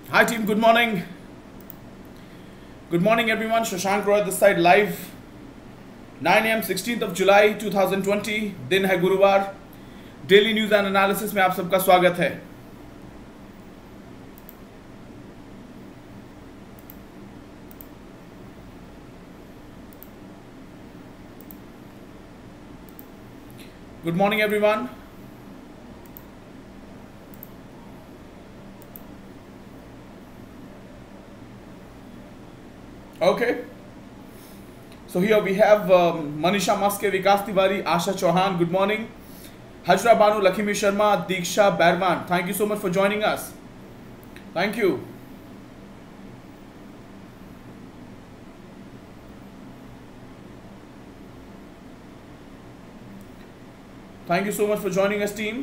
Hi team, good morning. Good morning everyone. Shashank Roy this side live 9 am 16th of July 2020 दिन है गुरुवार। Daily news and analysis में आप सबका स्वागत है। Good morning everyone. Okay, so here we have Manisha Maske, Vikas Tiwari, Asha Chauhan, good morning. Hajra Banu, Lakshmi Sharma, Diksha Berman, thank you so much for joining us. Thank you. Thank you so much for joining us, team.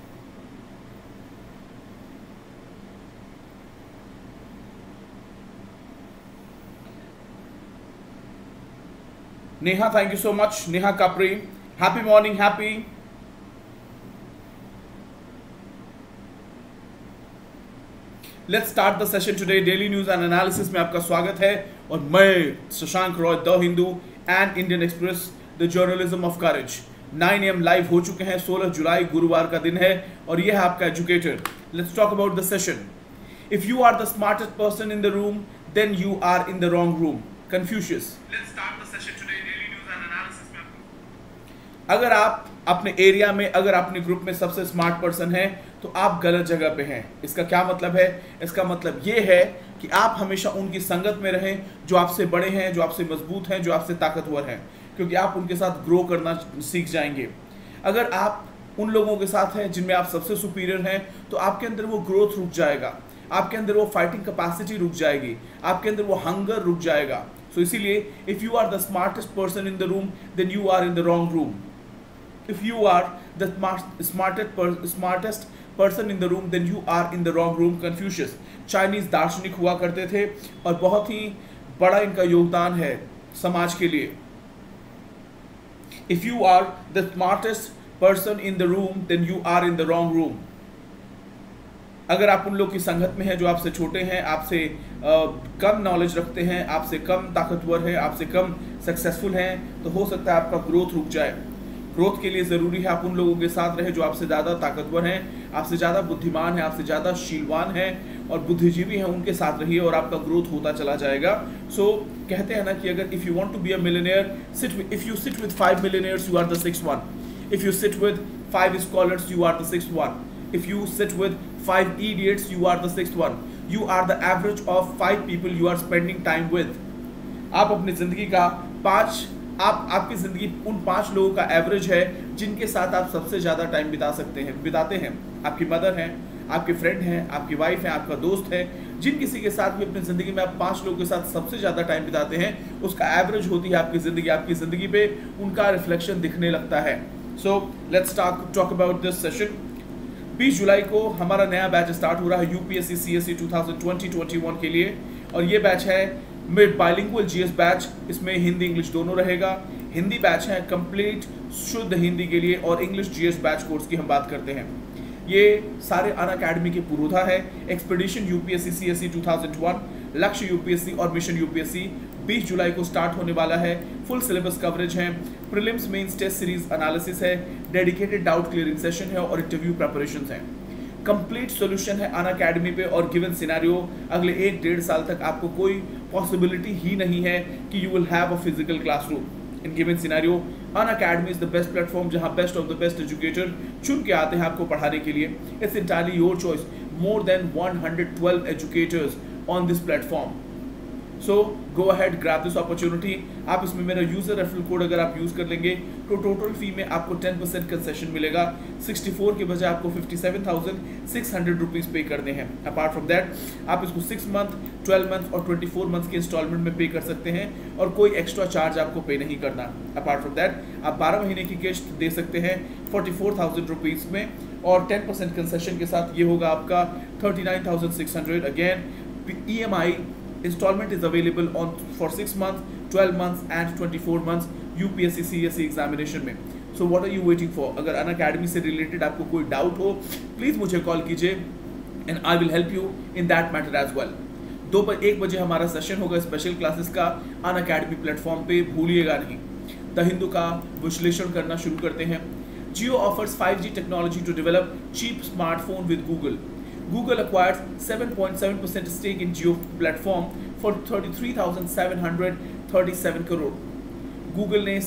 Neha, thank you so much. Neha Kapri, happy morning, happy. Let's start the session today. Daily news and analysis में आपका स्वागत है और मैं Shashank Roy, the Hindu and Indian Express, the journalism of courage. 9 am live हो चुके हैं। 16 जुलाई गुरुवार का दिन है और ये है आपका educator. Let's talk about the session. If you are the smartest person in the room then you are in the wrong room. Confucius. Let's start the session today. Daily news and analysis में आपको, अगर आप अपने area में, अगर अपने group में सबसे स्मार्ट पर्सन है तो आप गलत जगह पे हैं। इसका क्या मतलब है? इसका मतलब ये है कि आप हमेशा उनकी संगत में रहें जो आपसे बड़े हैं, जो आपसे मजबूत हैं, जो आपसे ताकतवर हैं, क्योंकि आप उनके साथ ग्रो करना सीख जाएंगे। अगर आप उन लोगों के साथ हैं जिनमें आप सबसे सुपीरियर हैं तो आपके अंदर वो ग्रोथ रुक जाएगा, आपके अंदर वो फाइटिंग कैपेसिटी रुक जाएगी, आपके अंदर वो हंगर रुक जाएगा। सो इसीलिए if you are the smartest person in the room then you are in the wrong room. If you are the smartest person in the room, then you are in the wrong room. Confucius Chinese दार्शनिक हुआ करते थे और बहुत ही बड़ा इनका योगदान है समाज के लिए। If you are the smartest person in the room, then you are in the wrong room. अगर आप उन लोग की संगत में हैं जो आपसे छोटे हैं, आपसे कम नॉलेज रखते हैं, आपसे कम ताकतवर हैं, आपसे कम सक्सेसफुल हैं, तो हो सकता है आपका ग्रोथ रुक जाए। ग्रोथ के लिए ज़रूरी है आप उन लोगों के साथ रहे जो आपसे ज़्यादा ताकतवर हैं, आपसे ज़्यादा बुद्धिमान हैं, आपसे ज़्यादा शीलवान हैं और बुद्धिजीवी हैं। उनके साथ रहिए और आपका ग्रोथ होता चला जाएगा। सो कहते हैं ना कि अगर if you want to be a millionaire, if you sit with 5 millionaires you are the 6th one. If you sit with 5 scholars you are the 6th one. If you sit with 5 idiots you are the 6th one. You are the average of 5 people you are spending time with. आप अपनी ज़िंदगी का आपकी ज़िंदगी उन 5 लोगों का average है जिनके साथ आप सबसे ज़्यादा टाइम बिताते हैं। आपकी मदर हैं, आपके फ्रेंड हैं, आपकी वाइफ है, आपका दोस्त है। जिन किसी के साथ भी अपनी ज़िंदगी में आप 5 लोगों के साथ सबसे ज़्यादा टाइम बिताते हैं, उसका एवरेज होती है आपकी ज़िंदगी पे उनका रिफ्लेक्शन दिखने लगता है। So let's talk about this session. 20 जुलाई को हमारा नया बैच स्टार्ट हो रहा है यूपीएससी सीएससी 2020-21 के लिए और ये बैच है मिड बाइलिंगुअल जीएस बैच। इसमें हिंदी इंग्लिश दोनों रहेगा। हिंदी बैच है कंप्लीट शुद्ध हिंदी के लिए और इंग्लिश जीएस बैच कोर्स की हम बात करते हैं। ये सारे अनअकैडमी के पुरोधा है। एक्सपीडिशन यूपीएससी सीएससी 2001, लक्ष्य यूपीएससी और मिशन यूपीएससी 20 जुलाई को स्टार्ट होने वाला है। फुल सिलेबस कवरेज है, prelims mains test series analysis है, डेडिकेटेड डाउट क्लियरिंग सेशन है और इंटरव्यू प्रेपरेशंस हैं। कंप्लीट सॉल्यूशन है अनअकैडमी पे और गिवन सिनेरियो अगले 1-1.5 साल तक आपको कोई पॉसिबिलिटी ही नहीं है कि you will have a physical classroom. In given scenario Unacademy is the best platform जहां best of the best educator चुन के आते हैं आपको पढ़ाने के लिए। It's entirely your choice. More than 112 educators on this platform. So go ahead, grab this opportunity. आप इसमें मेरा यूजर रेफरल कोड अगर आप यूज कर लेंगे तो टोटल फी में आपको 10% कंसेशन मिलेगा। 64 के बजाय आपको 57,600 रुपीज़ पे करने हैं। अपार्ट फ्रॉम दैट आप इसको 6 मंथ, 12 मंथ और 24 मंथ के इंस्टॉलमेंट में पे कर सकते हैं और कोई एक्स्ट्रा चार्ज आपको पे नहीं करना। अपार्ट फ्रॉम दैट आप 12 महीने की किस्त दे सकते हैं 44,000 रुपीज़ में और 10% कंसेशन के साथ ये होगा आपका 39,600। Again EMI installment is available for 6 months, 12 months and 24 months UPSC CSE examination में। So what are you waiting for? अगर अनअकैडमी से रिलेटेड आपको कोई डाउट हो प्लीज़ मुझे कॉल कीजिए and I will help you in that matter as well. 1 बजे हमारा सेशन होगा स्पेशल क्लासेस का अनअकैडमी प्लेटफॉर्म पे, भूलिएगा नहीं। द हिंदू का विश्लेषण करना शुरू करते हैं। Jio offers 5G technology to develop cheap smartphone with Google. Google acquired 7.7% stake in Jio platform for 33,737 crore. Google ने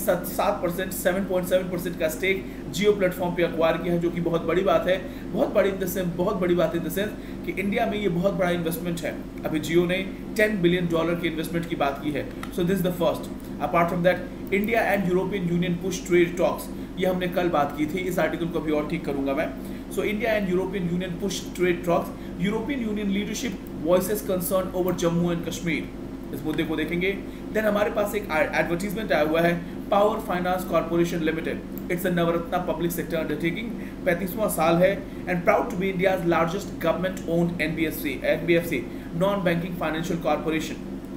7.7% का स्टेक जियो प्लेटफॉर्म पे अक्वायर किया है, जो कि बहुत बड़ी बात है। बहुत बड़ी बात इन द सेंस कि इंडिया में ये बहुत बड़ा इन्वेस्टमेंट है। अभी जियो ने $10 बिलियन की इन्वेस्टमेंट की बात की है। So this the first. Apart from that, India and European Union push trade talks, ये हमने कल बात की थी। इस आर्टिकल को अभी और ठीक करूंगा मैं। So India and European Union push trade talks, European Union leadership voices concern over Jammu and Kashmir, इस मुद्दे को देखेंगे। देन हमारे पास एक एडवर्टीजमेंट आया हुआ है, power finance corporation limited, it's a Navratna public sector undertaking, 35वां साल है, and proud to be India's largest government owned NBFC non banking financial corporation.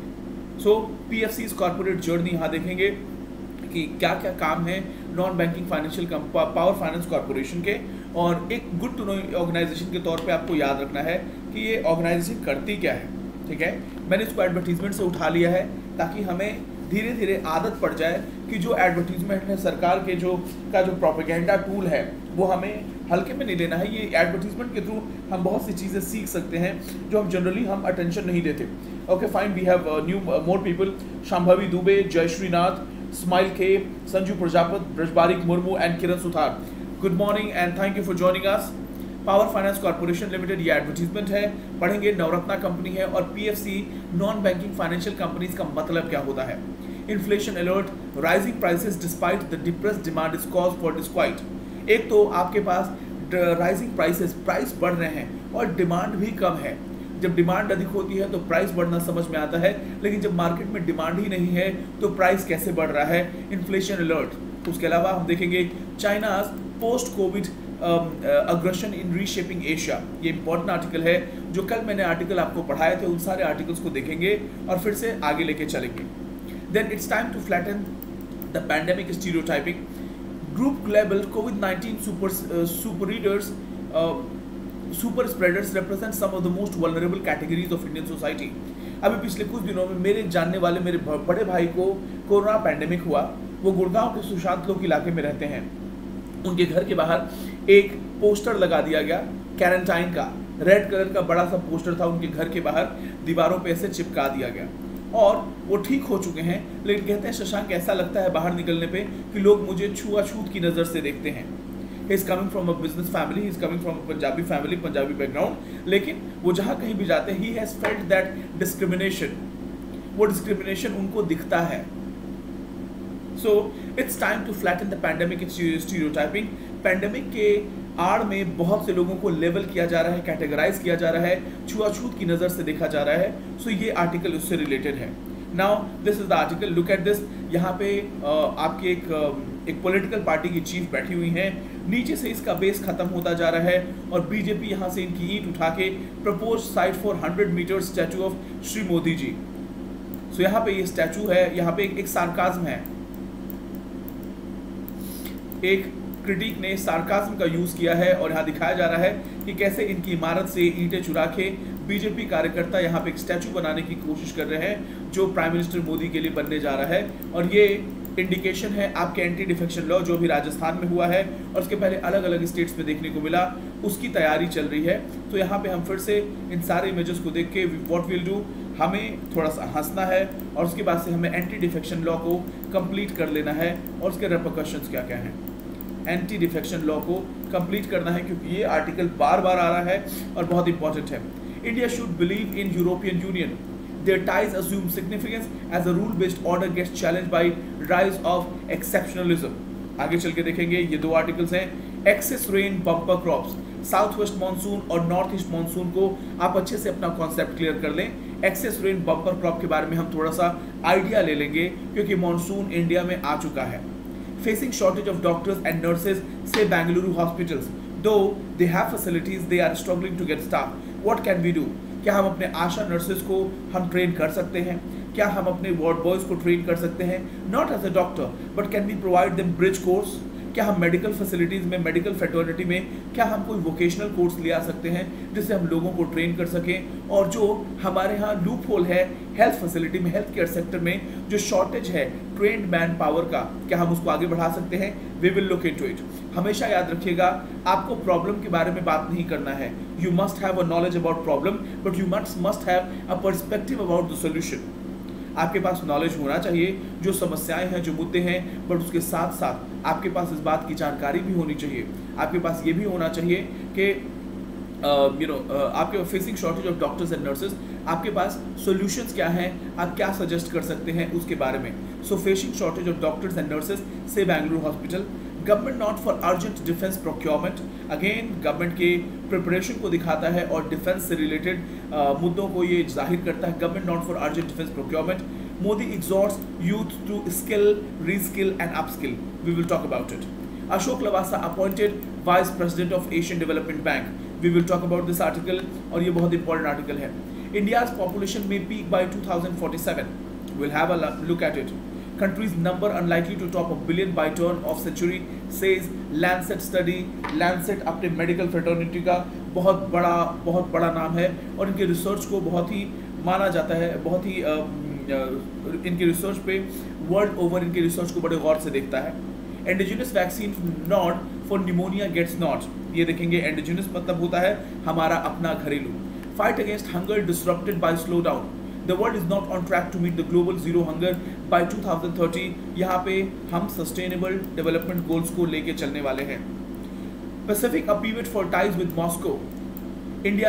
So PFC's corporate journey यहाँ देखेंगे कि क्या क्या काम है non banking financial power finance corporation के। और एक गुड टू नो ऑर्गेनाइजेशन के तौर पे आपको याद रखना है कि ये ऑर्गेनाइजेशन करती क्या है, ठीक है। मैंने इसको एडवर्टीजमेंट से उठा लिया है ताकि हमें धीरे धीरे आदत पड़ जाए कि जो एडवर्टीजमेंट है सरकार के जो प्रोपेगेंडा टूल है वो हमें हल्के में नहीं लेना है। ये एडवर्टीजमेंट के थ्रू हम बहुत सी चीज़ें सीख सकते हैं जो हम जनरली अटेंशन नहीं देते। Okay fine, we have more people, Shambhavi Dubey, Jayashree Nath, smile K, Sanju Prajapat, Brajabarik Murmu and Kiran Suthar. Good morning and thank you for joining us. Power finance corporation limited, ये एडवर्टीजमेंट है, पढ़ेंगे। नवरत्ना कंपनी है और PFC non banking financial companies का मतलब क्या होता है। Inflation alert, rising prices despite the depressed demand is cause for disquiet. एक तो आपके पास राइजिंग प्राइसेस, प्राइस बढ़ रहे हैं और डिमांड भी कम है। जब डिमांड अधिक होती है तो प्राइस बढ़ना समझ में आता है, लेकिन जब मार्केट में डिमांड ही नहीं है तो प्राइस कैसे बढ़ रहा है। Inflation alert. उसके अलावा हम देखेंगे China's post covid aggression in reshaping Asia, ये इंपॉर्टेंट आर्टिकल है। जो कल मैंने आर्टिकल आपको पढ़ाए थे उन सारे आर्टिकल्स को देखेंगे और फिर से आगे लेके चलेंगे। Then it's time to flatten the pandemic stereotyping, group level COVID-19 super spreaders represent some of the most vulnerable categories of Indian society. अभी पिछले कुछ दिनों में मेरे जानने वाले मेरे बड़े भाई को कोरोना पैंडेमिक हुआ। वो गुड़गांव के सुशांत लोक इलाके में रहते हैं। उनके घर के बाहर एक पोस्टर लगा दिया गया क्वारंटाइन का, रेड कलर का बड़ा सा पोस्टर था उनके घर के बाहर, दीवारों पे ऐसे चिपका दिया गया। और वो ठीक हो चुके हैं, लेकिन कहते हैं शशांक ऐसा लगता है बाहर निकलने पे कि लोग मुझे छुआछूत की नज़र से देखते हैं। He is coming from a business family, he is coming from a Punjabi family, Punjabi background, लेकिन वो जहाँ कहीं भी जाते हैं he has felt that discrimination, वो डिस्क्रिमिनेशन उनको दिखता है। So it's time to flatten the pandemic stereotyping. Pandemic के आड़ में बहुत से लोगों को लेवल किया जा रहा है, कैटेगराइज किया जा रहा है, छुआछूत की नज़र से देखा जा रहा है। सो ये आर्टिकल उससे रिलेटेड है। Now this is the article, look at this. यहाँ पे आपके एक पॉलिटिकल पार्टी की चीफ बैठी हुई हैं, नीचे से इसका बेस खत्म होता जा रहा है और बीजेपी यहाँ से इनकी ईंट उठा के propose site for 100 metre statue of Shri Modi ji. So यहाँ पे ये स्टैचू है, यहाँ पे एक सार्काज्म है, एक क्रिटिक ने सार्काज्म का यूज किया है और यहाँ दिखाया जा रहा है कि कैसे इनकी इमारत से ईंटें चुरा के बीजेपी कार्यकर्ता यहाँ पे एक स्टैचू बनाने की कोशिश कर रहे हैं जो प्राइम मिनिस्टर मोदी के लिए बनने जा रहा है। और ये इंडिकेशन है आपके एंटी डिफेक्शन लॉ जो भी राजस्थान में हुआ है और उसके पहले अलग अलग स्टेट्स में देखने को मिला, उसकी तैयारी चल रही है। तो यहाँ पे हम फिर से इन सारे इमेजेस को देख के व्हाट विल डू, हमें थोड़ा सा हंसना है और उसके बाद से हमें एंटी डिफेक्शन लॉ को कंप्लीट कर लेना है और उसके रेपरकशंस क्या क्या हैं। एंटी डिफेक्शन लॉ को कंप्लीट करना है क्योंकि ये आर्टिकल बार बार आ रहा है और बहुत इंपॉर्टेंट है। India should believe in European Union, their ties assume significance as a rule-based order gets challenged by rise of exceptionalism। आगे चल के देखेंगे, ये दो आर्टिकल्स हैं। Excess rain bumper crops, south west monsoon और नॉर्थ ईस्ट मानसून को आप अच्छे से अपना कॉन्सेप्ट क्लियर कर लें। एक्सेस रेन बम्पर क्रॉप के बारे में हम थोड़ा सा आइडिया ले लेंगे क्योंकि मानसून इंडिया में आ चुका है। Facing shortage of doctors and nurses से Bengaluru hospitals, though they have facilities they are struggling to get staff, what can we do. क्या हम अपने आशा नर्सेज को हम ट्रेन कर सकते हैं? क्या हम अपने वार्ड बॉयज़ को ट्रेन कर सकते हैं? Not as a doctor but can we provide them bridge course, क्या हम मेडिकल फैसिलिटीज़ में, मेडिकल फ्रेटर्निटी में क्या हम कोई वोकेशनल कोर्स ले आ सकते हैं जिससे हम लोगों को ट्रेन कर सकें, और जो हमारे यहाँ लूप होल है हेल्थ फैसिलिटी में, हेल्थ केयर सेक्टर में जो शॉर्टेज है ट्रेंड मैन पावर का, क्या हम उसको आगे बढ़ा सकते हैं? We will look into it. हमेशा याद रखिएगा, आपको प्रॉब्लम के बारे में बात नहीं करना है। You must have a knowledge about problem, but you must have a perspective about the solution. आपके पास नॉलेज होना चाहिए जो समस्याएं हैं, जो मुद्दे हैं, बट उसके साथ साथ आपके पास इस बात की जानकारी भी होनी चाहिए। आपके पास ये भी होना चाहिए कि आपके facing shortage of doctors and nurses, आपके पास सॉल्यूशंस क्या हैं, आप क्या सजेस्ट कर सकते हैं उसके बारे में। So facing shortage of doctors and nurses से Bengaluru hospital. Government not for urgent defence procurement, again government के प्रिपरेशन को दिखाता है और डिफेंस से रिलेटेड मुद्दों को ये जाहिर करता है। Government not for urgent defence procurement. Modi exhorts youth to skill, reskill and upskill. We will talk about it. Ashok Lavasa appointed Vice President of Asian Development Bank. We will talk about this article और ये बहुत important article है। India's population may peak by 2047. We'll have a look at it. Country's number unlikely to top 1 billion by turn of century, says Lancet study. Lancet अपने medical fraternity का बहुत बड़ा नाम है और इनके रिसर्च को बहुत ही माना जाता है, बहुत ही इनके रिसर्च पे वर्ल्ड ओवर इनके रिसर्च को बड़े गौर से देखता है। Endogenous vaccine nod for pneumonia gets nod, ये देखेंगे एंडोजिनस मतलब होता है हमारा अपना घरेलू। Fight against hunger disrupted by slow down, the world is not on track to meet the global zero hunger by 2030। यहाँ पे हम सस्टेनेबल डेवलपमेंट गोल्स को लेके चलने वाले हैं। Pacific a pivot for ties with Moscow, India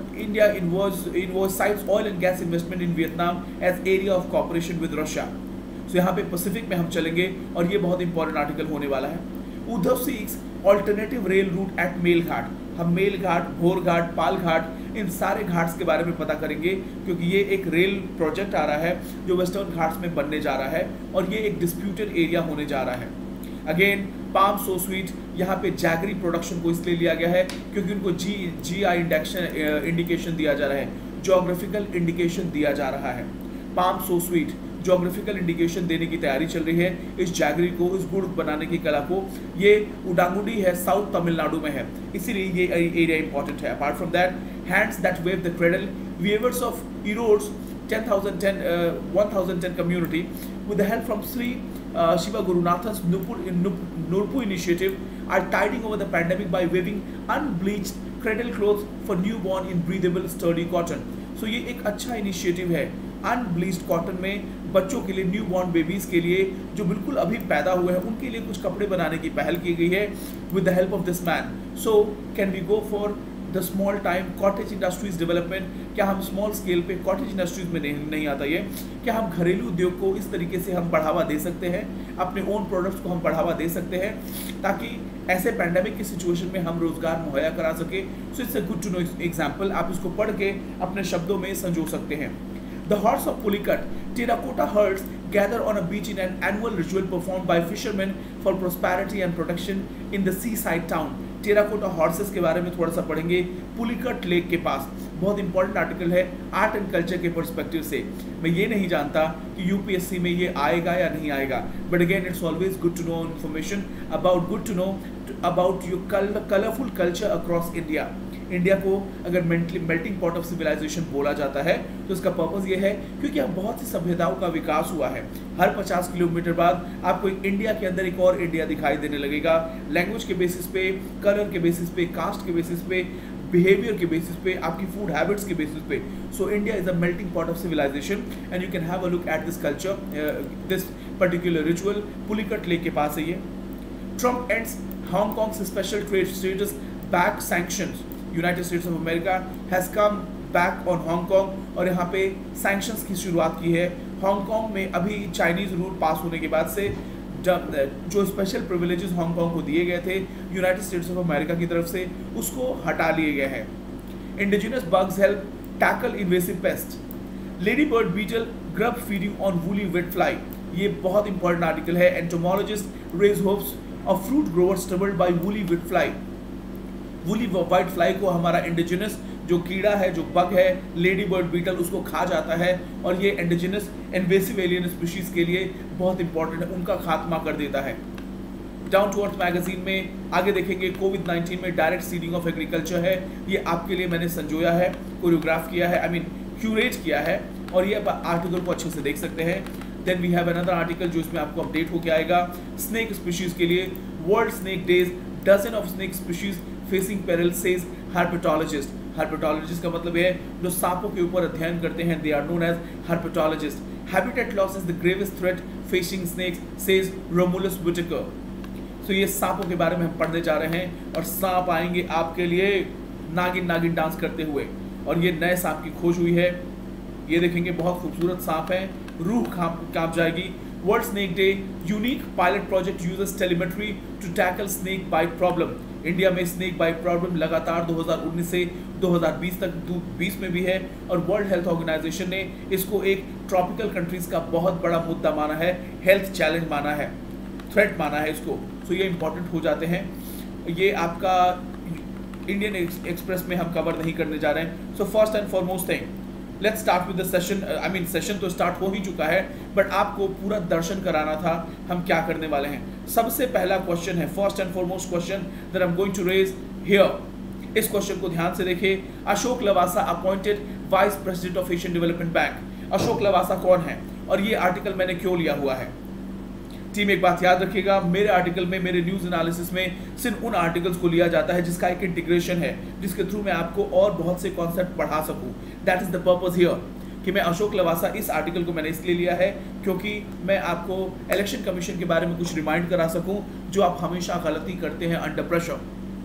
cites oil and gas investment in Vietnam as area of cooperation with Russia. So यहाँ पे पैसिफिक में हम चलेंगे और ये बहुत इंपॉर्टेंट आर्टिकल होने वाला है। Uddhav seeks alternative rail route at Melghat. हम मेलघाट, भोरघाट, पालघाट, इन सारे घाट्स के बारे में पता करेंगे क्योंकि ये एक रेल प्रोजेक्ट आ रहा है जो वेस्टर्न घाट्स में बनने जा रहा है और ये एक डिस्प्यूटेड एरिया होने जा रहा है। अगेन पाम सो स्वीट, यहाँ पे जैगरी प्रोडक्शन को इसलिए लिया गया है क्योंकि उनको GI इंडिकेशन दिया जा रहा है, जोग्राफिकल इंडिकेशन दिया जा रहा है। Palm so sweet geographical indication देने की तैयारी चल रही है इस जैगरी को, इस गुड़ बनाने की कला को। ये उडांगुडी है, साउथ तमिलनाडु में है, इसीलिए ये एरिया इंपॉर्टेंट है। Apart from that, hands that weave the cradle, weavers of Erode's 1010 community with the help from Sri Shiva Gurunatha's Nurpu initiative are tiding over the pandemic by weaving unbleached cradle clothes for newborn in breathable sturdy cotton. So ये एक अच्छा initiative है। अनब्लीच्ड cotton में बच्चों के लिए, newborn babies के लिए जो बिल्कुल अभी पैदा हुए हैं उनके लिए कुछ कपड़े बनाने की पहल की गई है with the help of this man. So can we go for the small time cottage industries development? क्या हम स्मॉल स्केल पे कॉटेज इंडस्ट्रीज में नहीं आता ये, क्या हम घरेलू उद्योग को इस तरीके से हम बढ़ावा दे सकते हैं, अपने ओन प्रोडक्ट्स को हम बढ़ावा दे सकते हैं ताकि ऐसे पैंडेमिक की सिचुएशन में हम रोजगार मुहैया करा सके। So it's a good to know example, आप इसको पढ़ के अपने शब्दों में संजो सकते हैं। The horse of Pulicat, terracotta herds gather on a beach in an annual ritual performed by fishermen for prosperity and protection in the seaside town. Terracotta horses के बारे में थोड़ा सा पढ़ेंगे पुलिकट लेक के पास। बहुत इंपॉर्टेंट आर्टिकल है आर्ट एंड कल्चर के पर्सपेक्टिव से। मैं ये नहीं जानता कि यूपीएससी में ये आएगा या नहीं आएगा, but again it's always good to know information about, good to know about your colourful culture across India. India को अगर मेल्टिंग पॉट ऑफ सिविलाइजेशन बोला जाता है तो इसका पर्पस ये है क्योंकि अब बहुत सी सभ्यताओं का विकास हुआ है। हर 50 किलोमीटर बाद आपको एक इंडिया के अंदर एक और इंडिया दिखाई देने लगेगा, लैंग्वेज के बेसिस पे, कलर के बेसिस पे, कास्ट के बेसिस पे, बिहेवियर के बेसिस पे, आपकी फूड हैबिट्स के बेसिस पे। So India is a melting pot of civilisation and you can have a look at this culture, this particular ritual. Pulicat lake के पास है ये। Trump ends Hong Kong special trade status, back sanctions. United States of America has come back on Hong Kong और यहाँ पे sanctions की शुरुआत की है। हांगकांग में अभी चाइनीज़ रूल पास होने के बाद से जो स्पेशल प्रिविलेजेस हांगकांग को दिए गए थे यूनाइटेड स्टेट्स ऑफ अमेरिका की तरफ से, उसको हटा लिए गए हैं। Indigenous bugs help tackle invasive pest. Lady bird beetle grub feeding on woolly white fly, ये बहुत इंपॉर्टेंट आर्टिकल है। Entomologist raise hopes of fruit growers troubled by woolly white fly. Woolly white fly को हमारा indigenous जो कीड़ा है, जो bug है, लेडी बर्ड बीटल, उसको खा जाता है और ये इंडिजिनस इन्वेसिव एलियन स्पीशीज के लिए बहुत इंपॉर्टेंट है, उनका खात्मा कर देता है। डाउन टू अर्थ मैगजीन में आगे देखेंगे कोविड-19 में डायरेक्ट सीडिंग ऑफ एग्रीकल्चर है, ये आपके लिए मैंने संजोया है, कोरियोग्राफ किया है, क्यूरेट किया है, और ये आप आर्टिकल को अच्छे से देख सकते हैं। Then we have another article जो इसमें आपको अपडेट होके आएगा स्नेक स्पीशीज के लिए, world snake days, dozen of snake species facing peril says herpetologist. Herpetologist का मतलब है जो सांपों के ऊपर अध्ययन करते हैं, they are known as herpetologist. Habitat loss is the gravest threat facing snakes says Romulus Whitaker. तो ये सांपों के बारे में हम पढ़ने जा रहे हैं, और सांप आएंगे आपके लिए नागिन नागिन डांस करते हुए, और ये नए सांप की खोज हुई है। ये देखेंगे बहुत खूबसूरत सांप है, रूह कांप जाएगी। World snake day, unique pilot project uses telemetry to tackle snake bite problem. India में स्नेक बाइट प्रॉब्लम लगातार 2019 से 2020 तक 20 में भी है, और वर्ल्ड हेल्थ ऑर्गेनाइजेशन ने इसको एक ट्रॉपिकल कंट्रीज का बहुत बड़ा मुद्दा माना है, हेल्थ चैलेंज माना है, थ्रेट माना है इसको। तो ये इंपॉर्टेंट हो जाते हैं। ये आपका इंडियन एक्सप्रेस में हम कवर नहीं करने जा रहे हैं। So first and foremost thing, let's start with the session. Session तो स्टार्ट हो ही चुका है, बट आपको पूरा दर्शन कराना था हम क्या करने वाले हैं। सबसे पहला क्वेश्चन है, first and foremost question that I am going to raise here. इस क्वेश्चन को ध्यान से देखिए। Ashok Lavasa appointed vice president of Asian Development Bank. Ashok Lavasa कौन है, और ये आर्टिकल मैंने क्यों लिया हुआ है। टीम एक बात याद रखिएगा, मेरे आर्टिकल में, मेरे न्यूज एनालिसिस में सिर्फ उन आर्टिकल्स को लिया जाता है जिसका एक इंटीग्रेशन है, जिसके थ्रू मैं आपको और बहुत से कॉन्सेप्ट पढ़ा सकूं। That is the purpose here कि मैं अशोक लवासा, इस आर्टिकल को मैंने इसलिए लिया है क्योंकि मैं आपको इलेक्शन कमीशन के बारे में कुछ रिमाइंड करा सकूं जो आप हमेशा गलती करते हैं under pressure.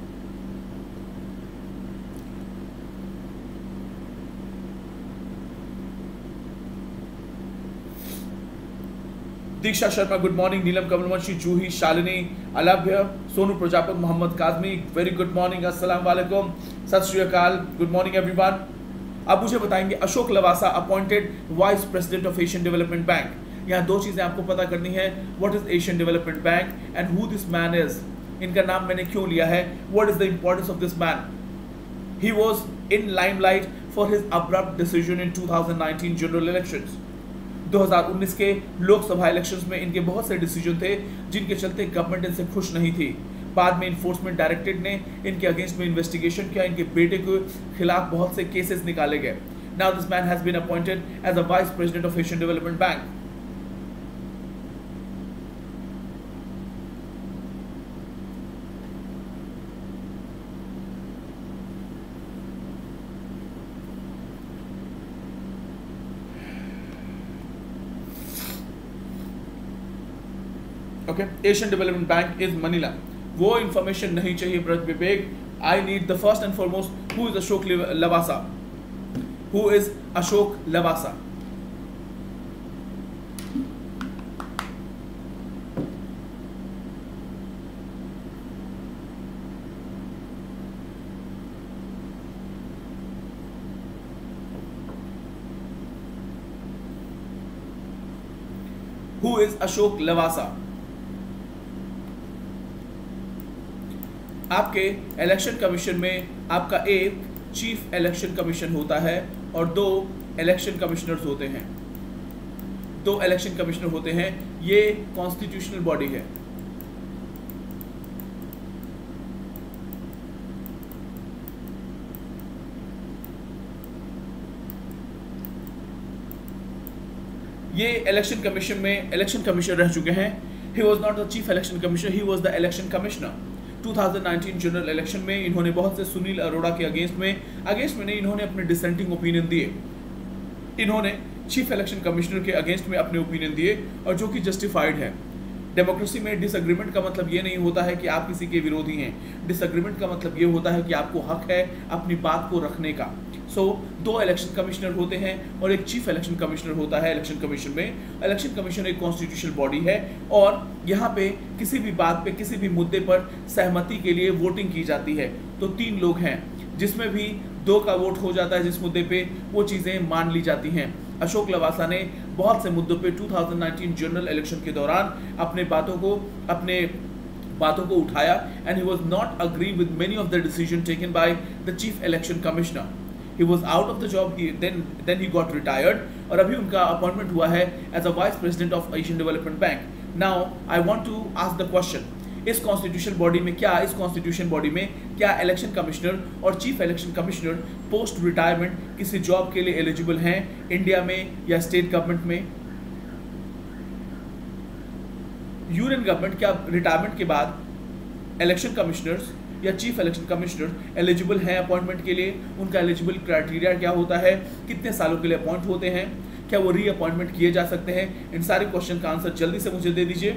Diksha Sharma good morning, Neelam Kamalvanshi, Juhi, Shalini, Alabhya, Sonu Prajapat, Mohammad Kazmi very good morning, अस्सलाम वालेकुम, सत श्री अकाल, गुड मॉर्निंग एवरीवन। अब मुझे बताएंगे Ashok Lavasa appointed vice president of Asian Development Bank. यहाँ दो चीजें आपको पता करनी है, what is Asian Development Bank and who this man is. इनका नाम मैंने क्यों लिया है, what is the importance of this man. He was in limelight for his abrupt decision in 2019 general elections. 2019 के लोकसभा इलेक्शंस में इनके बहुत से डिसीजन थे जिनके चलते गवर्नमेंट इनसे खुश नहीं थी। बाद में इन्फोर्समेंट डायरेक्टरेट ने इनके अगेंस्ट में इन्वेस्टिगेशन किया, इनके बेटे के खिलाफ बहुत से केसेस निकाले गए। Now this man has been appointed as a vice president of Asian Development Bank. Okay, Asian Development Bank is Manila. वो इंफॉर्मेशन नहीं चाहिए Braj Vivek. I need the first and foremost, who is Ashok Lavasa, who is Ashok Lavasa. Who is Ashok Lavasa. आपके election commission में आपका एक chief election commission होता है और 2 इलेक्शन कमिश्नर्स होते हैं। 2 इलेक्शन कमिश्नर होते हैं, ये कॉन्स्टिट्यूशनल बॉडी है। ये इलेक्शन कमीशन में इलेक्शन कमिश्नर रह चुके हैं। He was not the chief election commissioner, he was the election commissioner. 2019 general election में इन्होंने बहुत से सुनील अरोड़ा के अगेंस्ट में नहीं, इन्होंने अपने डिसेंटिंग ओपिनियन दिए। इन्होंने चीफ इलेक्शन कमिश्नर के अगेंस्ट में अपने ओपिनियन दिए, और जो कि जस्टिफाइड है। डेमोक्रेसी में डिसएग्रीमेंट का मतलब ये नहीं होता है कि आप किसी के विरोधी हैं। डिसएग्रीमेंट का मतलब ये होता है कि आपको हक है अपनी बात को रखने का। सो 2 इलेक्शन कमिश्नर होते हैं और एक चीफ इलेक्शन कमिश्नर होता है इलेक्शन कमीशन में। इलेक्शन कमीशन एक कॉन्स्टिट्यूशनल बॉडी है, और यहाँ पे किसी भी बात पे, किसी भी मुद्दे पर सहमति के लिए वोटिंग की जाती है। तो 3 लोग हैं, जिसमें भी 2 का वोट हो जाता है जिस मुद्दे पे, वो चीज़ें मान ली जाती हैं। अशोक लवासा ने बहुत से मुद्दों पे 2019 जनरल इलेक्शन के दौरान अपने बातों को उठाया, and he was not agree with many of the decision taken by the chief election commissioner. He was out of the job, then he got retired, और अभी उनका अपॉइंटमेंट हुआ है as a vice president of Asian Development Bank. Now I want to ask the question, इस constitution body में क्या election commissioner और chief election commissioner post retirement किसी जॉब के लिए एलिजिबल हैं इंडिया में या स्टेट गवर्नमेंट में? यूनियन गवर्नमेंट क्या रिटायरमेंट के बाद इलेक्शन कमिश्नर्स या चीफ इलेक्शन कमिश्नर एलिजिबल हैं अपॉइंटमेंट के लिए? उनका एलिजिबल क्राइटेरिया क्या होता है? कितने सालों के लिए अपॉइंट होते हैं? क्या वो रीअपॉइंटमेंट किए जा सकते हैं? इन सारे क्वेश्चन का आंसर जल्दी से मुझे दे दीजिए।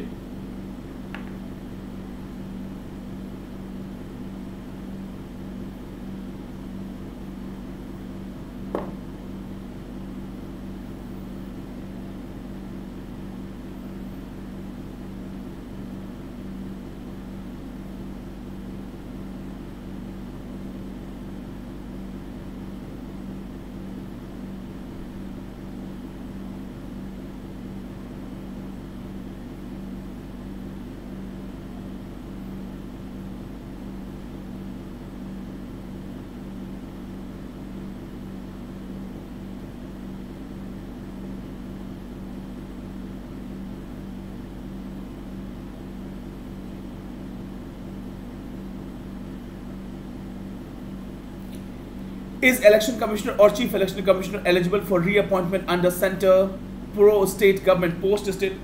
Is election commissioner or chief election commissioner eligible for reappointment under center, pro-state government, post-state?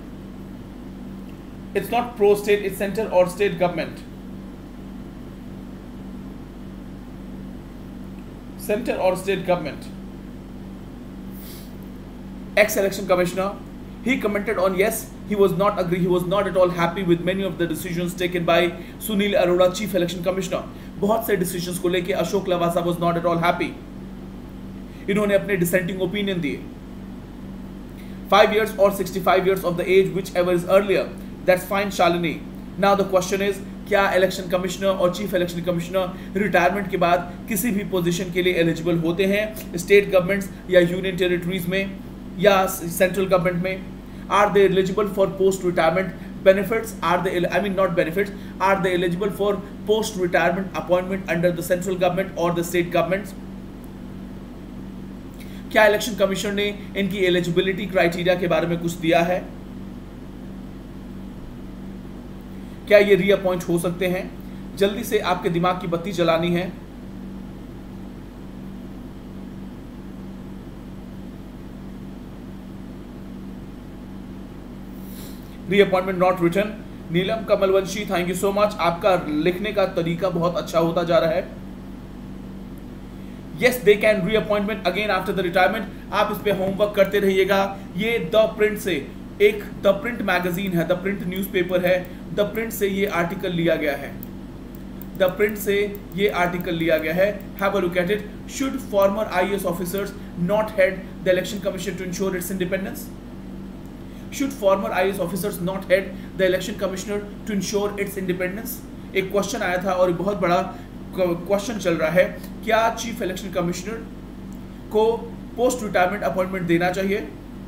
It's not pro-state, it's center or state government. Center or state government. Ex-election commissioner, he commented on yes, he was not at all happy with many of the decisions taken by Sunil Arora, chief election commissioner. बहुत से decisions को लेके Ashok Lavasa was not at all happy. इन्होंने अपने dissenting opinion दिए। 5 years or 65 years of the age, whichever is earlier, that's fine, Shalini. Now the question is, क्या election commissioner और chief election commissioner retirement के बाद किसी भी पोजीशन के लिए एलिजिबल होते हैं स्टेट गवर्नमेंट्स या यूनियन टेरिटरीज में या सेंट्रल गवर्नमेंट में? Are they eligible for post retirement benefits? Are they, I mean not benefits, are they eligible for post retirement appointment under the central government or the state governments? क्या election commission ने इनकी eligibility criteria के बारे में कुछ दिया है? क्या ये रीअपॉइंट हो सकते हैं? जल्दी से आपके दिमाग की बत्ती जलानी है। Reappointment not written. Neelam Kamalvanshi, thank you so much. आपका लिखने का तरीका बहुत अच्छा होता जा रहा है। Yes, they can reappointment again after the retirement. आप इस पे होमवर्क करते रहिएगा। ये द प्रिंट से, एक द प्रिंट मैगजीन है, द प्रिंट न्यूज़पेपर है, द प्रिंट से ये आर्टिकल लिया गया है। द प्रिंट से ये आर्टिकल लिया गया है। Have a look at it. Should former IAS officers not head the election commission to ensure its independence? Should former IAS officers not head the election commissioner to ensure its independence? एक question आया था और एक बहुत बड़ा question चल रहा है, क्या चीफ इलेक्शन कमिश्नर को पोस्ट रिटायरमेंट अपॉइंटमेंट देना चाहिए?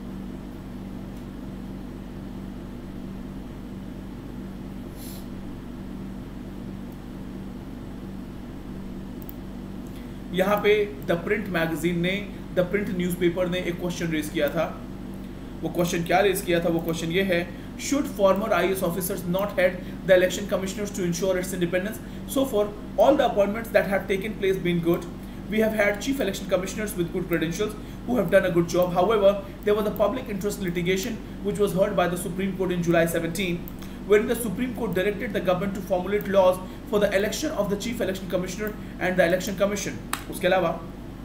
यहां पे द प्रिंट मैगजीन ने, द प्रिंट न्यूज़पेपर ने एक क्वेश्चन रेज किया था। वो क्वेश्चन क्या रेज किया था? वो क्वेश्चन ये है, should former IAS officers not head the election commissioners to ensure its independence? So for all the appointments that have taken place been good, we have had chief election commissioners with good credentials who have done a good job. However, there was a public interest litigation which was heard by the Supreme Court in July 17, wherein the Supreme Court directed the government to formulate laws for the election of the chief election commissioner and the election commission. उसके अलावा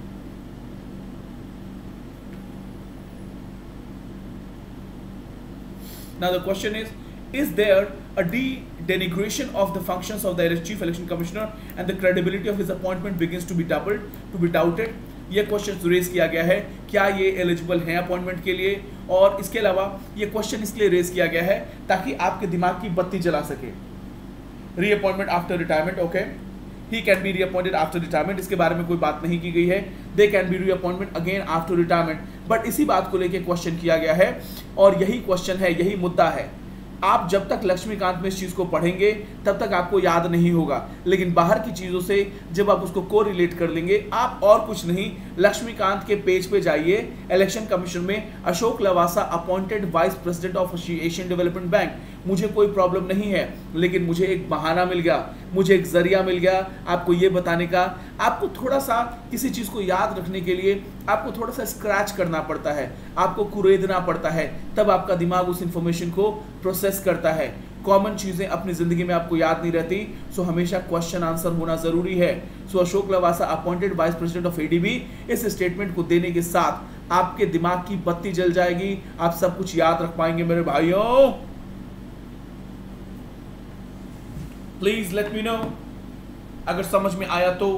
now the question is there a denigration of the functions of the chief election commissioner and the credibility of his appointment begins to be doubted? ये question raise किया गया है, क्या ये eligible हैं appointment के लिए? और इसके अलावा ये क्वेश्चन इसलिए रेज किया गया है ताकि आपके दिमाग की बत्ती जला सके। Reappointment after retirement, okay, he can be reappointed after retirement, इसके बारे में कोई बात नहीं की गई है। They can be reappointment again after retirement, but इसी बात को लेकर क्वेश्चन किया गया है और यही क्वेश्चन है, यही मुद्दा है। आप जब तक लक्ष्मीकांत में इस चीज़ को पढ़ेंगे तब तक आपको याद नहीं होगा, लेकिन बाहर की चीज़ों से जब आप उसको को रिलेट कर लेंगे, आप और कुछ नहीं, लक्ष्मीकांत के पेज पे जाइए, इलेक्शन कमीशन में Ashok Lavasa appointed vice president of Asian Development Bank. मुझे कोई प्रॉब्लम नहीं है, लेकिन मुझे एक बहाना मिल गया, मुझे एक जरिया मिल गया आपको ये बताने का। आपको थोड़ा सा किसी चीज को याद रखने के लिए आपको थोड़ा सा स्क्रैच करना पड़ता है, आपको कुरेदना पड़ता है, तब आपका दिमाग उस इंफॉर्मेशन को प्रोसेस करता है। कॉमन चीजें अपनी जिंदगी में आपको याद नहीं रहती, सो हमेशा क्वेश्चन आंसर होना जरूरी है। So Ashok Lavasa appointed vice president of ADB, इस स्टेटमेंट को देने के साथ आपके दिमाग की बत्ती जल जाएगी, आप सब कुछ याद रख पाएंगे मेरे भाइयों। प्लीज लेट मी नो अगर समझ में आया तो।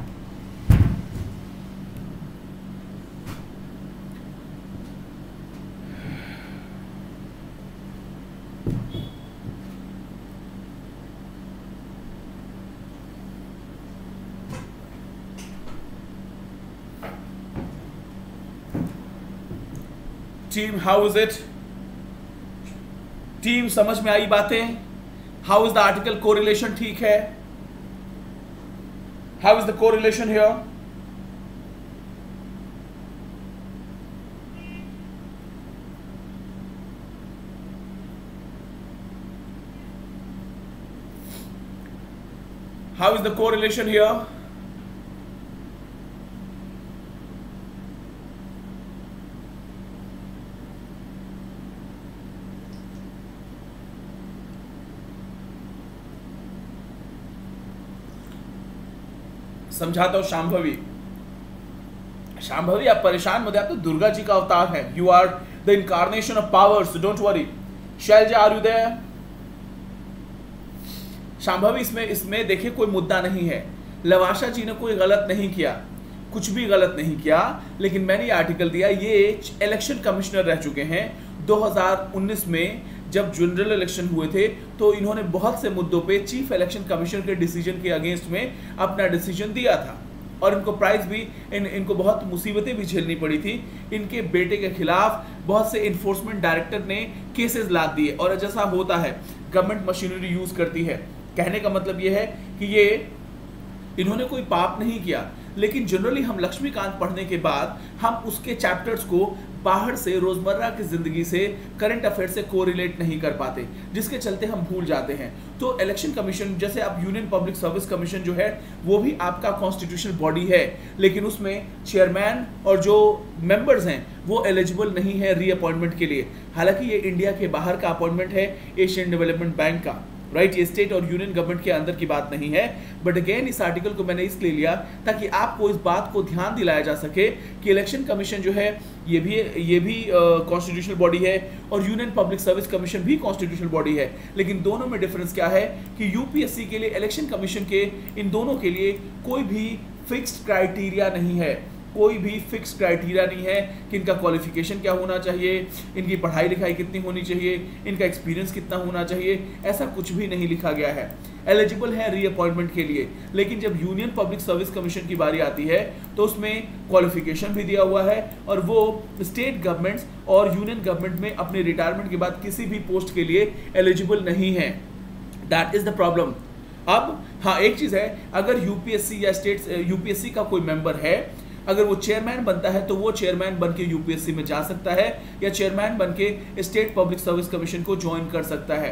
Team how is it? Team समझ में आई बातें? How is the article correlation? ठीक है, how is the correlation here? How is the correlation here? समझाता हूं शांभवी। शांभवी आप परेशान मत, आप तो दुर्गा जी का अवतार है, you are the incarnation of power, so don't worry. Shailja are you there? Shambhavi इसमें देखिए कोई मुद्दा नहीं है, लवासा जी ने कोई गलत नहीं किया, कुछ भी गलत नहीं किया, लेकिन मैंने ये आर्टिकल दिया, ये इलेक्शन कमिश्नर रह चुके हैं। 2019 में जब जनरल इलेक्शन हुए थे तो इन्होंने बहुत से मुद्दों पे चीफ इलेक्शन कमीशन के डिसीजन के अगेंस्ट में अपना डिसीजन दिया था, और इनको प्राइस भी इनको बहुत मुसीबतें भी झेलनी पड़ी थी। इनके बेटे के खिलाफ बहुत से इन्फोर्समेंट डायरेक्टर ने केसेस लाद दिए, और जैसा होता है गवर्नमेंट मशीनरी यूज करती है। कहने का मतलब ये है कि ये इन्होंने कोई पाप नहीं किया, लेकिन जनरली हम लक्ष्मीकांत पढ़ने के बाद हम उसके चैप्टर्स को बाहर से रोजमर्रा की जिंदगी से करंट अफेयर से कोरिलेट नहीं कर पाते, जिसके चलते हम भूल जाते हैं। तो इलेक्शन कमीशन, जैसे आप यूनियन पब्लिक सर्विस कमीशन जो है वो भी आपका कॉन्स्टिट्यूशनल बॉडी है, लेकिन उसमें चेयरमैन और जो मेंबर्स हैं वो एलिजिबल नहीं है रीअपॉइंटमेंट के लिए। हालांकि ये इंडिया के बाहर का अपॉइंटमेंट है, एशियन डेवलपमेंट बैंक का, राइट? ये स्टेट और यूनियन गवर्नमेंट के अंदर की बात नहीं है। बट अगेन इस आर्टिकल को मैंने इसलिए लिया ताकि आपको इस बात को ध्यान दिलाया जा सके कि इलेक्शन कमीशन जो है ये भी कॉन्स्टिट्यूशनल बॉडी है, और यूनियन पब्लिक सर्विस कमीशन भी कॉन्स्टिट्यूशनल बॉडी है। लेकिन दोनों में डिफरेंस क्या है कि यूपीएससी के लिए, इलेक्शन कमीशन के, इन दोनों के लिए कोई भी फिक्स्ड क्राइटेरिया नहीं है, कोई भी फिक्स क्राइटेरिया नहीं है कि इनका क्वालिफिकेशन क्या होना चाहिए, इनकी पढ़ाई लिखाई कितनी होनी चाहिए, इनका एक्सपीरियंस कितना होना चाहिए, ऐसा कुछ भी नहीं लिखा गया है। एलिजिबल है रीअपॉइंटमेंट के लिए, लेकिन जब यूनियन पब्लिक सर्विस कमीशन की बारी आती है तो उसमें क्वालिफिकेशन भी दिया हुआ है, और वो स्टेट गवर्नमेंट्स और यूनियन गवर्नमेंट में अपने रिटायरमेंट के बाद किसी भी पोस्ट के लिए एलिजिबल नहीं है। That is the problem. अब हाँ, एक चीज है, अगर यूपीएससी या स्टेट यूपीएससी का कोई मेंबर है, अगर वो चेयरमैन बनता है तो वो चेयरमैन बन के यूपीएससी में जा सकता है, या चेयरमैन बन के स्टेट पब्लिक सर्विस कमीशन को ज्वाइन कर सकता है,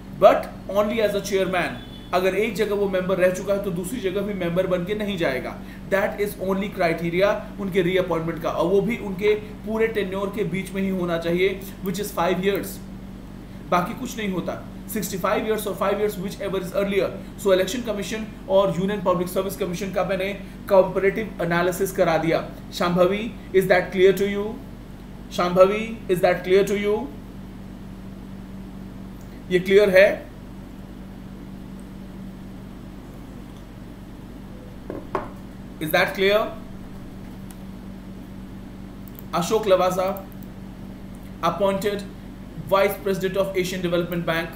but only as a chairman. अगर एक जगह वो मेंबर रह चुका है तो दूसरी जगह भी मेंबर बन के नहीं जाएगा। दैट इज ओनली क्राइटेरिया उनके रीअपॉइंटमेंट का, और वो भी उनके पूरे टेन्योर के बीच में ही होना चाहिए, विच इज 5 years। बाकी कुछ नहीं होता, 65 years और 5 years whichever is earlier. So election commission और यूनियन पब्लिक सर्विस कमीशन का मैंने कंपैरेटिव एनालिसिस करा दिया। Shambhavi, is that clear to you? Shambhavi, is that clear to you? ये क्लियर है? Is that clear? Ashok Lavasa appointed vice president of Asian Development Bank.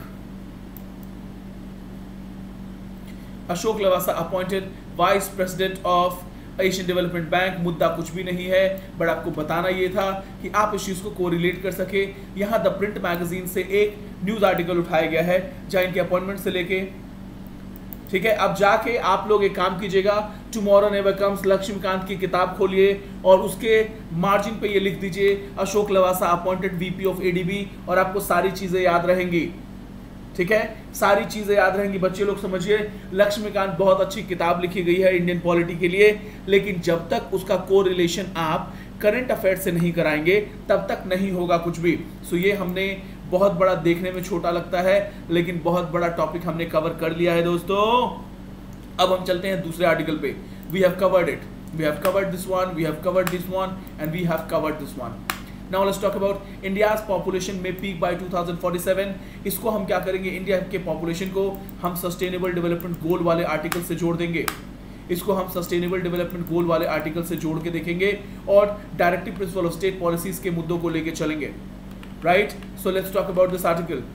Ashok Lavasa appointed vice president of Asian Development Bank. मुद्दा कुछ भी नहीं है, बट आपको बताना ये था कि आप इस चीज को कोरिलेट कर सके। यहां द प्रिंट मैगजीन से एक न्यूज आर्टिकल उठाया गया है जहां इनके अपॉइंटमेंट से लेके, ठीक है, अब जाके आप लोग एक काम कीजिएगा, टुमारो नेवर कम्स, लक्ष्मीकांत की किताब खोलिए और उसके मार्जिन पे ये लिख दीजिए Ashok Lavasa appointed VP of ADB, और आपको सारी चीजें याद रहेंगी। ठीक है, सारी चीजें याद रहेंगी। बच्चे लोग समझिए, लक्ष्मीकांत बहुत अच्छी किताब लिखी गई है इंडियन पॉलिटी के लिए, लेकिन जब तक उसका कोरिलेशन आप करंट अफेयर से नहीं कराएंगे तब तक नहीं होगा कुछ भी। सो ये हमने बहुत बड़ा, देखने में छोटा लगता है लेकिन बहुत बड़ा टॉपिक हमने कवर कर लिया है दोस्तों। अब हम चलते हैं दूसरे आर्टिकल पे। We have covered it, we have covered this one, we have covered this one and we have covered this one. Now let's talk about India's population may peak by 2047। इसको हम क्या करेंगे, इंडिया के population को हम sustainable development गोल वाले article से जोड़ देंगे। इसको हम सस्टेनेबल डेवलपमेंट गोल वाले आर्टिकल से जोड़ के देखेंगे और directive principle of state policies के मुद्दों को लेके चलेंगे। Right, so let's talk about this article.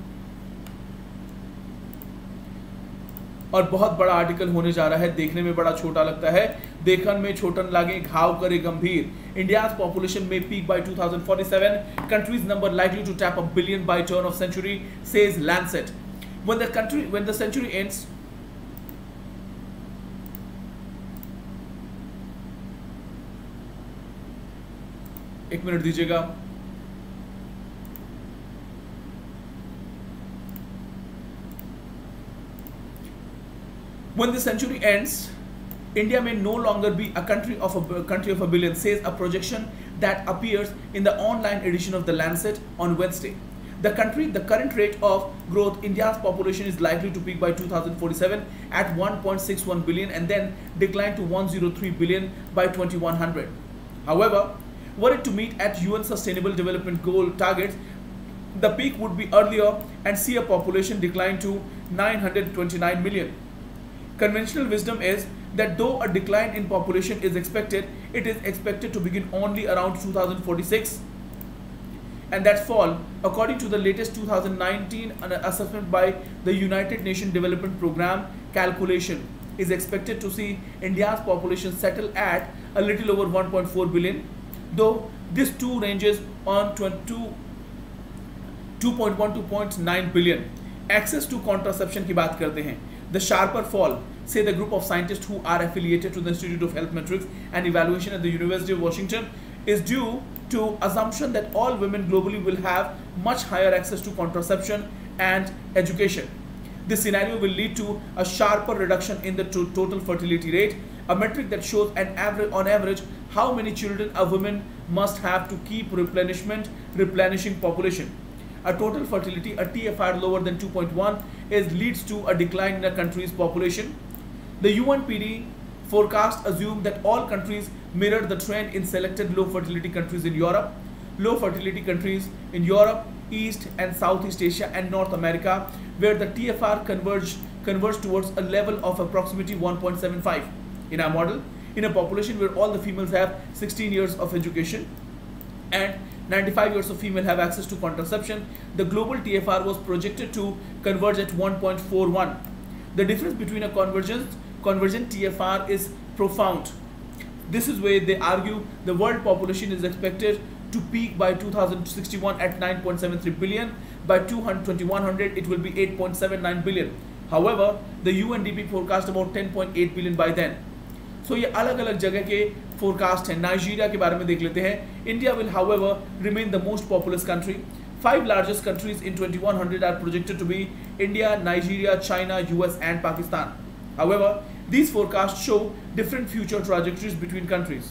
और बहुत बड़ा आर्टिकल होने जा रहा है, देखने में बड़ा छोटा लगता है, देखन में छोटन लागे घाव करे गंभीर। India's population may peak by 2047, countries number likely to tap a billion by turn of century, says Lancet. When the century ends, एक मिनट दीजिएगा। When the century ends, India may no longer be a country of a billion, says a projection that appears in the online edition of the Lancet on Wednesday. The current rate of growth, India's population is likely to peak by 2047 at 1.61 billion and then decline to 103 billion by 2100. However, were it to meet at UN Sustainable Development Goal targets, the peak would be earlier and see a population decline to 929 million. Conventional wisdom is that though a decline in population is expected, it is expected to begin only around 2046, and that fall, according to the latest 2019 assessment by the United Nations Development Programme calculation, is expected to see India's population settle at a little over 1.4 billion, though this too ranges on 2.1 to 0.9 billion. Access to contraception की बात करते हैं। The sharper fall, say the group of scientists who are affiliated to the Institute of Health Metrics and Evaluation at the University of Washington, is due to assumption that all women globally will have much higher access to contraception and education. This scenario will lead to a sharper reduction in the total fertility rate, a metric that shows on average how many children a woman must have to keep replenishing population. A total fertility, a TFR lower than 2.1, leads to a decline in a country's population. The UNPD forecast assume that all countries mirror the trend in selected low fertility countries in Europe. Low fertility countries in Europe, East and Southeast Asia and North America, where the TFR converge towards a level of approximately 1.75. In our model, in a population where all the females have 16 years of education and 95 years of female have access to contraception, the global TFR was projected to converge at 1.41. The difference between a convergent TFR is profound. This is where they argue the world population is expected to peak by 2061 at 9.73 billion. By 2100 it will be 8.79 billion. However, the UNDP forecast about 10.8 billion by then. So ये अलग अलग जगह के forecast हैं। Nigeria के बारे में देख लेते हैं। India will however remain the most populous country. 5 largest countries in 2100 are projected to be India, Nigeria, China, US and Pakistan. However, these forecasts show different future trajectories between countries.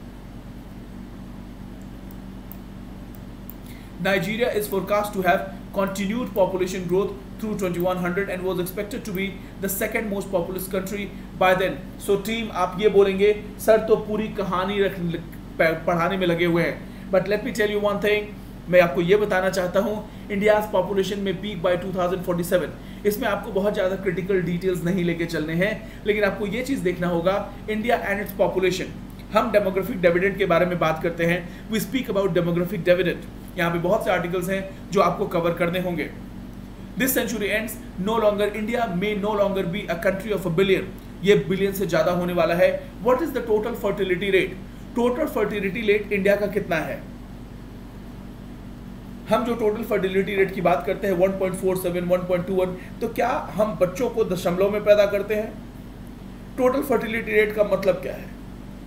Nigeria is forecast to have continued population growth through 2100 and was expected to be the second most populous country by then. So team, आप ये बोलेंगे sir तो पूरी कहानी पढ़ाने में लगे हुए हैं, but let me tell you one thing, मैं आपको ये बताना चाहता हूँ India's population may peak by 2047, इसमें आपको बहुत ज़्यादा क्रिटिकल डिटेल्स नहीं लेके चलने हैं, लेकिन आपको ये चीज़ देखना होगा इंडिया एंड इट्स पॉपुलेशन। हम डेमोग्राफिक डिविडेंड के बारे में बात करते हैं, we speak about demographic dividend. यहाँ पे बहुत से आर्टिकल्स हैं जो आपको कवर करने होंगे। This century ends, no longer India may no longer be a country of a billion, ये बिलियन से ज़्यादा होने वाला है। What is the total fertility rate? Total fertility rate India का कितना है? हम जो टोटल फर्टिलिटी रेट की बात करते हैं 1.47, 1.21, तो क्या हम बच्चों को दशमलव में पैदा करते हैं? टोटल फर्टिलिटी रेट का मतलब क्या है?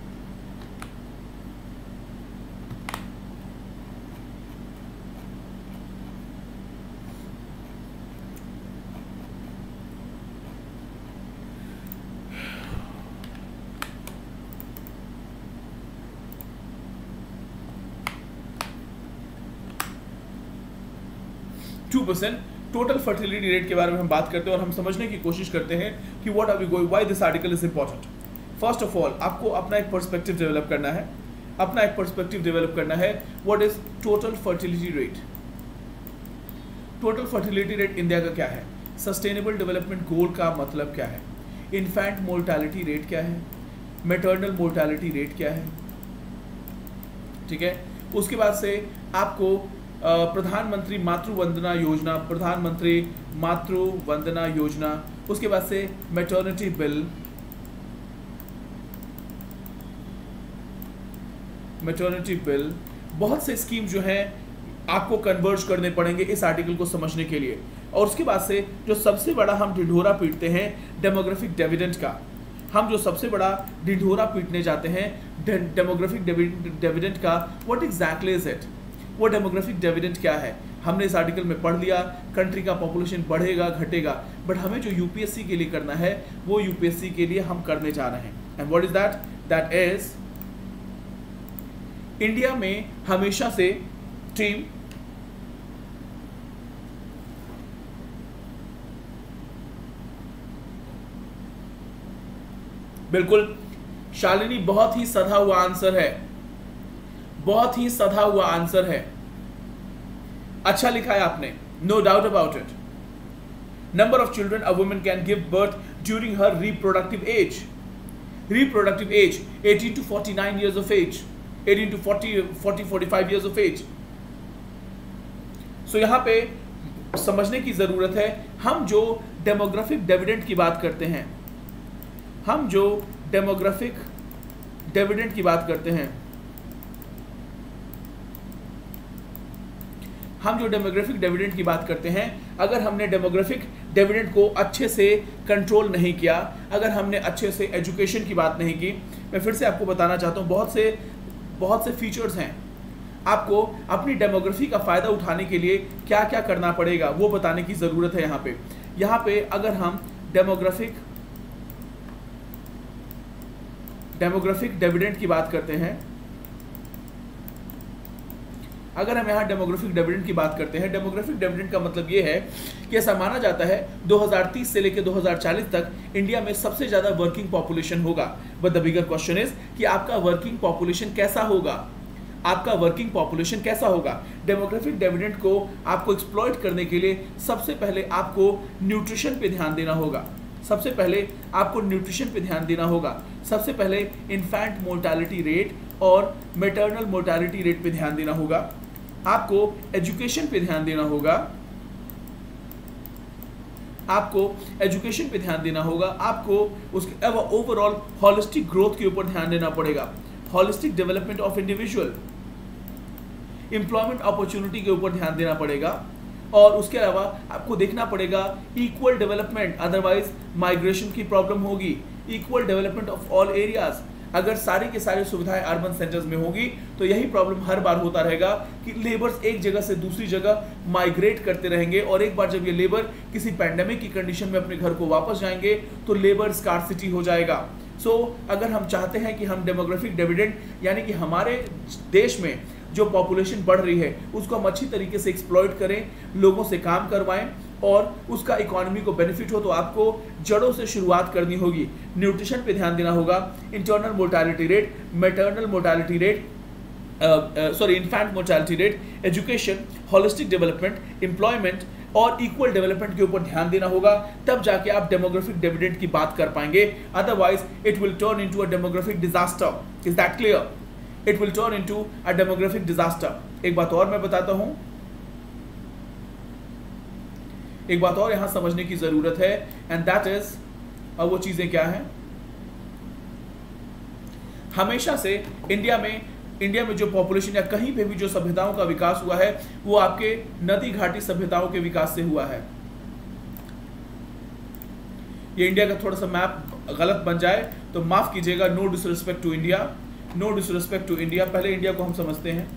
टोटल फर्टिलिटी रेट के बारे में हम बात करते हैं और हम समझने की कोशिश करते हैं कि what are we going, why this article is important. First of all आपको अपना एक पर्सपेक्टिव डेवलप करना है, what is total fertility rate. Total fertility rate India का क्या है? सस्टेनेबल डेवलपमेंट गोल का मतलब क्या है? इन्फेंट मोर्टालिटी रेट क्या है? मैटरनल मोर्टालिटी रेट क्या है? ठीक है, उसके बाद से आपको प्रधानमंत्री मातृ वंदना योजना, उसके बाद से मैटरनिटी बिल, बहुत से स्कीम जो हैं आपको कन्वर्ज करने पड़ेंगे इस आर्टिकल को समझने के लिए। और उसके बाद से जो सबसे बड़ा हम ढिढोरा पीटते हैं डेमोग्राफिक डिविडेंड का, हम जो सबसे बड़ा ढिढोरा पीटने जाते हैं डेमोग्राफिक डिविडेंड का, व्हाट एग्जैक्टली इज इट? वो डेमोग्राफिक डिविडेंड क्या है? हमने इस आर्टिकल में पढ़ लिया, कंट्री का पॉपुलेशन बढ़ेगा घटेगा, बट हमें जो यूपीएससी के लिए करना है वो यूपीएससी के लिए हम करने जा रहे हैं। And what is that? That is India में हमेशा से टीम बिल्कुल शालिनी, बहुत ही सधा हुआ आंसर है, बहुत ही सधा हुआ आंसर है, अच्छा लिखा है आपने, no doubt about it. Number of children a woman can give birth during her reproductive age 18 to 49 years of age, 18 to 45 years of age। So यहां पे समझने की जरूरत है, हम जो डेमोग्राफिक डिविडेंड की बात करते हैं, हम जो डेमोग्राफिक डिविडेंड की बात करते हैं, अगर हमने डेमोग्राफिक डिविडेंड को अच्छे से कंट्रोल नहीं किया, अगर हमने अच्छे से एजुकेशन की बात नहीं की, मैं फिर से आपको बताना चाहता हूँ बहुत से फीचर्स हैं। आपको अपनी डेमोग्राफी का फ़ायदा उठाने के लिए क्या क्या करना पड़ेगा वो बताने की ज़रूरत है। यहाँ पे अगर हम डेमोग्राफिक डिविडेंड की बात करते हैं, अगर हम यहाँ डेमोग्राफिक डिविडेंड की बात करते हैं, डेमोग्राफिक डिविडेंड का मतलब ये है कि ऐसा माना जाता है 2030 से लेकर 2040 तक इंडिया में सबसे ज़्यादा वर्किंग पॉपुलेशन होगा। But the bigger question is कि आपका वर्किंग पॉपुलेशन कैसा होगा? डेमोग्राफिक डिविडेंड को आपको एक्सप्लॉइट करने के लिए सबसे पहले आपको न्यूट्रिशन पे ध्यान देना होगा, सबसे पहले इन्फेंट मोर्टालिटी रेट और मैटरनल मोर्टालिटी रेट पे ध्यान देना होगा, आपको एजुकेशन पे ध्यान देना होगा, आपको उसके ओवरऑल होलिस्टिक ग्रोथ के ऊपर ध्यान देना पड़ेगा, holistic development of individual, employment opportunity के ऊपर ध्यान देना पड़ेगा, और उसके अलावा आपको देखना पड़ेगा इक्वल डेवलपमेंट, अदरवाइज माइग्रेशन की प्रॉब्लम होगी। Equal development of all areas, अगर सारी की सारी सुविधाएं अर्बन सेंटर्स में होगी तो यही प्रॉब्लम हर बार होता रहेगा कि लेबर्स एक जगह से दूसरी जगह माइग्रेट करते रहेंगे, और एक बार जब ये लेबर किसी पैंडेमिक की कंडीशन में अपने घर को वापस जाएंगे तो लेबर स्कार्सिटी हो जाएगा। अगर हम चाहते हैं कि हम डेमोग्राफिक डिविडेंड यानी कि हमारे देश में जो पॉपुलेशन बढ़ रही है उसको हम अच्छी तरीके से एक्सप्लॉइट करें, लोगों से काम करवाएं और उसका इकोनॉमी को बेनिफिट हो, तो आपको जड़ों से शुरुआत करनी होगी। न्यूट्रिशन पे ध्यान देना होगा, internal mortality rate, maternal mortality rate, infant mortality rate, education, holistic development, employment और इक्वल डेवलपमेंट के ऊपर ध्यान देना होगा, तब जाके आप डेमोग्राफिक डिविडेंड की बात कर पाएंगे। Otherwise it will turn into a demographic disaster. Is that clear? It will turn into a demographic disaster. एक बात और मैं बताता हूं, एक बात और यहां समझने की जरूरत है, एंड दैट इज, और वो चीजें क्या हैं? हमेशा से इंडिया में इंडिया में जो पॉपुलेशन या कहीं पे भी जो सभ्यताओं का विकास हुआ है वो आपके नदी घाटी सभ्यताओं के विकास से हुआ है। ये इंडिया का थोड़ा सा मैप गलत बन जाए तो माफ कीजिएगा, no disrespect to India, no disrespect to India. पहले इंडिया को हम समझते हैं।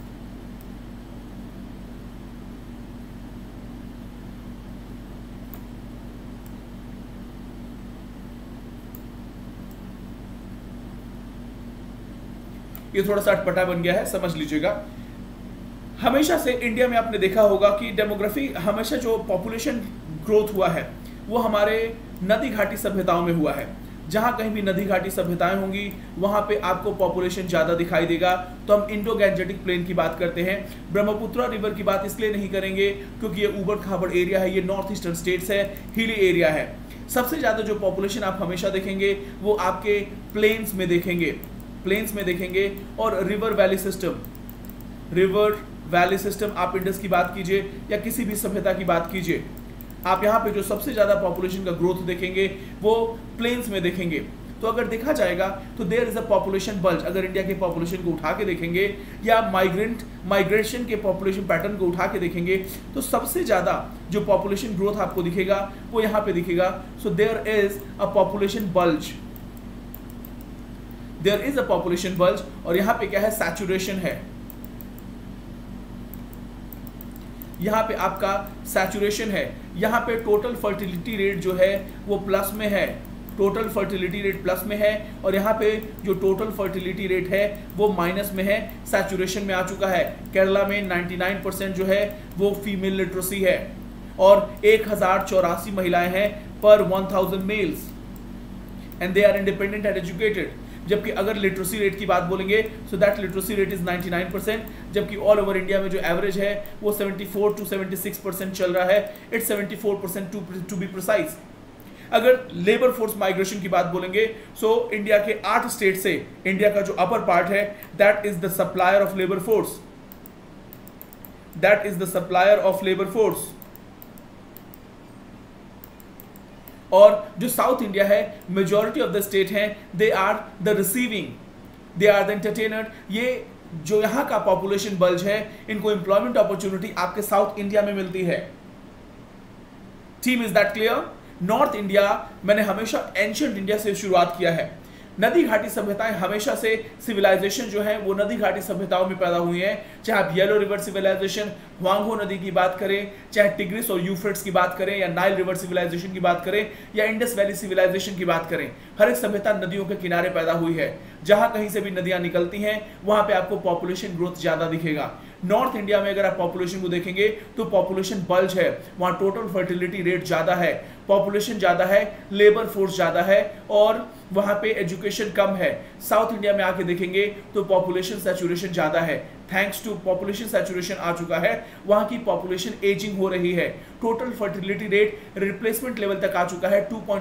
ये थोड़ा सा अटपटा बन गया है, समझ लीजिएगा। हमेशा से इंडिया में आपने देखा होगा कि डेमोग्राफी, हमेशा जो पॉपुलेशन ग्रोथ हुआ है वो हमारे नदी घाटी सभ्यताओं में हुआ है। जहां कहीं भी नदी घाटी सभ्यताएं होंगी वहां पे आपको पॉपुलेशन ज्यादा दिखाई देगा। तो हम इंडो गैंजेटिक प्लेन की बात करते हैं। ब्रह्मपुत्रा रिवर की बात इसलिए नहीं करेंगे क्योंकि ये ऊबड़ खाबड़ एरिया है, ये नॉर्थ ईस्टर्न स्टेट्स है, हिली एरिया है। सबसे ज्यादा जो पॉपुलेशन आप हमेशा देखेंगे वो आपके प्लेन्स में देखेंगे, प्लेन्स में देखेंगे। और river valley system, river valley system, आप इंडस की बात कीजिए या किसी भी सभ्यता की बात कीजिए, आप यहाँ पे जो सबसे ज्यादा पॉपुलेशन का ग्रोथ देखेंगे वो प्लेन्स में देखेंगे। तो अगर देखा जाएगा तो there is a population bulge. अगर इंडिया के पॉपुलेशन को उठा के देखेंगे या माइग्रेशन के पॉपुलेशन पैटर्न को उठा के देखेंगे तो सबसे ज्यादा जो पॉपुलेशन ग्रोथ आपको दिखेगा वो यहाँ पे दिखेगा। So there is a population bulge, there is a population bulge. और यहाँ पे क्या है, सैचुरेशन है। यहाँ पे आपका सैचुरेशन है। यहाँ पे टोटल फर्टिलिटी रेट जो है वो प्लस में है, टोटल फर्टिलिटी रेट प्लस में है। और यहाँ पे जो टोटल फर्टिलिटी रेट है वो माइनस में है, सैचुरेशन में आ चुका है। केरला में 99% जो है वो फीमेल लिटरेसी है और 1084 महिलाएं हैं पर 1000 males and they are independent and educated. जबकि अगर लिटरेसी रेट की बात बोलेंगे so that literacy rate is 99%, जबकि ऑल ओवर इंडिया में जो एवरेज है वो 74 to 76% चल रहा है। It's 74% to be precise. अगर लेबर फोर्स माइग्रेशन की बात बोलेंगे सो इंडिया के 8 स्टेट से इंडिया का जो अपर पार्ट है that is the supplier of labour force, that is the supplier of labour force. और जो साउथ इंडिया है, मेजॉरिटी ऑफ द स्टेट हैं they are the receiving, they are the entertainer. ये जो यहाँ का पॉपुलेशन बल्ज है इनको एम्प्लॉयमेंट अपॉर्चुनिटी आपके साउथ इंडिया में मिलती है। Team, is that clear? North India मैंने हमेशा एंशिएंट इंडिया से शुरुआत किया है। नदी घाटी सभ्यताएं हमेशा से, सिविलाइजेशन जो है वो नदी घाटी सभ्यताओं में पैदा हुई है। चाहे आप येलो रिवर सिविलाइजेशन, हुआंगहो नदी की बात करें, चाहे टिग्रिस और यूफ्रेट्स की बात करें, या नाइल रिवर सिविलाइजेशन की बात करें, या इंडस वैली सिविलाइजेशन की बात करें, हर एक सभ्यता नदियों के किनारे पैदा हुई है। जहां कहीं से भी नदियां निकलती हैं वहां पे आपको पॉपुलेशन ग्रोथ ज्यादा दिखेगा। नॉर्थ इंडिया में अगर आप पॉपुलेशन को देखेंगे तो पॉपुलेशन बल्ज है, वहां टोटल फर्टिलिटी रेट ज्यादा है, पॉपुलेशन ज्यादा है, लेबर फोर्स ज्यादा है और वहां पे एजुकेशन कम है। साउथ इंडिया में आके देखेंगे तो पॉपुलेशन सैचुरेशन ज्यादा है। थैंक्स टू पॉपुलेशन सैचुरेशन आ चुका है, वहां की पॉपुलेशन एजिंग हो रही है। Total fertility rate replacement level तक आ चुका है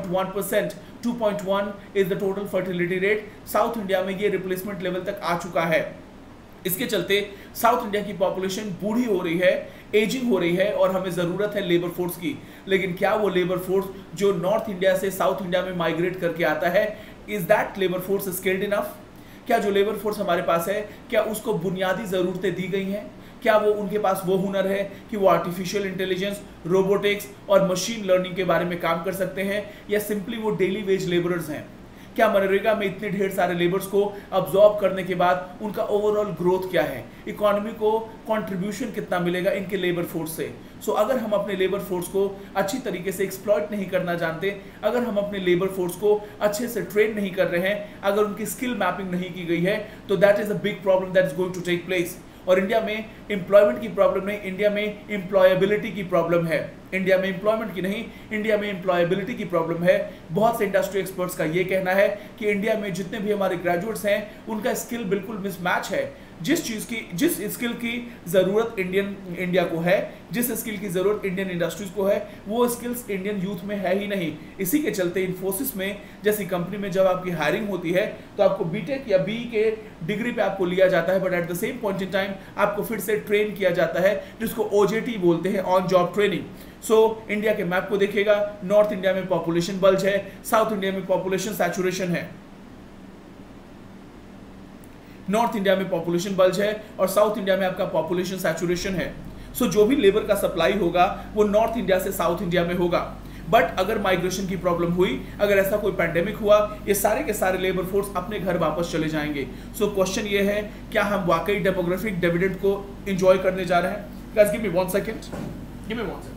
2.1%। 2.1 is the total fertility rate. South India में ये रिप्लेसमेंट लेवल तक आ चुका है। इसके चलते साउथ इंडिया की पॉपुलेशन बूढ़ी हो रही है, एजिंग हो रही है और हमें जरूरत है लेबर फोर्स की। लेकिन क्या वो लेबर फोर्स जो नॉर्थ इंडिया से साउथ इंडिया में माइग्रेट करके आता है, is that labour force skilled enough? क्या जो लेबर फोर्स हमारे पास है क्या उसको बुनियादी जरूरतें दी गई हैं? क्या वो उनके पास वो हुनर है कि वो आर्टिफिशियल इंटेलिजेंस, रोबोटिक्स और मशीन लर्निंग के बारे में काम कर सकते हैं, या सिंपली वो डेली वेज लेबरर्स हैं? क्या मनरेगा में इतने ढेर सारे लेबर्स को अब्सॉर्ब करने के बाद उनका ओवरऑल ग्रोथ क्या है, इकोनॉमी को कंट्रीब्यूशन कितना मिलेगा इनके लेबर फोर्स से? सो अगर हम अपने लेबर फोर्स को अच्छी तरीके से एक्सप्लॉइट नहीं करना जानते, अगर हम अपने लेबर फोर्स को अच्छे से ट्रेन नहीं कर रहे हैं, अगर उनकी स्किल मैपिंग नहीं की गई है, तो that is a big problem that is going to take place. और इंडिया में एम्प्लॉयमेंट की प्रॉब्लम नहीं, इंडिया में एम्प्लॉयबिलिटी की प्रॉब्लम है। इंडिया में एम्प्लॉयमेंट की नहीं, इंडिया में एम्प्लॉयबिलिटी की प्रॉब्लम है। बहुत से इंडस्ट्री एक्सपर्ट्स का ये कहना है कि इंडिया में जितने भी हमारे ग्रेजुएट्स हैं उनका स्किल बिल्कुल मिसमैच है। जिस स्किल की जरूरत इंडिया को है, जिस स्किल की जरूरत इंडियन इंडस्ट्रीज को है, वो स्किल्स इंडियन यूथ में है ही नहीं। इसी के चलते इन्फोसिस में जैसी कंपनी में जब आपकी हायरिंग होती है तो आपको बीटेक या बी के डिग्री पे आपको लिया जाता है, but at the same point in time आपको फिर से ट्रेन किया जाता है, जिसको OJT बोलते हैं, on job training. So India के मैप को देखिएगा, नॉर्थ इंडिया में पॉपुलेशन बल्ज है, साउथ इंडिया में पॉपुलेशन सैचुरेशन है। नॉर्थ इंडिया में पॉपुलेशन बल्ज है और साउथ इंडिया में आपका पॉपुलेशन सैचुरेशन है। सो जो भी लेबर का सप्लाई होगा वो नॉर्थ इंडिया से साउथ इंडिया में होगा। बट अगर माइग्रेशन की प्रॉब्लम हुई, अगर ऐसा कोई पैंडेमिक हुआ, ये सारे के सारे लेबर फोर्स अपने घर वापस चले जाएंगे। सो क्वेश्चन ये है, क्या हम वाकई डेमोग्राफिक डिविडेंड को एंजॉय करने जा रहे हैं? Guys give me 1 second, give me 1 second.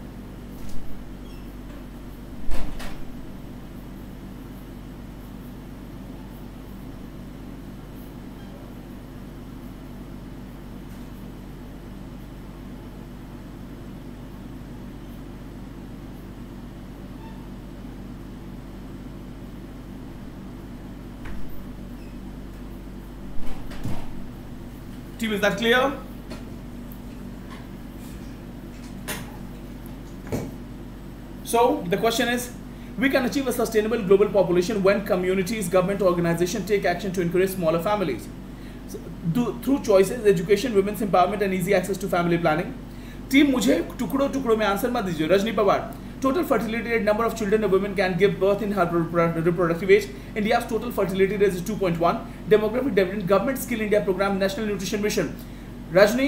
Team, is that clear? So the question is, we can achieve a sustainable global population when communities, government organizations take action to encourage smaller families. Through choices, education, women's empowerment and easy access to family planning. Team, मुझे टुकड़ों टुकड़ों में answer मत दीजिए। Rajni Pawar, total fertility rate, number of children a woman can give birth in her reproductive age. India's total fertility rate is 2.1. Demographic dividend, government skill India program, national nutrition mission. Rajni,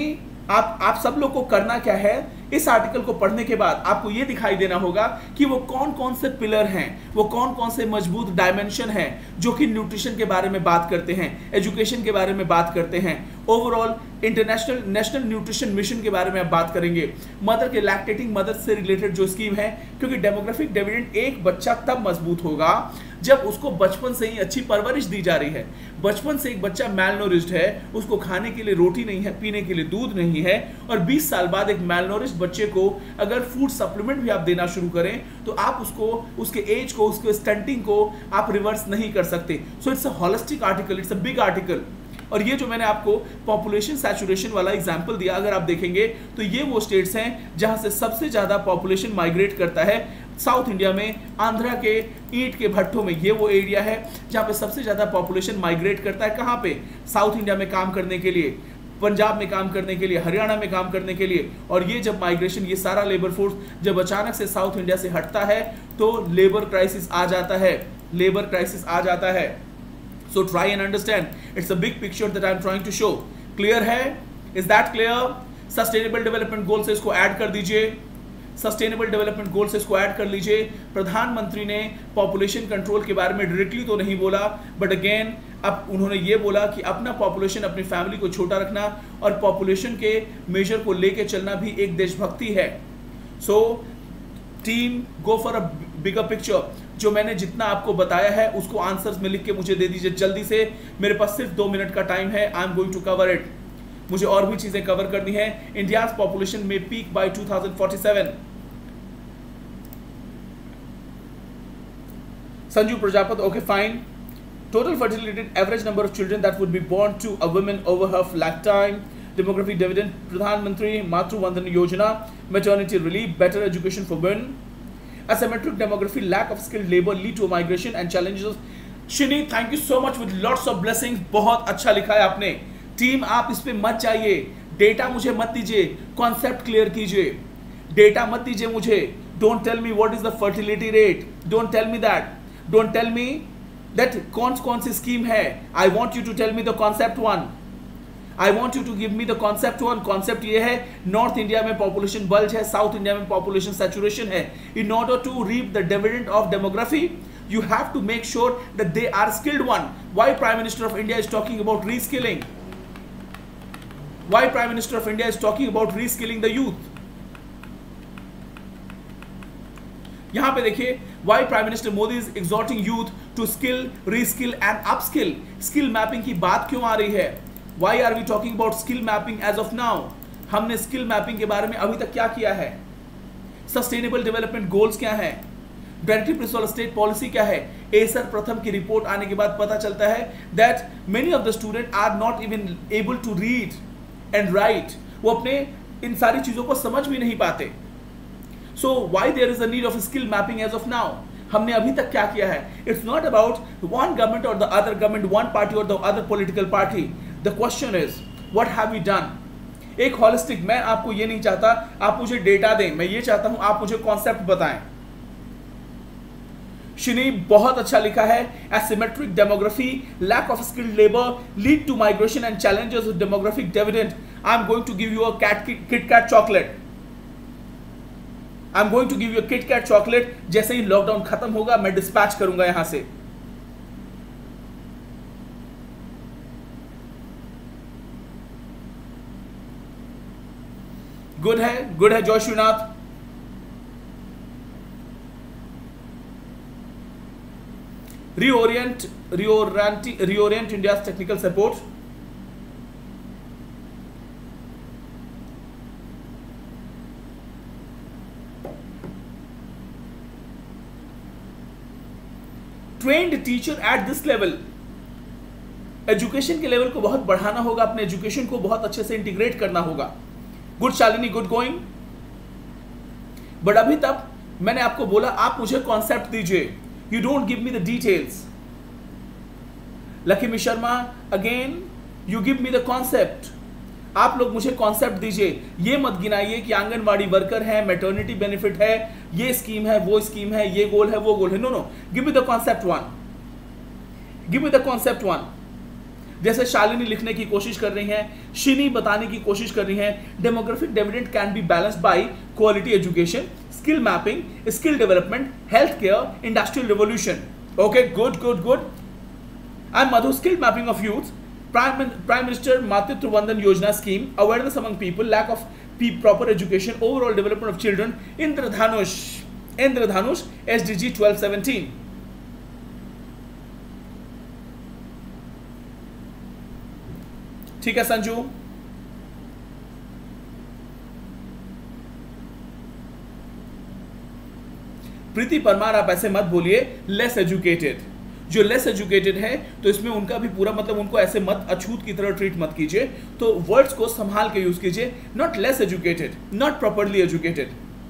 आप सब लोग को करना क्या है, इस आर्टिकल को पढ़ने के बाद आपको ये दिखाई देना होगा कि वो कौन कौन से पिलर हैं, वो कौन कौन से मजबूत डायमेंशन हैं जो कि न्यूट्रिशन के बारे में बात करते हैं, एजुकेशन के बारे में बात करते हैं, overall international national nutrition mission के बारे में आप बात करेंगे, मदर के लैक्टेटिंग मदर से रिलेटेड जो स्कीम है, क्योंकि डेमोग्राफिक डिविडेंड एक बच्चा तब मजबूत होगा जब उसको बचपन से ही अच्छी परवरिश दी जा रही है। बचपन से एक बच्चा मैलनोरिश्ड है, उसको खाने के लिए रोटी नहीं है, पीने के लिए दूध नहीं है, और 20 साल बाद एक मैलनोरिश्ड बच्चे को अगर फूड सप्लीमेंट भी आप देना शुरू करें तो आप उसको उसके एज को, उसके स्टंटिंग को आप रिवर्स नहीं कर सकते। So it's a holistic article, it's a big article. और ये जो मैंने आपको पॉपुलेशन सैचुरेशन वाला एग्जांपल दिया, अगर आप देखेंगे तो ये वो स्टेट्स हैं जहां से सबसे ज्यादा पॉपुलेशन माइग्रेट करता है। साउथ इंडिया में आंध्रा के ईंट के भट्टों में ये वो एरिया है जहां पे सबसे ज्यादा पॉपुलेशन माइग्रेट करता है। कहां पे? साउथ इंडिया में काम करने के लिए, पंजाब में काम करने के लिए, हरियाणा में काम करने के लिए। और ये जब माइग्रेशन, ये सारा लेबर फोर्स जब अचानक से साउथ इंडिया से हटता है तो लेबर क्राइसिस आ जाता है, लेबर क्राइसिस आ जाता है। So try and understand. It's a big picture that I'm trying to show. Clear है? Is that clear? Sustainable Development Goal से इसको ऐड कर दीजिए। Sustainable Development Goal से इसको ऐड कर लीजिए। प्रधानमंत्री ने पॉपुलेशन कंट्रोल के बारे में डायरेक्टली तो नहीं बोला, बट अगेन अब उन्होंने ये बोला कि अपना पॉपुलेशन, अपनी फैमिली को छोटा रखना और पॉपुलेशन के मेजर को लेके चलना भी एक देशभक्ति है। So team, go for a bigger picture. जो मैंने जितना आपको बताया है उसको आंसर्स में लिख के मुझे दे दीजिए जल्दी से। मेरे पास सिर्फ 2 मिनट का टाइम है। I am going to cover it. मुझे और भी चीजें कवर करनी है। India's population may peak by 2047। Sanju Prajapat, okay fine. Total fertility, average number of children that would be born to a woman over her lifetime. Demographic dividend, Pradhan Mantri Matru Vandana Yojana, maternity relief, better education for women. Asymmetric demography, lack of skilled labor lead to migration and challenges. Shini, thank you so much with lots of blessings. बहुत अच्छा लिखा है आपने। Team, आप इस पे मत जाइए, डेटा मुझे मत दीजिए, कॉन्सेप्ट क्लियर कीजिए। डेटा मत दीजिए मुझे। Don't tell me what is the fertility rate. Don't tell me that. Don't tell me that कौन सी स्कीम है। I want you to tell me the concept one. I want you to give me the concept one. Concept ये है, north India में population bulge है, south India में population saturation है। In order to reap the dividend of demography, you have to make sure that they are skilled one. Why Prime Minister of India is talking about reskilling? Why Prime Minister of India is talking about reskilling the youth? यहां पे देखिए, why Prime Minister Modi is exhorting youth to skill, reskill and upskill. Skill mapping की बात क्यों आ रही है? Why are we talking about skill mapping as of now? हमने skill mapping के बारे में अभी तक क्या किया है? सस्टेनेबल डेवलपमेंट गोल्स क्या है? डायरेक्टिव प्रिंसिपल स्टेट पॉलिसी क्या है? एसर प्रथम की रिपोर्ट आने के बाद पता चलता है that many of the student are not even able to read and write. वो अपने इन सारी चीजों को समझ भी नहीं पाते। So why there is a need of skill mapping as of now? हमने अभी तक क्या किया है? It's not about one government और the other government, one party और the other political party. The question is what have we done? एक holistic, मैं आपको ये नहीं चाहता आप मुझे डेटा दें, मैं ये चाहता हूं आप मुझे कॉन्सेप्ट बताएं। शिनी बहुत अच्छा लिखा है। Asymmetric demography, lack of skilled labour lead to migration and challenges with demographic dividend. I am going to give you a Kit Kat chocolate. I am going to give you a Kit Kat chocolate. जैसे ही lockdown खत्म होगा मैं dispatch करूंगा यहां से। Good है Jay Shrinath. reorient India's technical support. Trained teacher at this level. Education के लेवल को बहुत बढ़ाना होगा, अपने एजुकेशन को बहुत अच्छे से इंटीग्रेट करना होगा। Good Shalini, good going. But अभी तक मैंने आपको बोला आप मुझे कॉन्सेप्ट दीजिए, you don't give me the details. Lakshmi Sharma, again you give me the concept. आप लोग मुझे कॉन्सेप्ट दीजिए, ये मत गिनाइए कि आंगनवाड़ी वर्कर है, मैटरनिटी बेनिफिट है, ये स्कीम है, वो स्कीम है, ये गोल है, वो गोल है। No no, give me the concept one, give me the concept one. जैसे शालिनी लिखने की कोशिश कर रही हैं, शिनी बताने की कोशिश कर रही हैं, demographic dividend can be balanced by quality education, skill mapping, skill development, health care, industrial revolution. Okay, good good good. I am Madhu, skill mapping of youth, prime minister Matritva Vandana Yojana scheme, awareness among people, lack of proper education, overall development of children, Indradhanush SDG 1217। ठीक है संजू। प्रीति परमार, आप ऐसे मत बोलिए less educated. जो less educated है तो इसमें उनका भी पूरा मतलब, उनको ऐसे मत अछूत की तरह ट्रीट मत कीजिए। तो वर्ड्स को संभाल के यूज कीजिए, not less educated, not properly educated.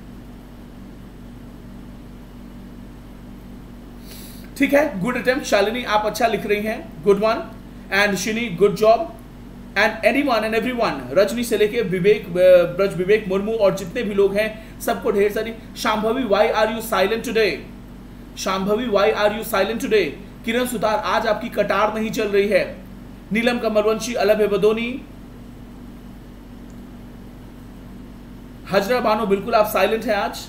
ठीक है, गुड अटेम्प्ट शालिनी, आप अच्छा लिख रही हैं, good one. And Shini, good job. And anyone and everyone, Rajni से लेके विवेक, ब्रज विवेक मुर्मू और जितने भी लोग हैं सबको ढेर सारी। Shambhavi, why are you silent today? Shambhavi, why are you silent today? Kiran Sutar, आज आपकी कटार नहीं चल रही है। नीलम कमलवंशी, अलभ बदोनी, हजरा बानो, बिल्कुल आप साइलेंट हैं आज।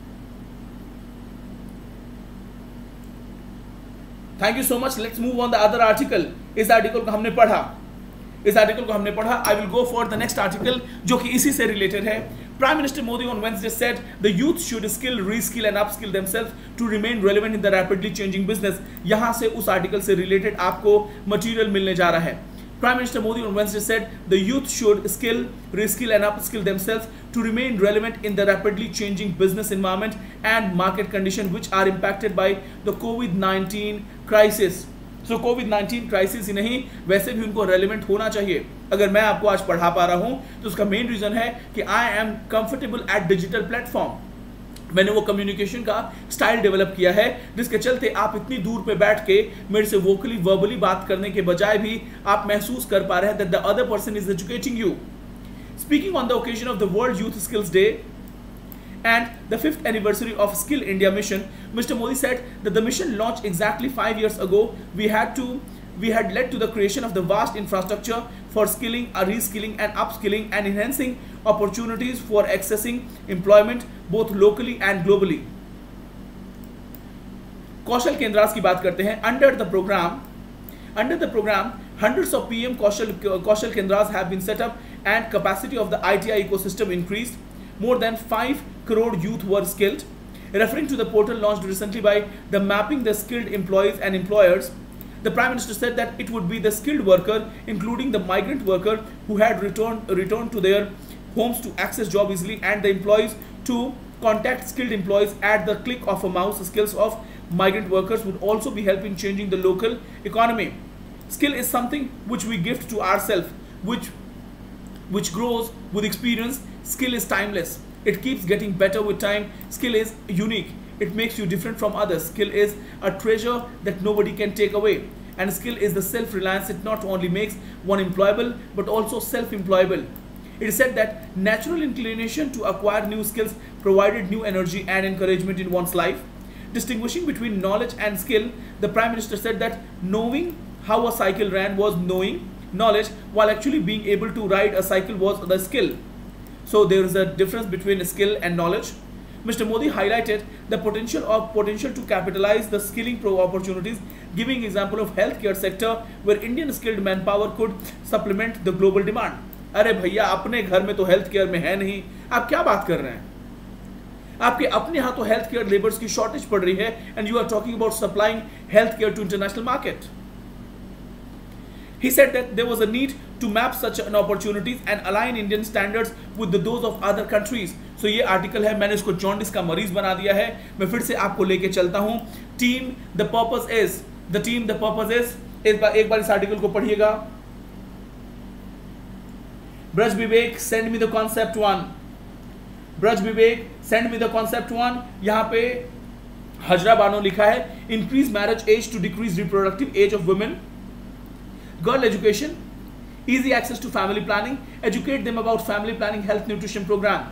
Thank you so much. Let's move on the other article. इस आर्टिकल को हमने पढ़ा। I will go for the next article जो कि इसी से रिलेटेड है। Prime minister Modi on Wednesday said the youth should skill, reskill and upskill themselves to remain relevant in the rapidly changing business. यहां से उस आर्टिकल से रिलेटेड आपको मटेरियल मिलने जा रहा है। Prime Minister Modi on Wednesday said the youth should skill, reskill and upskill themselves to remain relevant in the rapidly changing business environment and market conditions which are impacted by the COVID-19 crisis. So COVID-19 crisis ही नहीं, वैसे भी उनको relevant होना चाहिए। अगर मैं आपको आज पढ़ा पा रहा हूँ तो उसका मेन रीजन है कि I am comfortable at digital platform. मैंने वो कम्युनिकेशन का स्टाइल डेवलप किया है जिसके चलते आप इतनी दूर पे बैठ के मेरे से वोकली वर्बली बात करने के बजाय भी आप महसूस कर पा रहे हैं that the other person is educating you. Speaking on the occasion of the World Youth Skills Day and the 5th anniversary of Skill India mission, Mr. Modi said that the mission launched exactly 5 years ago. We had led to the creation of the vast infrastructure for skilling, reskilling and upskilling and enhancing opportunities for accessing employment both locally and globally. कौशल केंद्रास की बात करते हैं। Under the program, hundreds of PM Kaushal केंद्रास have been set up and capacity of the ITI ecosystem increased. More than 5 crore youth were skilled. Referring to the portal launched recently by the Mapping the Skilled Employees and Employers, the Prime Minister said that it would be the skilled worker, including the migrant worker who had returned to their homes to access job easily, and the employees to contact skilled employees at the click of a mouse. The skills of migrant workers would also be helping changing the local economy. Skill is something which we gift to ourselves, which grows with experience. Skill is timeless. It keeps getting better with time. Skill is unique. It makes you different from others. Skill is a treasure that nobody can take away. And skill is the self-reliance. It not only makes one employable, but also self-employable. It is said that natural inclination to acquire new skills provided new energy and encouragement in one's life. Distinguishing between knowledge and skill, the Prime Minister said that knowing how a cycle ran was knowing knowledge, while actually being able to ride a cycle was the skill. So there is a difference between skill and knowledge. Mr. Modi highlighted the potential to capitalize the skilling opportunities, giving example of healthcare sector where Indian skilled manpower could supplement the global demand. अरे भैया, अपने घर में तो health care में है नहीं, आप क्या बात कर रहे हैं? आपके अपने यहाँ तो हेल्थ केयर लेबर्स की शॉर्टेज पड़ रही है, and you are talking about supplying health care to international market. He said that there was a need to map such an opportunities and align Indian standards with those of other countries. So ये article है, मैंने इसको jaundice का मरीज बना दिया है. मैं फिर से आपको लेके चलता हूँ. टीम द पर्पस इज, एक बार इस आर्टिकल को पढ़िएगा. Braj Vivek, send me the concept one. Braj Vivek, send me the concept one. यहाँ पे हजरा बानो लिखा है, increase marriage age to decrease reproductive age of women. Girl education, easy access to family planning, educate them about family planning, health nutrition program.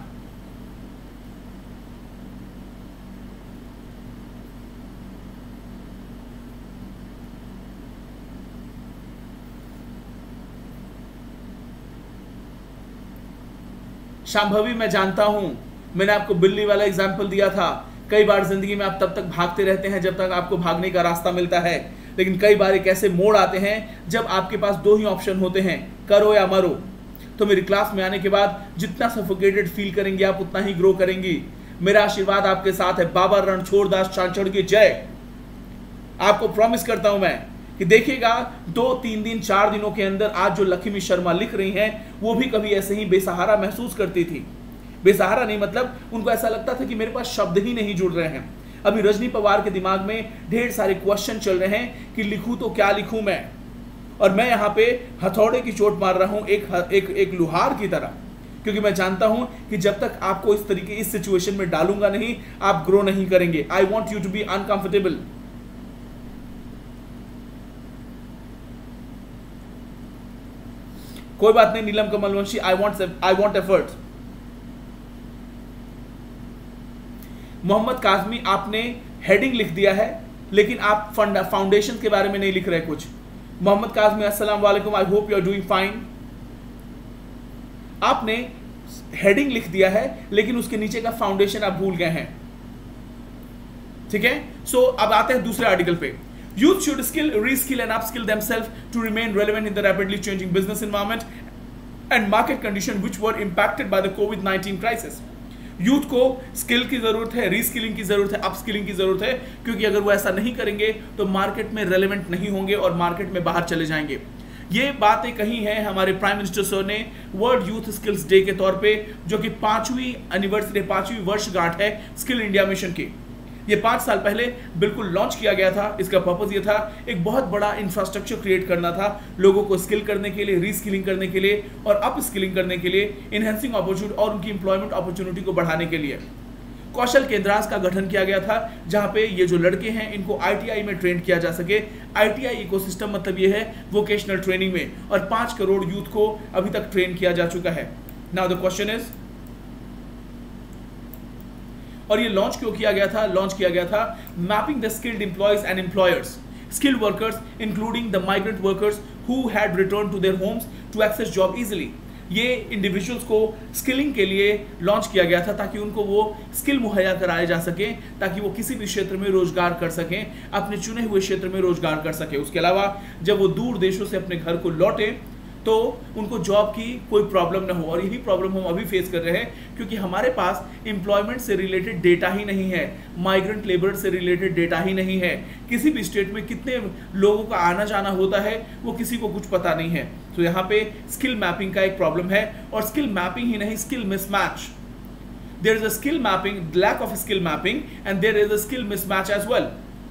Shambhavi, मैं जानता हूं, मैंने आपको बिल्ली वाला एग्जाम्पल दिया था. कई बार जिंदगी में आप तब तक भागते रहते हैं जब तक आपको भागने का रास्ता मिलता है, लेकिन कई बार एक ऐसे मोड़ आते हैं जब आपके पास दो ही ऑप्शन होते हैं, करो या मरो. तो मेरी क्लास में आने के बाद जितना सफोकेटेड फील करेंगे आप, उतना ही ग्रो करेंगी. मेरा आशीर्वाद आपके साथ है. बाबा रणछोड़दास चांचड़ की जय. आपको प्रॉमिस करता हूं मैं कि देखिएगा 2-3 दिन 4 दिनों के अंदर आज जो लक्ष्मी शर्मा लिख रही हैं, वो भी कभी ऐसे ही बेसहारा महसूस करती थी. बेसहारा नहीं मतलब उनको ऐसा लगता था कि मेरे पास शब्द ही नहीं जुड़ रहे हैं. अभी रजनी पवार के दिमाग में ढेर सारे क्वेश्चन चल रहे हैं कि लिखूं तो क्या लिखूं मैं, और मैं यहां पे हथौड़े की चोट मार रहा हूं एक लुहार की तरह, क्योंकि मैं जानता हूं कि जब तक आपको इस तरीके इस सिचुएशन में डालूंगा नहीं, आप ग्रो नहीं करेंगे. I want you to be uncomfortable. कोई बात नहीं Neelam Kamal Vanshi, I want effort. Mohammad Kazmi, आपने हेडिंग लिख दिया है लेकिन आप फाउंडेशन के बारे में नहीं लिख रहे कुछ. मोहम्मद काजमी, अस्सलाम वालेकुम, I hope you are doing fine. आपने हेडिंग लिख दिया है लेकिन उसके नीचे का फाउंडेशन आप भूल गए हैं. ठीक है, सो अब आते हैं दूसरे आर्टिकल पे. Youth should skill, reskill and upskill themselves to remain relevant in the rapidly changing business environment and market condition which were impacted by the कोविड-19 क्राइसिस. यूथ को स्किल की जरूरत है, रीस्किलिंग की जरूरत है, अपस्किलिंग की जरूरत है, क्योंकि अगर वो ऐसा नहीं करेंगे तो मार्केट में रेलेवेंट नहीं होंगे और मार्केट में बाहर चले जाएंगे. ये बातें कही हैं हमारे प्राइम मिनिस्टर सर ने वर्ल्ड यूथ स्किल्स डे के तौर पे, जो कि 5वीं एनिवर्सरी, 5वीं वर्षगांठ है स्किल इंडिया मिशन की. ये 5 साल पहले बिल्कुल लॉन्च किया गया था. इसका पर्पस ये था, एक बहुत बड़ा इंफ्रास्ट्रक्चर क्रिएट करना था लोगों को स्किल करने के लिए, रीस्किलिंग करने के लिए और अप स्किलिंग करने के लिए, इनहेंसिंग अपॉर्चुनिटी और उनकी इंप्लॉयमेंट अपॉर्चुनिटी को बढ़ाने के लिए. कौशल केंद्रास का गठन किया गया था, जहां पे ये जो लड़के हैं इनको ITI में ट्रेन किया जा सके. ITI इकोसिस्टम मतलब ये है वोकेशनल ट्रेनिंग में, और 5 करोड़ यूथ को अभी तक ट्रेन किया जा चुका है. नाउ द क्वेश्चन इज, और ये लॉन्च क्यों किया गया था? लॉन्च किया गया था mapping the skilled employees and employers, skilled workers including the migrant workers who had return to their homes to access job easily. ये इंडिविजुअल्स को स्किलिंग के लिए लॉन्च किया गया था ताकि उनको वो स्किल मुहैया कराए जा सके, ताकि वो किसी भी क्षेत्र में रोजगार कर सकें, अपने चुने हुए क्षेत्र में रोजगार कर सके. उसके अलावा जब वो दूर देशों से अपने घर को लौटे तो उनको जॉब की कोई प्रॉब्लम ना हो. और यही प्रॉब्लम हम अभी फेस कर रहे हैं, क्योंकि हमारे पास एम्प्लॉयमेंट से रिलेटेड डेटा ही नहीं है, माइग्रेंट लेबर से रिलेटेड डेटा ही नहीं है. किसी भी स्टेट में कितने लोगों का आना जाना होता है वो किसी को कुछ पता नहीं है. तो यहाँ पे स्किल मैपिंग का एक प्रॉब्लम है, और स्किल मैपिंग ही नहीं, skill mismatch. There is a skill mapping, lack of skill mapping, and there is a skill mismatch as well.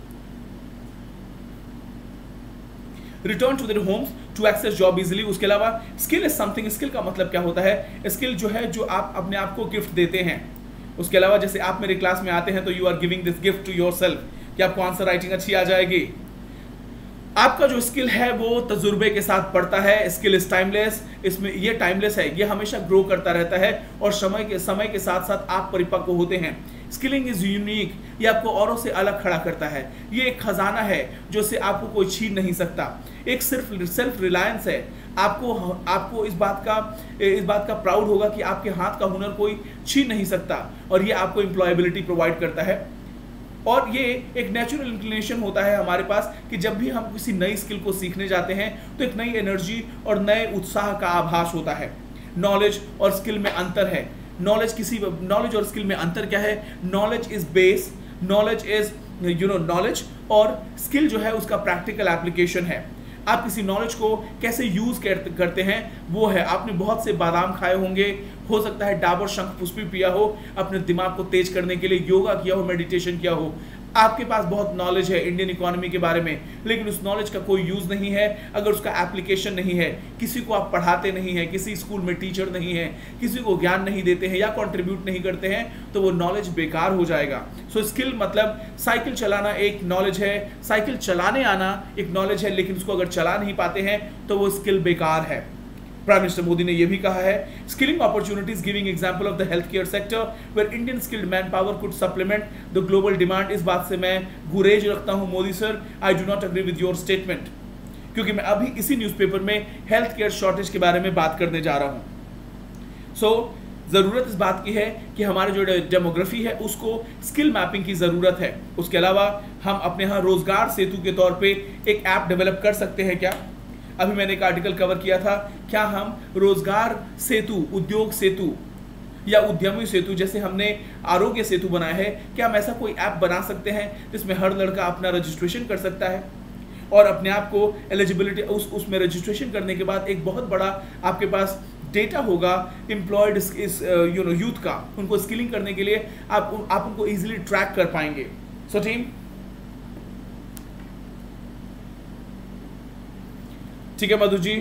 Return to their homes to access job easily. उसके अलावा skill is something, skill का मतलब क्या होता है? Skill जो है जो आप अपने आप को गिफ्ट देते हैं. उसके अलावा जैसे आप मेरे क्लास में आते हैं तो you are giving this gift to yourself कि आपको आंसर राइटिंग अच्छी आ जाएगी. आपका जो स्किल है वो तजुर्बे के साथ बढ़ता है. स्किल इज टाइमलेस, इसमें ये टाइमलेस है, ये हमेशा ग्रो करता रहता है और समय के साथ साथ आप परिपक्व होते हैं. स्किलिंग इज यूनिक, ये आपको औरों से अलग खड़ा करता है। ये एक खजाना है जो से आपको कोई छीन नहीं सकता। एक सिर्फ सेल्फ रिलायंस है। आपको इस बात का प्राउड होगा कि आपके हाथ का हुनर कोई छीन नहीं सकता, और ये आपको एम्प्लॉयबिलिटी प्रोवाइड करता है। और ये एक नेचुरल इंक्लिनेशन होता है हमारे पास कि जब भी हम किसी नई स्किल को सीखने जाते हैं तो एक नई एनर्जी और नए उत्साह का आभास होता है। नॉलेज और स्किल में अंतर है। नॉलेज और स्किल में अंतर क्या है? Knowledge is base, knowledge is knowledge, और स्किल जो है उसका प्रैक्टिकल एप्लीकेशन है। आप किसी नॉलेज को कैसे यूज करते हैं वो है। आपने बहुत से बादाम खाए होंगे, हो सकता है डाबर शंख पुष्पी पिया हो, अपने दिमाग को तेज करने के लिए योगा किया हो, मेडिटेशन किया हो। आपके पास बहुत नॉलेज है इंडियन इकोनॉमी के बारे में, लेकिन उस नॉलेज का कोई यूज नहीं है अगर उसका एप्लीकेशन नहीं है। किसी को आप पढ़ाते नहीं है, किसी स्कूल में टीचर नहीं है, किसी को ज्ञान नहीं देते हैं या कंट्रीब्यूट नहीं करते हैं, तो वो नॉलेज बेकार हो जाएगा। सो स्किल मतलब साइकिल चलाना एक नॉलेज है, साइकिल चलाने आना एक नॉलेज है, लेकिन उसको अगर चला नहीं पाते हैं तो वो स्किल बेकार है। प्राइम मिनिस्टर मोदी ने यह भी कहा है, skilling opportunities giving example of the health care sector where Indian skilled man power could supplement the global demand. इस बात से मैं गुरेज रखता हूं Modi sir, I do not agree with your statement, क्योंकि मैं अभी इसी न्यूज़पेपर में हेल्थ केयर शॉर्टेज के बारे में बात करने जा रहा हूं। सो जरूरत इस बात की है कि हमारे जो डेमोग्राफी है उसको स्किल मैपिंग की जरूरत है। उसके अलावा हम अपने यहाँ रोजगार सेतु के तौर पे एक ऐप डेवलप कर सकते हैं क्या? अभी मैंने एक आर्टिकल कवर किया था, क्या हम रोजगार सेतु, उद्योग सेतु या उद्यमी सेतु, जैसे हमने आरोग्य सेतु बनाया है, क्या हम ऐसा कोई ऐप बना सकते हैं जिसमें हर लड़का अपना रजिस्ट्रेशन कर सकता है और अपने आप को एलिजिबिलिटी उसमें रजिस्ट्रेशन करने के बाद एक बहुत बड़ा आपके पास डेटा होगा एम्प्लॉयड यूथ का, उनको स्किलिंग करने के लिए आप उनको इजीली ट्रैक कर पाएंगे। सो टीम, ठीक है मधु जी,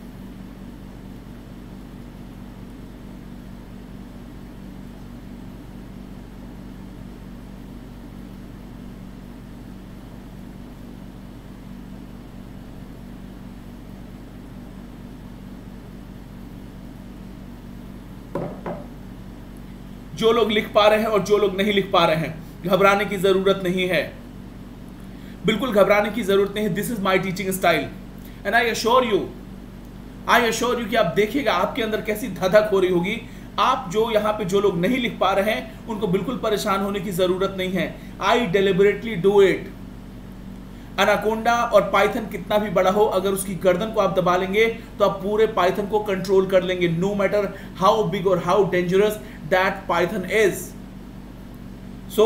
जो लोग लिख पा रहे हैं और जो लोग नहीं लिख पा रहे हैं, घबराने की जरूरत नहीं है, बिल्कुल घबराने की जरूरत नहीं है। This is my teaching style and I assure you कि आप देखिएगा आपके अंदर कैसी धधक हो रही होगी। आप जो यहाँ पे जो लोग नहीं लिख पा रहे हैं उनको बिल्कुल परेशान होने की जरूरत नहीं है। I deliberately do it. Anaconda और पाइथन कितना भी बड़ा हो, अगर उसकी गर्दन को आप दबा लेंगे तो आप पूरे पाइथन को कंट्रोल कर लेंगे, नो मैटर हाउ बिग और how dangerous that python is. So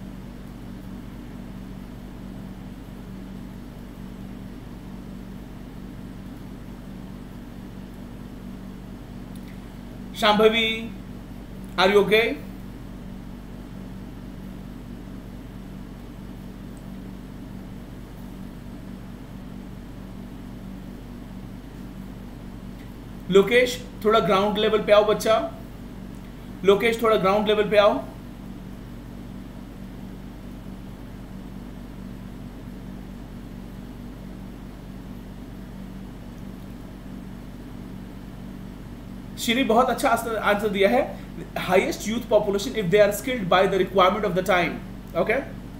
Shambhavi, are you okay? Lokesh थोड़ा ग्राउंड लेवल पे आओ बच्चा, लोकेश थोड़ा ग्राउंड लेवल पे आओ। श्री बहुत अच्छा आंसर दिया है। Highest youth population if they are skilled by the requirement of the time. Okay,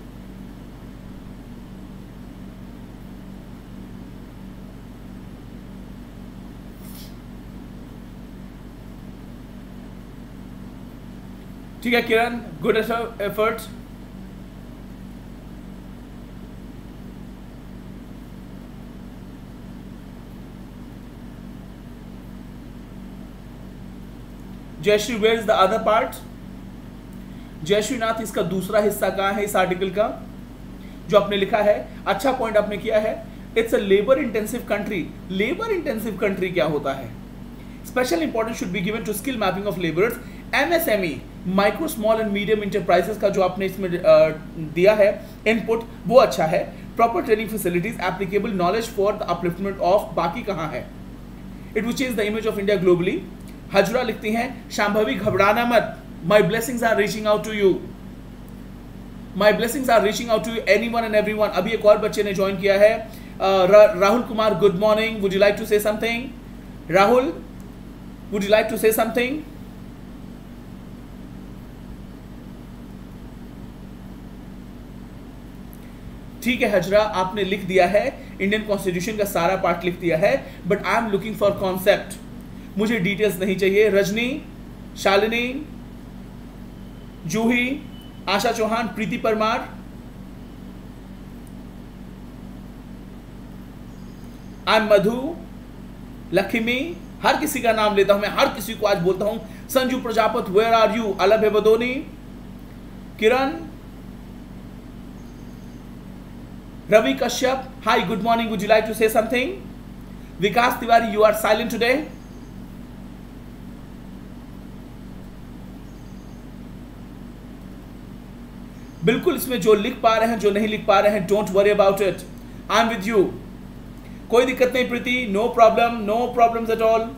ठीक है Kiran, good efforts. Jayashree, where is the other part? Jayashree Nath, इसका दूसरा हिस्सा कहां है इस आर्टिकल का जो आपने लिखा है? अच्छा पॉइंट आपने किया है। It's a labour intensive country. Labour intensive country क्या होता है? Special importance should be given to skill mapping of labourers. MSME, micro small and medium enterprises का जो आपने इसमें दिया है इनपुट, वो अच्छा है। Proper training facilities, applicable knowledge for the upliftment of, बाकी कहां है? It will change the image of India globally. Hazra लिखती हैं, शांभवी घबराना मत, my blessings are reaching out to you, my blessings are reaching out to you anyone and everyone. अभी एक और बच्चे ने ज्वाइन किया है, Rahul Kumar, good morning, would you like to say something? Rahul, would you like to say something? ठीक है हजरा, आपने लिख दिया है, इंडियन कॉन्स्टिट्यूशन का सारा पार्ट लिख दिया है, but I am looking for concept, मुझे डिटेल्स नहीं चाहिए। रजनी, शालिनी, जूही, आशा चौहान, प्रीति परमार, आई एम मधु, लक्ष्मी, हर किसी का नाम लेता हूं मैं, हर किसी को आज बोलता हूं। Sanju Prajapat, where are you? अलभ है Badoni, Kiran, Ravi Kashyap, hi good morning, would you like to say something? Vikas Tiwari, you are silent today. बिल्कुल, इसमें जो लिख पा रहे हैं, जो नहीं लिख पा रहे हैं, don't worry about it, I am with you, कोई दिक्कत नहीं Preeti, no problem, no problems at all.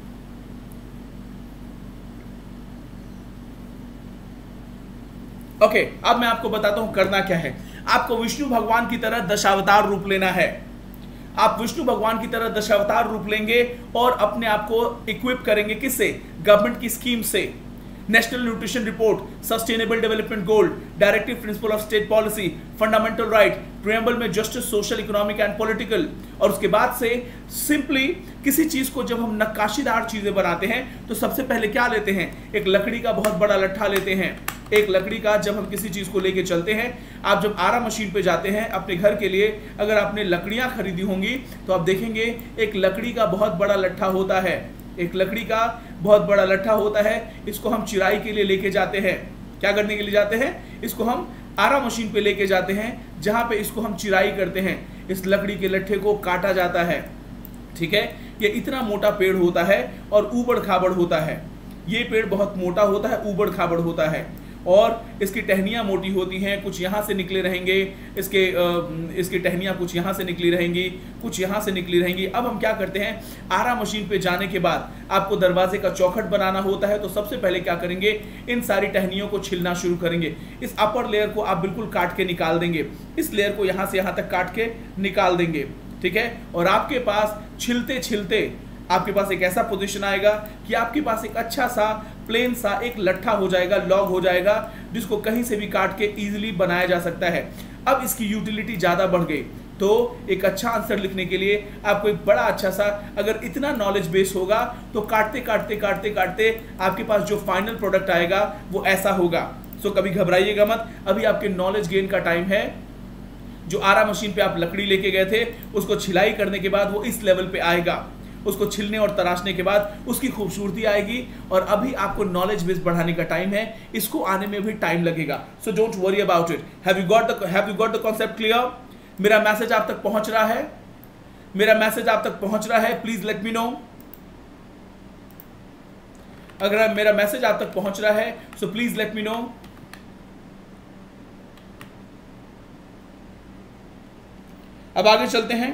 Okay, अब मैं आपको बताता हूं करना क्या है। आपको विष्णु भगवान की तरह दशावतार रूप लेना है। आप विष्णु भगवान की तरह दशावतार रूप लेंगे और अपने आप को इक्विप करेंगे किससे? गवर्नमेंट की स्कीम से। National nutrition report, sustainable development goal, directive principle of state policy, fundamental right, preamble में justice, social, economic and political. और उसके बाद से सिंपली किसी चीज को जब हम नक्काशीदार चीजें बनाते हैं तो सबसे पहले क्या लेते हैं? एक लकड़ी का बहुत बड़ा लट्ठा लेते हैं। एक लकड़ी का जब हम किसी चीज को लेके चलते हैं, आप जब आरा मशीन पे जाते हैं अपने घर के लिए, अगर आपने लकड़ियां खरीदी होंगी तो आप देखेंगे एक लकड़ी का बहुत बड़ा लट्ठा होता है। एक लकड़ी का बहुत बड़ा लट्ठा होता है, इसको हम चिराई के लिए लेके जाते हैं। क्या करने के लिए जाते हैं? इसको हम आरा मशीन पे लेके जाते हैं, जहां पे इसको हम चिराई करते हैं। इस लकड़ी के लट्ठे को काटा जाता है, ठीक है। ये इतना मोटा पेड़ होता है और ऊबड़ खाबड़ होता है। ये पेड़ बहुत मोटा होता है, ऊबड़ खाबड़ होता है और इसकी टहनियाँ मोटी होती हैं, कुछ यहाँ से निकले रहेंगे, इसकी टहनियाँ कुछ यहाँ से निकली रहेंगी, कुछ यहाँ से निकली रहेंगी। अब हम क्या करते हैं? आरा मशीन पे जाने के बाद आपको दरवाजे का चौखट बनाना होता है, तो सबसे पहले क्या करेंगे? इन सारी टहनियों को छिलना शुरू करेंगे। इस अपर लेयर को आप बिल्कुल काट के निकाल देंगे, इस लेयर को यहाँ से यहाँ तक काट के निकाल देंगे, ठीक है। और आपके पास छिलते छिलते आपके पास एक ऐसा पोजीशन आएगा कि आपके पास एक अच्छा सा प्लेन सा एक लट्ठा हो जाएगा, लॉग हो जाएगा, जिसको कहीं से भी काट के इजीली बनाया जा सकता है। अब इसकी यूटिलिटी ज़्यादा बढ़ गई, तो एक अच्छा आंसर लिखने के लिए आपको एक बड़ा अच्छा सा, अगर इतना नॉलेज बेस होगा तो काटते काटते काटते काटते आपके पास जो फाइनल प्रोडक्ट आएगा वो ऐसा होगा। सो कभी घबराइएगा मत, अभी आपके नॉलेज गेन का टाइम है। जो आरा मशीन पे आप लकड़ी लेके गए थे, उसको छिलाई करने के बाद वो इस लेवल पे आएगा। उसको छिलने और तराशने के बाद उसकी खूबसूरती आएगी। और अभी आपको नॉलेज बेस बढ़ाने का टाइम है, इसको आने में भी टाइम लगेगा। So don't worry about it. Have you got the concept clear? मेरा मैसेज आप तक पहुंच रहा है? मेरा मैसेज आप तक पहुंच रहा है? Please let me know. अगर मेरा मैसेज आप तक पहुंच रहा है so please let me know. अब आगे चलते हैं।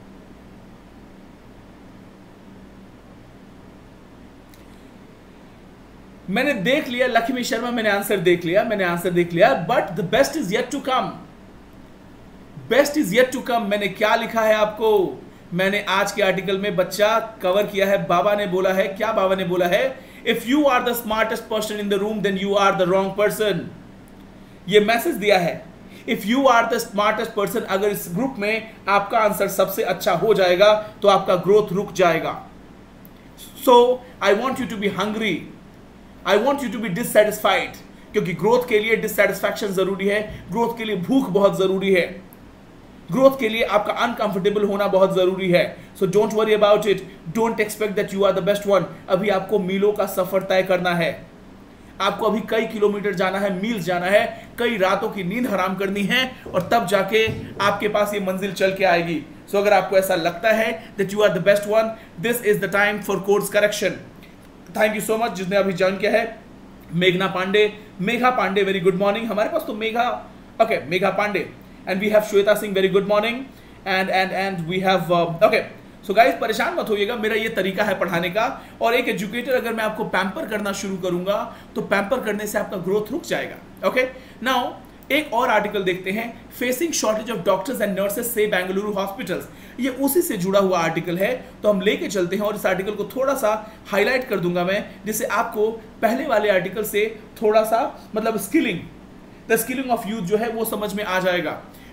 मैंने देख लिया, लक्ष्मी शर्मा, मैंने आंसर देख लिया, but the best is yet to come. Best is yet to come. मैंने क्या लिखा है आपको? मैंने आज के आर्टिकल में बच्चा कवर किया है। बाबा ने बोला है, क्या बाबा ने बोला है? If you are the smartest person in the room then you are the wrong person. ये मैसेज दिया है। If you are the smartest person, अगर इस ग्रुप में आपका आंसर सबसे अच्छा हो जाएगा तो आपका ग्रोथ रुक जाएगा। So I want you to be hungry, I want you to be dissatisfied, क्योंकि ग्रोथ के लिए डिससेटिस्फैक्शन जरूरी है, ग्रोथ के लिए भूख बहुत जरूरी है, ग्रोथ के लिए आपका अनकंफर्टेबल होना बहुत जरूरी है। So don't worry about it, don't expect that you are the best one. अभी आपको मीलों का सफर तय करना है, आपको अभी कई किलोमीटर जाना है, मील्स जाना है, कई रातों की नींद हराम करनी है, और तब जाके आपके पास ये मंजिल चल के आएगी। सो अगर आपको ऐसा लगता है that you are the best one, this is the time for course correction. Thank you so much जिसने अभी ज्वाइन किया है। मेघना पांडे, वेरी गुड मॉर्निंग। हमारे पास तो Megha Pandey, and we have Shweta Singh, very good morning. And we have okay. So guys, परेशान मत होइएगा, मेरा ये तरीका है पढ़ाने का। और एक एजुकेटर अगर मैं आपको पैम्पर करना शुरू करूंगा तो पैम्पर करने से आपका ग्रोथ रुक जाएगा। ओके, नाउ एक और आर्टिकल देखते हैं। Facing shortage of doctors and nurses say Bengaluru hospitals, ये उसी से जुड़ा हुआ आर्टिकल है। तो हम लेके चलते हैं और इस आर्टिकल को थोड़ा सा हाईलाइट कर दूंगा मैं, जिससे आपको पहले वाले आर्टिकल से थोड़ा सा मतलब द स्किलिंग ऑफ यूथ जो है वो समझ में आ जाएगा।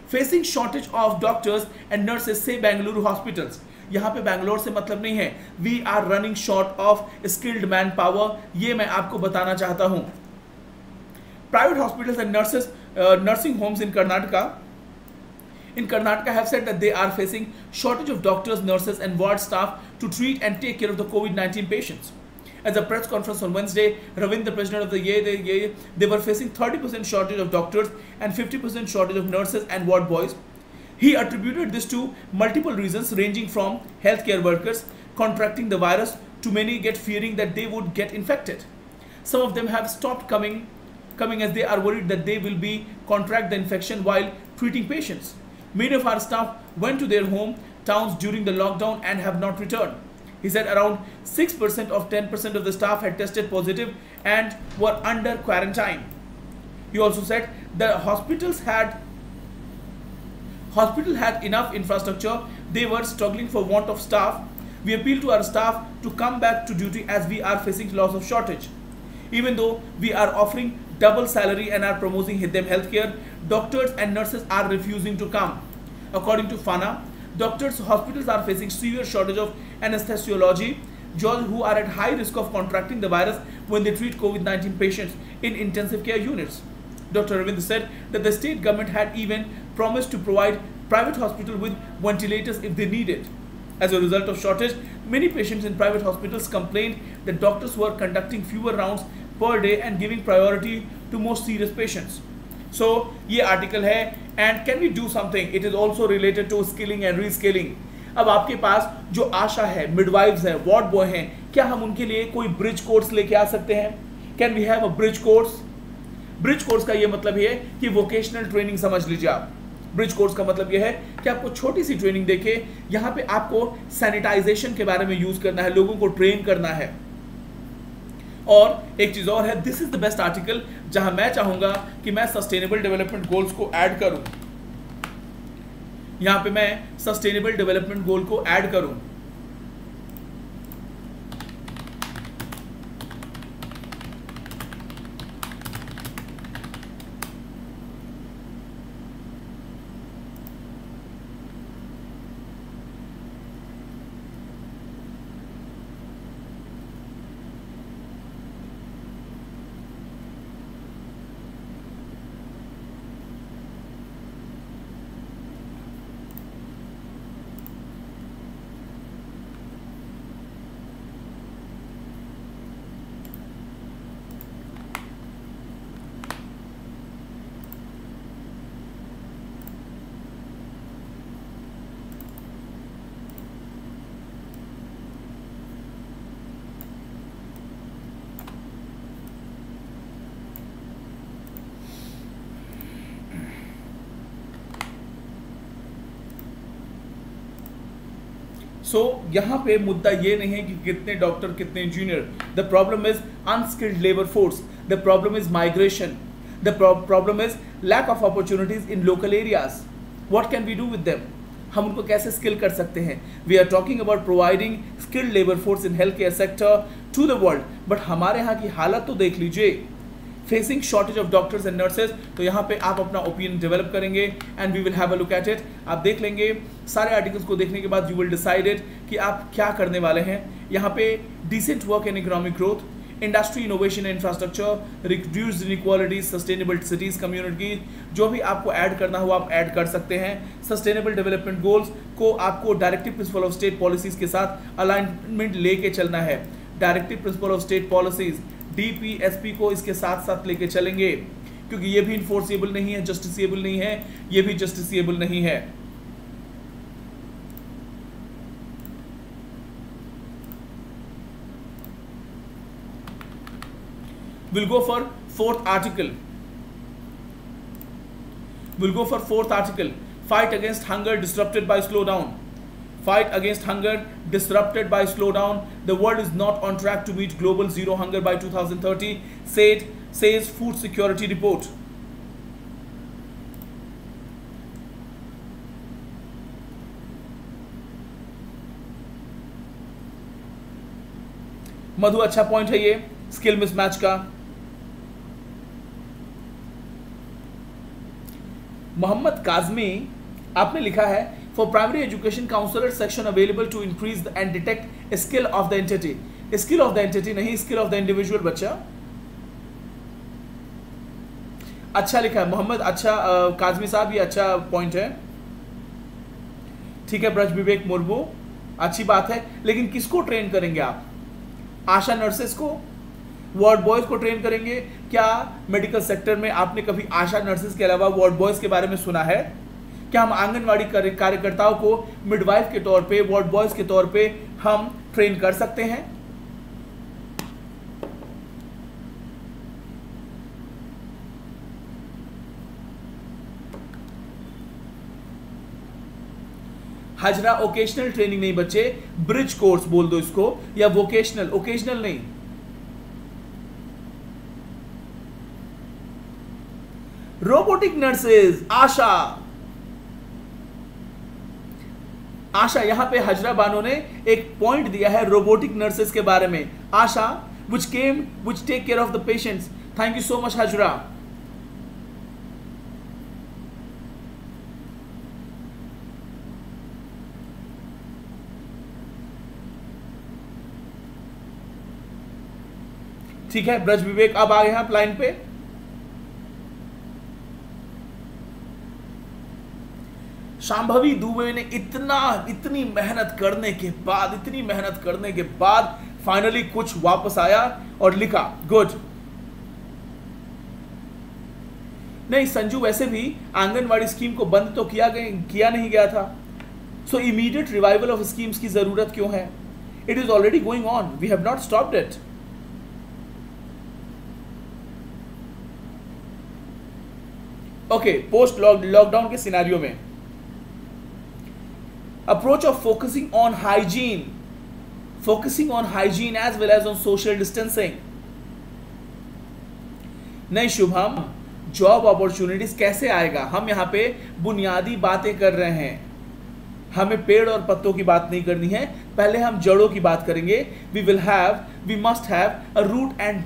Facing shortage of doctors and nurses say Bengaluru hospitals. यहां पे बैंगलोर से मतलब नहीं है, we are running short of skilled man power, ये मैं आपको बताना चाहता हूं। Private hospitals and nurses nursing homes in Karnataka have said that they are facing shortage of doctors, nurses and ward staff to treat and take care of the COVID-19 patients. At the press conference on Wednesday, Ravind, the president of the YEA, they were facing 30% shortage of doctors and 50% shortage of nurses and ward boys. He attributed this to multiple reasons ranging from healthcare workers contracting the virus to many fearing that they would get infected. Some of them have stopped coming as they are worried that they will contract the infection while treating patients. Many of our staff went to their hometowns during the lockdown and have not returned. He said around 6% of 10% of the staff had tested positive and were under quarantine. He also said the hospital had enough infrastructure. They were struggling for want of staff. We appeal to our staff to come back to duty as we are facing loss of shortage. Even though we are offering double salary and are promoting them healthcare, doctors and nurses are refusing to come. According to FANA, hospitals are facing severe shortage of anesthesiology, who are at high risk of contracting the virus when they treat COVID-19 patients in intensive care units. Dr. Ravind said that the state government had even promised to provide private hospitals with ventilators if they need it. As a result of shortage, many patients in private hospitals complained that doctors were conducting fewer rounds per day and giving priority to most serious patients. So ये article है and can we do something? It is also related to skilling and reskilling. अब आपके पास जो आशा है, midwives है, ward boy हैं, क्या हम उनके लिए कोई ब्रिज कोर्स लेके आ सकते हैं? Can we have a bridge course? Bridge course का ये मतलब ये है कि वोकेशनल ट्रेनिंग समझ लीजिए आप। ब्रिज कोर्स का मतलब यह है कि आपको छोटी सी ट्रेनिंग देके यहां पे आपको सैनिटाइजेशन के बारे में यूज करना है, लोगों को ट्रेन करना है। और एक चीज और है, this is the best article जहां मैं चाहूंगा कि मैं सस्टेनेबल डेवलपमेंट गोल्स को ऐड करूं। यहां पे मैं सस्टेनेबल डेवलपमेंट गोल को ऐड करूं। सो यहाँ पे मुद्दा ये नहीं है कि कितने डॉक्टर कितने engineer, the problem is unskilled labour force, the problem is migration, the problem is lack of opportunities in local areas. What can we do with them? हम उनको कैसे स्किल कर सकते हैं? We are talking about providing skilled labour force in health care sector to the world, but हमारे यहाँ की हालत तो देख लीजिए, facing shortage of doctors and nurses. तो यहाँ पे आप अपना ओपिनियन डेवलप करेंगे and we will have a look at it. आप देख लेंगे सारे आर्टिकल्स को देखने के बाद यू विल डिसाइडेड कि आप क्या करने वाले हैं। यहाँ पे decent work and economic growth, industry, innovation and infrastructure, reduced inequalities, sustainable cities, community, जो भी आपको ऐड करना हो आप ऐड कर सकते हैं। सस्टेनेबल डेवलपमेंट गोल्स को आपको directive principle of state policies के साथ अलाइनमेंट लेके चलना है। Directive principle of state policies DPSP को इसके साथ साथ लेके चलेंगे, क्योंकि ये भी इन्फोर्सेबल नहीं है, जस्टिसिएबल नहीं है, ये भी जस्टिसिएबल नहीं है। We'll go for fourth article. Fight against hunger disrupted by slowdown. Fight against hunger disrupted by slowdown. The world is not on track to meet global zero hunger by 2030, says Food Security Report. मधु, अच्छा point है ये skill mismatch का। मोहम्मद काजमी आपने लिखा है for primary education counsellor section available to increase and detect skill of the entity. Skill of the entity नहीं, skill of the individual बच्चा। अच्छा लिखा है मोहम्मद, अच्छा काजमी साहब, ये अच्छा पॉइंट है। ठीक है ब्रज विवेक मुर्मू, अच्छी बात है, लेकिन किसको ट्रेन करेंगे आप? आशा नर्सेस को, वार्ड बॉयज को ट्रेन करेंगे क्या? मेडिकल सेक्टर में आपने कभी आशा नर्सेस के अलावा वार्ड बॉयज के बारे में सुना है क्या? हम आंगनवाड़ी कार्यकर्ताओं को मिडवाइफ के तौर पे, वार्ड बॉयज के तौर पे हम ट्रेन कर सकते हैं? हाजरा ओकेशनल ट्रेनिंग नहीं बच्चे, ब्रिज कोर्स बोल दो इसको, या वोकेशनल, ओकेशनल नहीं। रोबोटिक नर्सेज, आशा, आशा यहां पे हजरा बानो ने एक पॉइंट दिया है रोबोटिक नर्सेज के बारे में। आशा which take care of the patients. Thank you so much Hazra. ठीक है ब्रज विवेक, अब आ गए हैं आप लाइन पे। शांभवी दुबे ने इतनी मेहनत करने के बाद फाइनली कुछ वापस आया और लिखा गुड। नहीं संजू, वैसे भी आंगनवाड़ी स्कीम को बंद तो किया नहीं गया था, so immediate revival of schemes की जरूरत क्यों है? It is already going on, we have not stopped it. Okay, post lockdown के सिनेरियो में approach of focusing on hygiene as well as on social distancing। नहीं शुभम, जॉब अपॉर्चुनिटीज कैसे आएगा? हम यहाँ पे बुनियादी बातें कर रहे हैं, हमें पेड़ और पत्तों की बात नहीं करनी है, पहले हम जड़ों की बात करेंगे। we must have a root and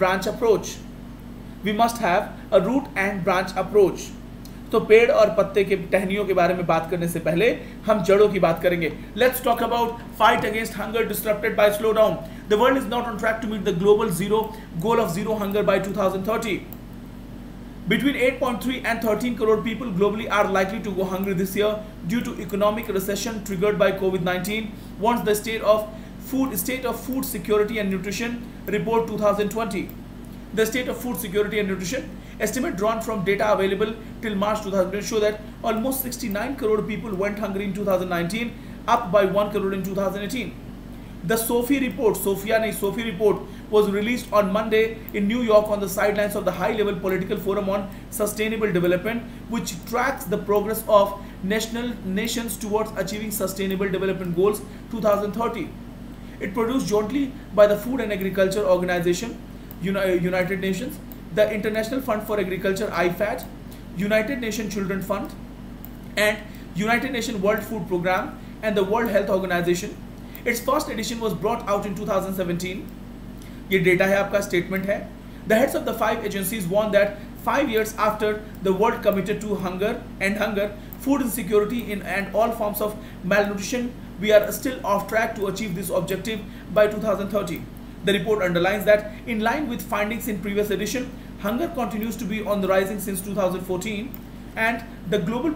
branch approach। तो पेड़ और पत्ते के टहनियों के बारे में बात करने से पहले हम जड़ों की बात करेंगे। Let's talk about fight against hunger disrupted by slow down. The world is not on track to meet the global goal of zero hunger by 2030। Between 8.3 and 13 crore people globally are likely to go hungry this year due to economic recession triggered by COVID-19, warns the State of Food Security and Nutrition Report 2020. The State of Food Security and Nutrition estimate drawn from data available till March 2020 show that almost 69 crore people went hungry in 2019, up by 1 crore in 2018. The SOFI report was released on Monday in New York on the sidelines of the high-level political forum on sustainable development, which tracks the progress of nations towards achieving sustainable development goals 2030. It produced jointly by the Food and Agriculture Organization, United Nations, the International Fund for Agriculture IFAD, United Nations Children Fund, and United Nations World Food Program and the World Health Organization. Its first edition was brought out in 2017. ये data है, आपका statement है। The heads of the 5 agencies warned that 5 years after the world committed to end hunger, food insecurity and all forms of malnutrition, we are still off track to achieve this objective by 2030. The report underlines that, in line with findings in previous edition, hunger continues to be on the rising since 2014, and the global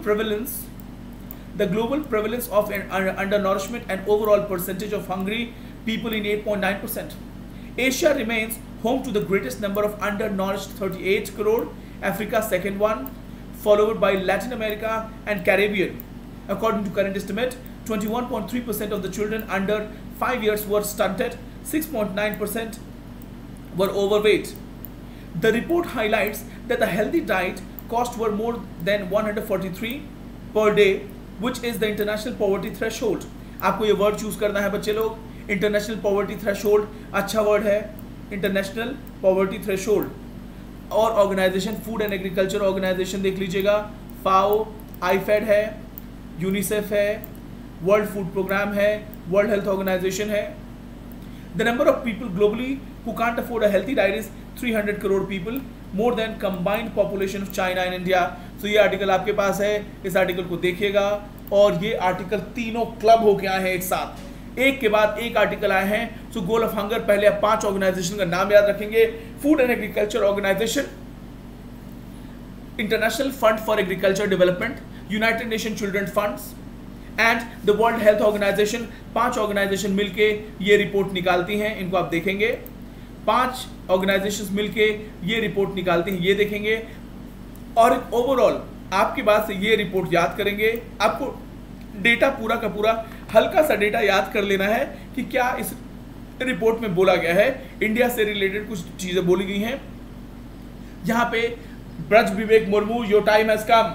prevalence of undernourishment and overall percentage of hungry people in 8.9%. Asia remains home to the greatest number of undernourished, 38 crore, Africa second one, followed by Latin America and Caribbean. According to current estimate, 21.3% of the children under 5 years were stunted, 6.9% were overweight. The report highlights that the healthy diet costs were more than 143 per day, which is the international poverty threshold. आपको ये word choose करना है बच्चे लोग, international poverty threshold, अच्छा word है international poverty threshold. और organisation, food and agriculture organisation देख लीजिएगा, फाओ, आईफेड है, यूनिसेफ है, वर्ल्ड फूड प्रोग्राम है, वर्ल्ड हेल्थ ऑर्गेनाइजेशन है। The number of people globally who can't afford a healthy diet is 300 crore people, more than combined population of China and India. तो ये article आपके पास है, इस article को देखिएगा। और ये आर्टिकल तीनों क्लब होके आए हैं एक साथ, एक के बाद एक आर्टिकल आए हैं। सो गोल ऑफ हंगर, पहले आप 5 ऑर्गेनाइजेशन का नाम याद रखेंगे। Food and agriculture organisation, international fund for agriculture development, united nation children funds and the world health organisation. 5 organisation मिलके ये रिपोर्ट निकालती हैं, इनको आप देखेंगे। 5 ऑर्गेनाइजेशंस मिलके ये रिपोर्ट निकालती हैं, ये देखेंगे। और ओवरऑल आपकी बात से ये रिपोर्ट याद करेंगे। आपको डेटा पूरा का पूरा, हल्का सा डेटा याद कर लेना है कि क्या इस रिपोर्ट में बोला गया है। इंडिया से रिलेटेड कुछ चीजें बोली गई हैं यहां पे। Braj Vivek Murmu, your time has come.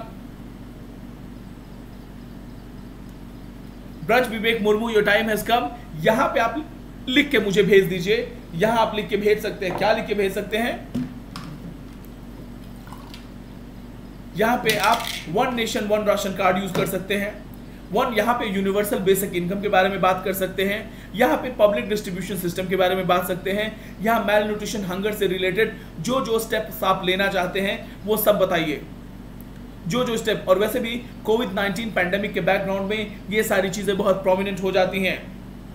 Braj Vivek Murmu, your time has come. यहां पे आप लिख के मुझे भेज दीजिए। यहां आप लिख के भेज सकते हैं, क्या लिख के भेज सकते हैं? यहां पे आप one nation one ration card use कर सकते हैं। यहां पे यूनिवर्सल बेसिक इनकम के बारे में बात कर सकते हैं। यहां पे पब्लिक डिस्ट्रीब्यूशन सिस्टम के बारे में बात सकते हैं। यहां मेल न्यूट्रिशन, हंगर से रिलेटेड जो स्टेप्स आप लेना चाहते हैं वो सब बताइए, जो स्टेप। और वैसे भी कोविड-19 पैंडेमिक के बैकग्राउंड में ये सारी चीजें बहुत प्रोमिनेंट हो जाती हैं।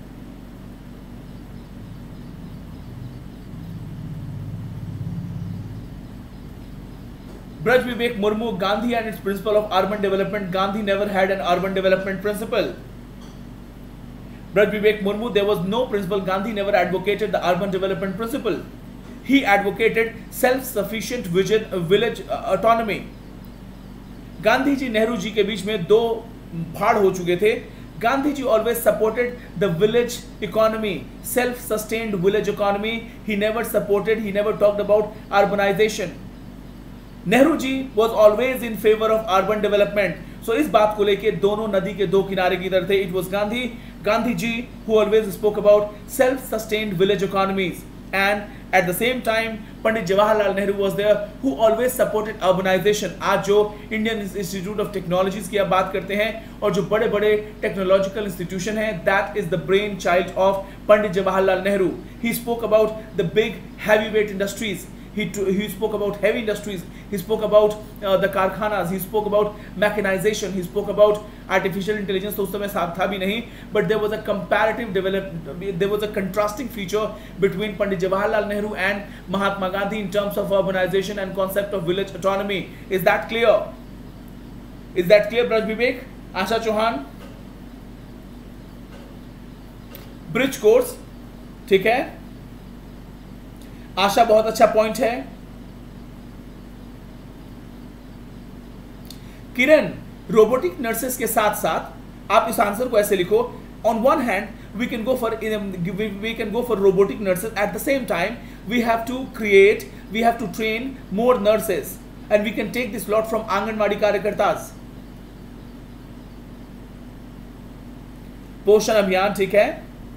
Braj Vivek Murmu, Gandhi and its principle of urban development. Gandhi never had an urban development principle. Braj Vivek Murmu, there was no principle. Gandhi never advocated the urban development principle. He advocated self-sufficient village autonomy. Gandhi ji Nehru ji के बीच में 2 भाड़ हो चुके थे। Gandhi ji always supported the village economy, self-sustained village economy. He never talked about urbanization. Nehru ji was always in favour of urban development. So इस बात को लेके दोनों नदी के 2 किनारे की तरह थे। It was Gandhi ji who always spoke about self sustained village economies, and at the same time Pandit Jawaharlal Nehru was there who always supported urbanisation. आज जो इंडियन इंस्टीट्यूट ऑफ टेक्नोलॉजीज की आप बात करते हैं और जो बड़े बड़े टेक्नोलॉजिकल इंस्टीट्यूशन है, that is the brain child of Pandit Jawaharlal Nehru. He spoke about the big heavy weight industries. He spoke about heavy industries. He spoke about the कारखानाs. He spoke about mechanization. He spoke about artificial intelligence. तो उस समय साथ था भी नहीं, but there was a comparative there was a contrasting feature between Pandit Jawaharlal Nehru and Mahatma Gandhi in terms of urbanization and concept of village autonomy. Is that clear? Is that clear, Braj Vivek? Asha Chauhan? Bridge course, ठीक है। आशा, बहुत अच्छा point है। किरण, robotic nurses के साथ साथ आप इस आंसर को ऐसे लिखो, on one hand we can go for robotic nurses, at the same time we have to train more nurses and we can take this lot from anganwadi कार्यकर्तास। पोषण अभियान, ठीक है।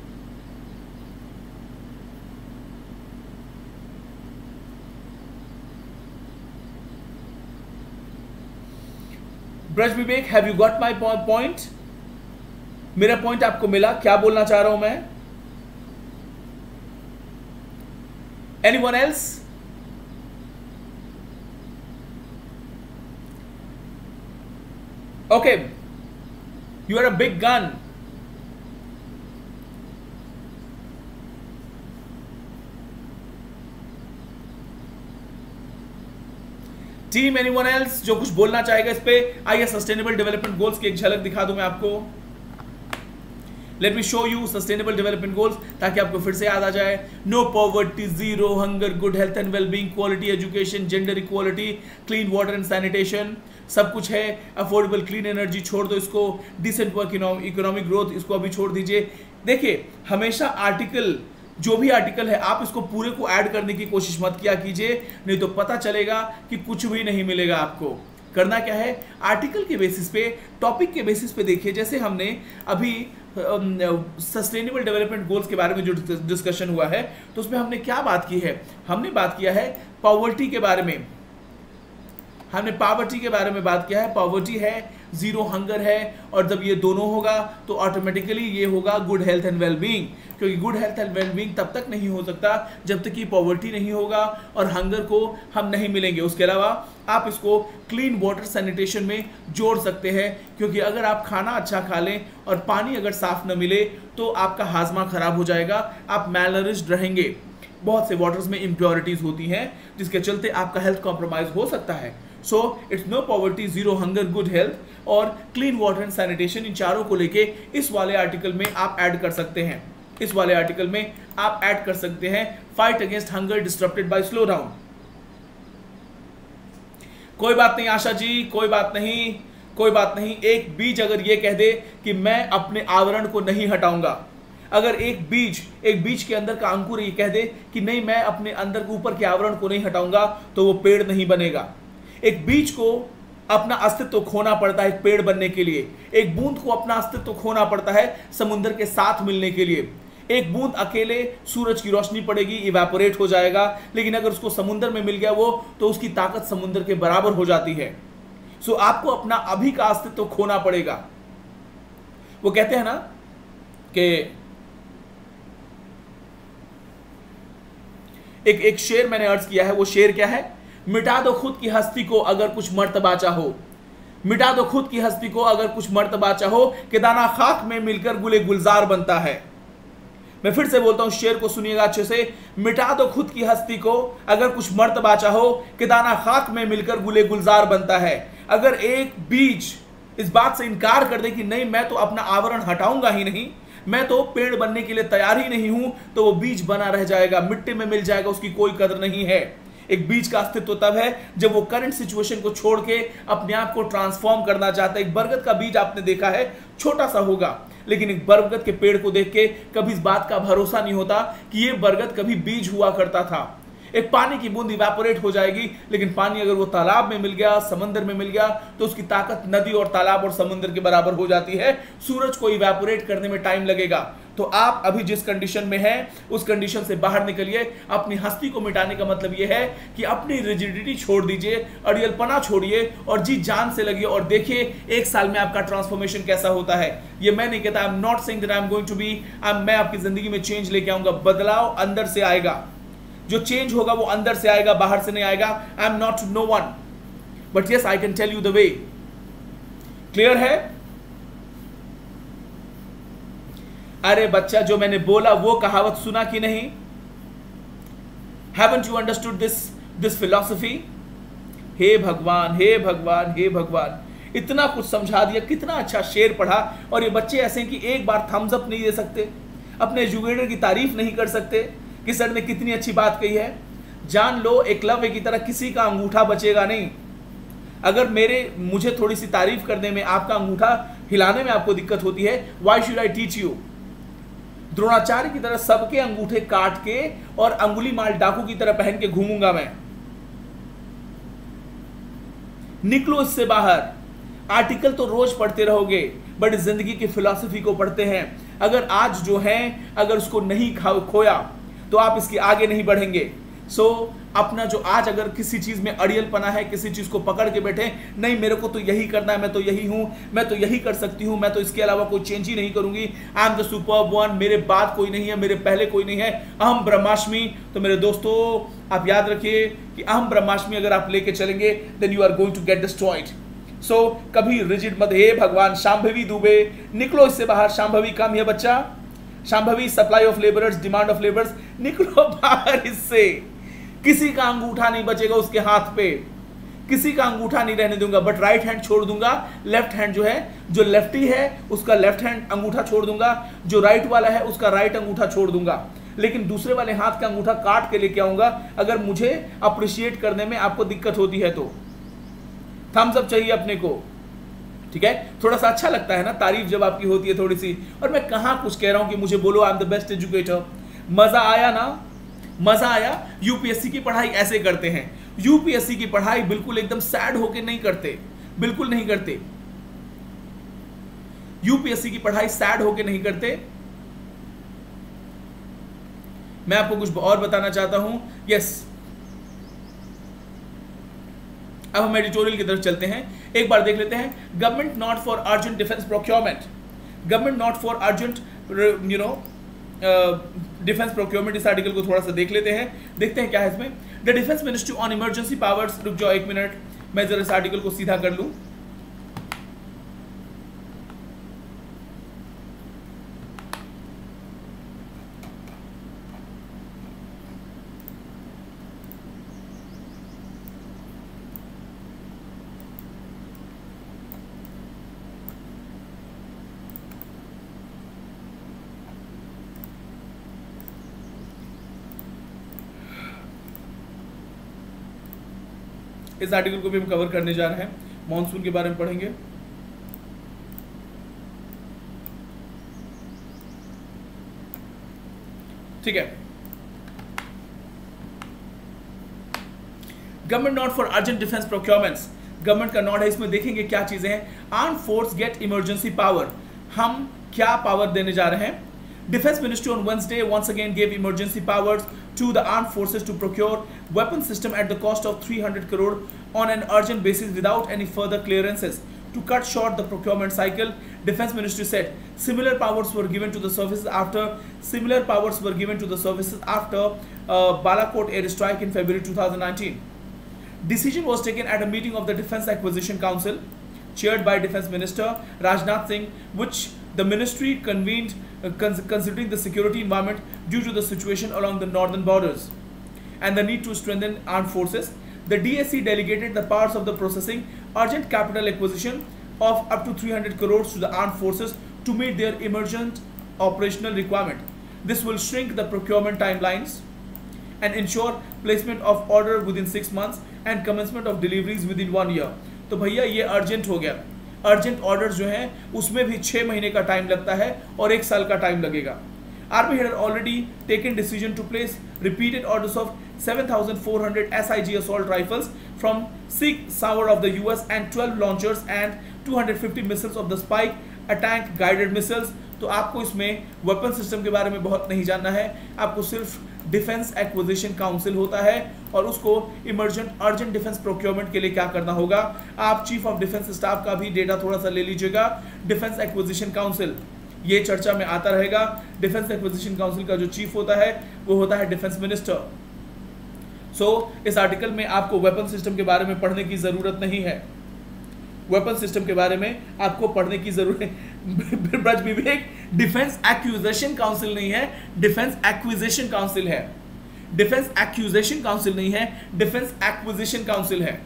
Braj Vivek, have you got my point? मेरा point आपको मिला? क्या बोलना चाह रहा हूं मैं? Anyone else? Okay, you are a big gun. Team, anyone else जो कुछ बोलना चाहेगा इस पे? आइए सस्टेनेबल डेवलपमेंट गोल्स की एक झलक दिखा दूं मैं आपको। Let me show you sustainable development goals ताकि आपको फिर से याद आ जाए। No poverty, zero hunger, good health and wellbeing, quality education, gender equality, clean water and sanitation, सब कुछ है। अफोर्डेबल क्लीन एनर्जी छोड़ दो इसको, डिसेंट वर्क, इकोनॉमिक ग्रोथ इसको अभी छोड़ दीजिए। देखिए, हमेशा आर्टिकल, जो भी आर्टिकल है आप इसको पूरे को ऐड करने की कोशिश मत किया कीजिए, नहीं तो पता चलेगा कि कुछ भी नहीं मिलेगा आपको। करना क्या है, आर्टिकल के बेसिस पे, टॉपिक के बेसिस पे देखिए। जैसे हमने अभी सस्टेनेबल डेवलपमेंट गोल्स के बारे में जो डिस्कशन हुआ है, तो उसमें हमने क्या बात की है? हमने बात किया है पॉवर्टी के बारे में। हमने पॉवर्टी के बारे में बात किया है। पॉवर्टी है जीरो हंगर है, और जब ये दोनों होगा तो ऑटोमेटिकली ये होगा गुड हेल्थ एंड वेलबींग, क्योंकि गुड हेल्थ एंड वेलबींग तब तक नहीं हो सकता जब तक कि पॉवर्टी नहीं होगा और हंगर को हम नहीं मिलेंगे। उसके अलावा आप इसको क्लीन वाटर सैनिटेशन में जोड़ सकते हैं, क्योंकि अगर आप खाना अच्छा खा लें और पानी अगर साफ न मिले तो आपका हाजमा खराब हो जाएगा, आप मैलनरिश्ड रहेंगे। बहुत से वाटर्स में इम्प्योरिटीज होती हैं जिसके चलते आपका हेल्थ कॉम्प्रोमाइज हो सकता है। So it's no poverty, zero hunger, good health और क्लीन वाटर एंड सैनिटेशन, इन चारों को लेके इस वाले आर्टिकल में आप ऐड कर सकते हैं। इस वाले आर्टिकल में आप ऐड कर सकते हैं fight against hunger disrupted by slow down. कोई बात नहीं आशा जी, कोई बात नहीं, कोई बात नहीं। एक बीज अगर ये कह दे कि मैं अपने आवरण को नहीं हटाऊंगा, अगर एक बीज के अंदर का अंकुर ये कह दे कि नहीं मैं अपने अंदर के ऊपर के आवरण को नहीं हटाऊंगा, तो वो पेड़ नहीं बनेगा। एक बीज को अपना अस्तित्व खोना पड़ता है एक पेड़ बनने के लिए। एक बूंद को अपना अस्तित्व खोना पड़ता है समुद्र के साथ मिलने के लिए। एक बूंद अकेले सूरज की रोशनी पड़ेगी, इवेपोरेट हो जाएगा, लेकिन अगर उसको समुद्र में मिल गया वो, तो उसकी ताकत समुद्र के बराबर हो जाती है। सो आपको अपना अभी का अस्तित्व खोना पड़ेगा। वो कहते हैं ना कि एक शेर मैंने अर्ज किया है, वो शेर क्या है? मिटा दो खुद की हस्ती को अगर कुछ मर्तबा चाहो, मिटा दो खुद की हस्ती को अगर कुछ मर्तबा चाहो, कि दाना खाक में मिलकर गुले गुलजार बनता है। मैं फिर से बोलता हूं, शेर को सुनिएगा अच्छे से। मिटा दो खुद की हस्ती को अगर कुछ मर्तबा चाहो, कि दाना खाक में मिलकर गुले गुलजार बनता है। अगर एक बीज इस बात से इनकार कर दे कि नहीं मैं तो अपना आवरण हटाऊंगा ही नहीं, मैं तो पेड़ बनने के लिए तैयार ही नहीं हूं, तो वो बीज बना रह जाएगा, मिट्टी में मिल जाएगा, उसकी कोई कदर नहीं है। एक बीज का अस्तित्व तब है जब वो करंट सिचुएशन को छोड़ के अपने आप को ट्रांसफॉर्म करना चाहता है। एक बरगद का बीज आपने देखा है, छोटा सा होगा, लेकिन एक बरगद के पेड़ को देख के कभी इस बात का भरोसा नहीं होता कि ये बरगद कभी बीज हुआ करता था। एक पानी की बूंद इवेपोरेट हो जाएगी, लेकिन पानी अगर वो तालाब में मिल गया, समंदर में मिल गया, तो उसकी ताकत नदी और तालाब और समुद्र के बराबर हो जाती है। सूरज को इवेपोरेट करने में टाइम लगेगा। तो आप अभी जिस कंडीशन में हैं उस कंडीशन से बाहर निकलिए। अपनी हस्ती को मिटाने का मतलब यह है कि अपनी रिजिडिटी छोड़ दीजिए, अड़ियलपना छोड़िए और जी जान से लगिए और देखिए एक साल में आपका ट्रांसफॉर्मेशन कैसा होता है। ये मैं नहीं कहता, I am not saying that I am going to be, मैं आपकी जिंदगी में चेंज लेके आऊंगा। बदलाव अंदर से आएगा, जो चेंज होगा वो अंदर से आएगा, बाहर से नहीं आएगा। I am not no one, but yes I can tell you the way. Clear है? अरे बच्चा, जो मैंने बोला वो कहावत सुना कि नहीं? Haven't you understood this philosophy? हे भगवान, हे भगवान, हे भगवान, इतना कुछ समझा दिया, कितना अच्छा शेर पढ़ा, और ये बच्चे ऐसे हैं कि एक बार थम्स अप नहीं दे सकते, अपने एजुकेटर की तारीफ नहीं कर सकते कि सर ने कितनी अच्छी बात कही है। जान लो, एकलव्य की तरह किसी का अंगूठा बचेगा नहीं। अगर मुझे थोड़ी सी तारीफ करने में, आपका अंगूठा हिलाने में आपको दिक्कत होती है, why should I teach you? Dronacharya की तरह सबके अंगूठे काट के और अंगुली माल डाकू की तरह पहन के घूमूंगा मैं। निकलो इससे बाहर। आर्टिकल तो रोज पढ़ते रहोगे, बट जिंदगी की फिलॉसफी को पढ़ते हैं। अगर आज जो है अगर उसको नहीं खोया तो आप इसके आगे नहीं बढ़ेंगे। सो अपना जो आज अगर किसी चीज में अड़ियलपना है, किसी चीज को पकड़ के बैठे, नहीं मेरे को तो यही करना है, मैं तो यही हूं, मैं तो यही कर सकती हूं, मैं तो इसके अलावा कोई चेंज ही नहीं करूंगी, I am the super one, मेरे बाद कोई नहीं है, मेरे पहले कोई नहीं है, अहम ब्रह्मास्मि। तो मेरे दोस्तों आप याद रखिए कि अहम ब्रह्मास्मि अगर आप लेके चलेंगे then you are going to get destroyed. So कभी रिजिड मत। हे भगवान, शांभवी दुबे, निकलो इससे बाहर। शांभवी काम है बच्चा, Shambhavi supply of labourers, demand of labourers, निकलो बाहर इससे। किसी का अंगूठा नहीं बचेगा उसके हाथ पे, किसी का अंगूठा नहीं रहने दूंगा, बट राइट हैंड छोड़ दूंगा। लेफ्ट हैंड जो है, जो लेफ्टी है उसका लेफ्ट हैंड अंगूठा छोड़ दूंगा, जो राइट वाला है उसका राइट अंगूठा छोड़ दूंगा, लेकिन दूसरे वाले हाथ का अंगूठा काट के लेके आऊंगा अगर मुझे अप्रिशिएट करने में आपको दिक्कत होती है तो। थम्स अप चाहिए अपने को, ठीक है? थोड़ा सा अच्छा लगता है ना तारीफ जब आपकी होती है थोड़ी सी। और मैं कहाँ कुछ कह रहा हूं कि मुझे बोलो I am the best educator. मजा आया ना? मजा आया? यूपीएससी की पढ़ाई ऐसे करते हैं। यूपीएससी की पढ़ाई बिल्कुल एकदम सैड होके नहीं करते, बिल्कुल नहीं करते। यूपीएससी की पढ़ाई सैड होके नहीं करते। मैं आपको कुछ और बताना चाहता हूं। यस, अब हम एडिटोरियल की तरफ चलते हैं, एक बार देख लेते हैं। Government not for urgent defence procurement, government not for urgent defence procurement, इस आर्टिकल को थोड़ा सा देख लेते हैं, देखते हैं क्या है इसमें। The defence ministry on emergency powers, रुक जाओ एक मिनट, मैं जरा इस आर्टिकल को सीधा कर लूं। इस आर्टिकल को भी हम कवर करने जा रहे हैं, मॉनसून के बारे में पढ़ेंगे। ठीक है, government not for urgent defence procurements, government का नॉट है, इसमें देखेंगे क्या चीजें हैं। Arm force get emergency power, हम क्या पावर देने जा रहे हैं। Defense Ministry on Wednesday once again gave emergency powers to the armed forces to procure weapon system at the cost of 300 crore on an urgent basis without any further clearances. To cut short the procurement cycle, Defense Ministry said similar powers were given to the services after Balakot airstrike in February 2019. Decision was taken at a meeting of the Defense Acquisition Council chaired by Defense Minister Rajnath Singh, which the ministry convened considering the security environment due to the situation along the northern borders and the need to strengthen armed forces. The DSC delegated the powers of the processing urgent capital acquisition of up to 300 crores to the armed forces to meet their emergent operational requirement. This will shrink the procurement timelines and ensure placement of order within 6 months and commencement of deliveries within 1 year. तो भैया ये urgent हो गया, urgent order जो है उसमें भी 6 महीने का टाइम लगता है और 1 साल का टाइम लगेगा। Army had already taken decision to place repeated orders of 7,400 SIG assault rifles from Sig Sauer of the US and 12 launchers and 250 missiles of the Spike attack guided missiles। तो आपको इसमें weapon system के बारे में बहुत नहीं जानना है, आपको सिर्फ डिफेंस एक्विजिशन काउंसिल होता है और उसको इमरजेंट अर्जेंट डिफेंस प्रोक्योरमेंट के लिए क्या करना होगा। आप चीफ ऑफ डिफेंस स्टाफ का भी डेटा थोड़ा सा ले लीजिएगा। डिफेंस एक्विजिशन काउंसिल ये चर्चा में आता रहेगा। डिफेंस एक्विजिशन काउंसिल का जो चीफ होता है वो होता है डिफेंस मिनिस्टर। सो इस आर्टिकल में आपको वेपन सिस्टम के बारे में पढ़ने की जरूरत नहीं है, वेपन सिस्टम के बारे में आपको पढ़ने की जरूरत है। Braj Vivek defence acquisition council नहीं है, डिफेंस एक्विजिशन काउंसिल है। डिफेंस एक्विजिशन काउंसिल नहीं है, डिफेंस एक्विजिशन काउंसिल है।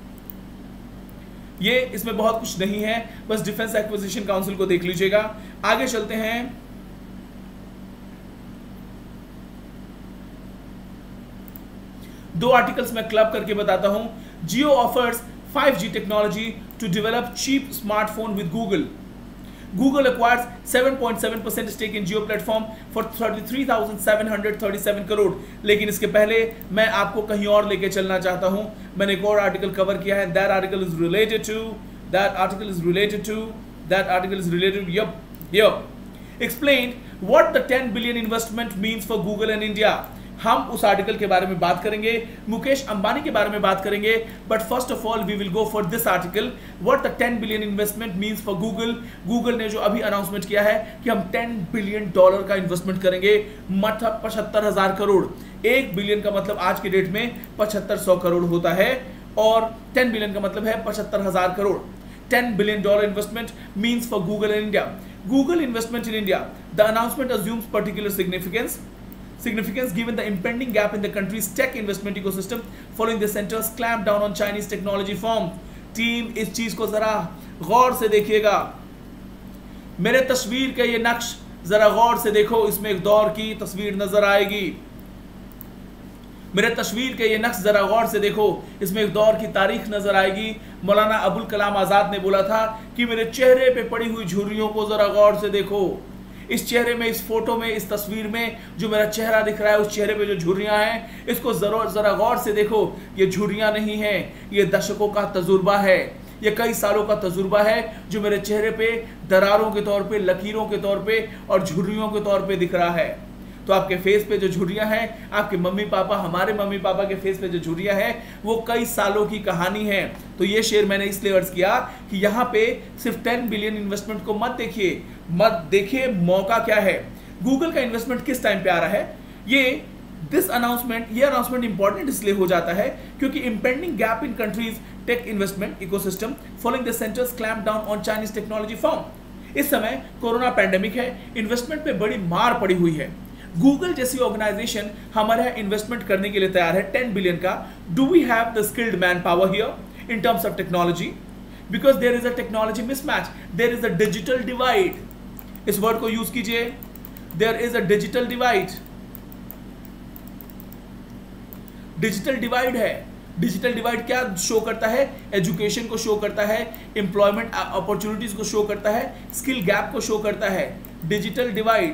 ये इसमें बहुत कुछ नहीं है, बस डिफेंस एक्विजिशन काउंसिल को देख लीजिएगा। आगे चलते हैं। दो आर्टिकल्स मैं क्लब करके बताता हूं। Jio offers 5G technology to develop cheap smartphone with Google. Google acquires 7.7% stake in Jio platform for 33,737 crore। लेकिन इसके पहले मैं आपको कहीं और लेके चलना चाहता हूं। मैंने एक और आर्टिकल कवर किया है। That article is related to explained what the 10 billion investment means for Google and India। हम उस आर्टिकल के बारे में बात करेंगे, मुकेश अंबानी के बारे में बात करेंगे, but first of all we will go for this article what the 10 billion investment means for Google. Google ने जो अभी अनाउंसमेंट किया है कि हम $10 बिलियन का इन्वेस्टमेंट करेंगे, मतलब 75,000 करोड़। 1 बिलियन का मतलब आज की डेट में 7500 करोड़ होता है और 10 बिलियन का मतलब है 75,000 crore. $10 billion investment means for Google in India. Google investment in India. The announcement assumes particular significance given the impending gap in the country's tech investment ecosystem following the center's clampdown on Chinese technology firms. Team इस चीज को जरा गौर से देखिएगा। मेरे तस्वीर के ये नक्श जरा गौर से देखो, इसमें एक दौर की तस्वीर नजर आएगी। मेरे तस्वीर के ये नक्श जरा गौर से देखो, इसमें एक दौर की तारीख नजर आएगी। मौलाना अबुल कलाम आजाद ने बोला था कि मेरे चेहरे पे पड़ी हुई झुर्रियों को जरा गौर से देखो। इस चेहरे में, इस फोटो में, इस तस्वीर में जो मेरा चेहरा दिख रहा है, उस चेहरे पे जो झुर्रियां हैं, इसको जरा गौर से देखो। ये झुर्रियां नहीं है, ये दशकों का तजुर्बा है, ये कई सालों का तजुर्बा है जो मेरे चेहरे पे दरारों के तौर पे, लकीरों के तौर पे और झुर्रियों के तौर पे दिख रहा है। तो आपके फेस पे जो झुर्रियां हैं, आपके मम्मी पापा, हमारे मम्मी पापा के फेस पे जो झुर्रियां हैं, वो कई सालों की कहानी है। तो ये शेयर मैंने इसलिए अर्ज किया कि यहाँ पे सिर्फ 10 बिलियन इन्वेस्टमेंट को मत देखिए मौका क्या है। गूगल का इन्वेस्टमेंट किस टाइम पे आ रहा है, ये अनाउंसमेंट इंपॉर्टेंट इसलिए हो जाता है क्योंकि impending gap in countries tech investment ecosystem following the centre's clamp down on Chinese technology firm. इस समय कोरोना पैंडेमिक है, इन्वेस्टमेंट पे बड़ी मार पड़ी हुई है। गूगल जैसी ऑर्गेनाइजेशन हमारे यहाँ इन्वेस्टमेंट करने के लिए तैयार है 10 बिलियन का। Do we have the skilled man power here in terms of technology? Because there is a technology mismatch, there is a digital divide. इस वर्ड को यूज कीजिए, there is a digital divide. Digital divide है। Digital divide क्या show करता है? Education को show करता है, एम्प्लॉयमेंट अपॉर्चुनिटीज को शो करता है, स्किल गैप को शो करता है। डिजिटल डिवाइड,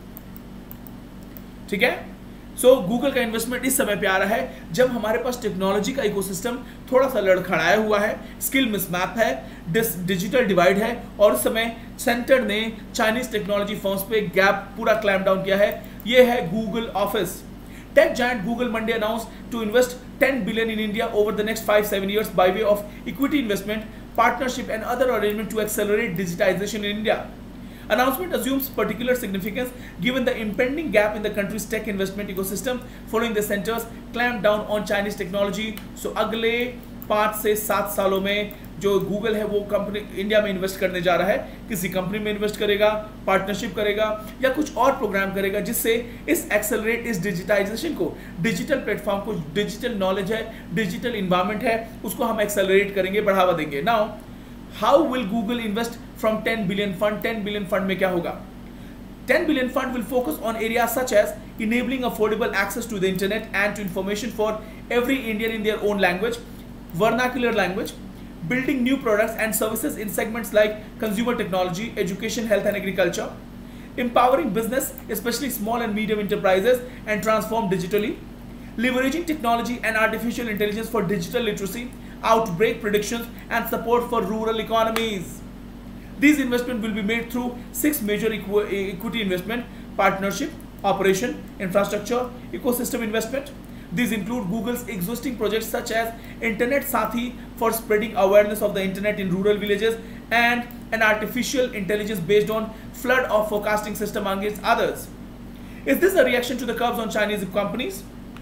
ठीक है। सो गूगल का इन्वेस्टमेंट इस समय पे आ रहा है जब हमारे पास टेक्नोलॉजी का इकोसिस्टम थोड़ा सा लड़खड़ाया हुआ है, स्किल मिसमैच है, डिजिटल डिवाइड है, और इस समय सेंटर ने चाइनीज टेक्नोलॉजी फर्म्स पे गैप पूरा क्लैम्प डाउन किया है। ये है Google office. Tech giant Google Monday announced to invest 10 billion in India over the next 5-7 years by way of equity investment, partnership and other arrangement to accelerate digitization in India. Announcement assumes particular significance given the impending gap in the country's tech investment ecosystem following the center's clamp down on Chinese technology. So अगले 5 से 7 सालों में जो Google है वो company India में invest करने जा रहा है, किसी कंपनी में इन्वेस्ट करेगा, पार्टनरशिप करेगा या कुछ और प्रोग्राम करेगा जिससे इस डिजिटाइजेशन को, डिजिटल प्लेटफॉर्म को, डिजिटल नॉलेज है, डिजिटल इन्वायरमेंट है, उसको हम एक्सेलरेट करेंगे, बढ़ावा देंगे। Now how will Google invest from 10 billion fund? 10 billion fund में क्या होगा? 10 billion fund will focus on areas such as enabling affordable access to the internet and to information for every Indian in their own language, vernacular language, building new products and services in segments like consumer technology, education, health and agriculture, empowering business, especially small and medium enterprises, and transform digitally, leveraging technology and artificial intelligence for digital literacy, outbreak predictions, and support for rural economies. These investments will be made through 6 major equity investment: partnership, operation, infrastructure, ecosystem investment. These include Google's existing projects such as Internet Sathi for spreading awareness of the internet in rural villages, and an artificial intelligence based on flood of forecasting system amongst others. Is this a reaction to the curbs on Chinese companies?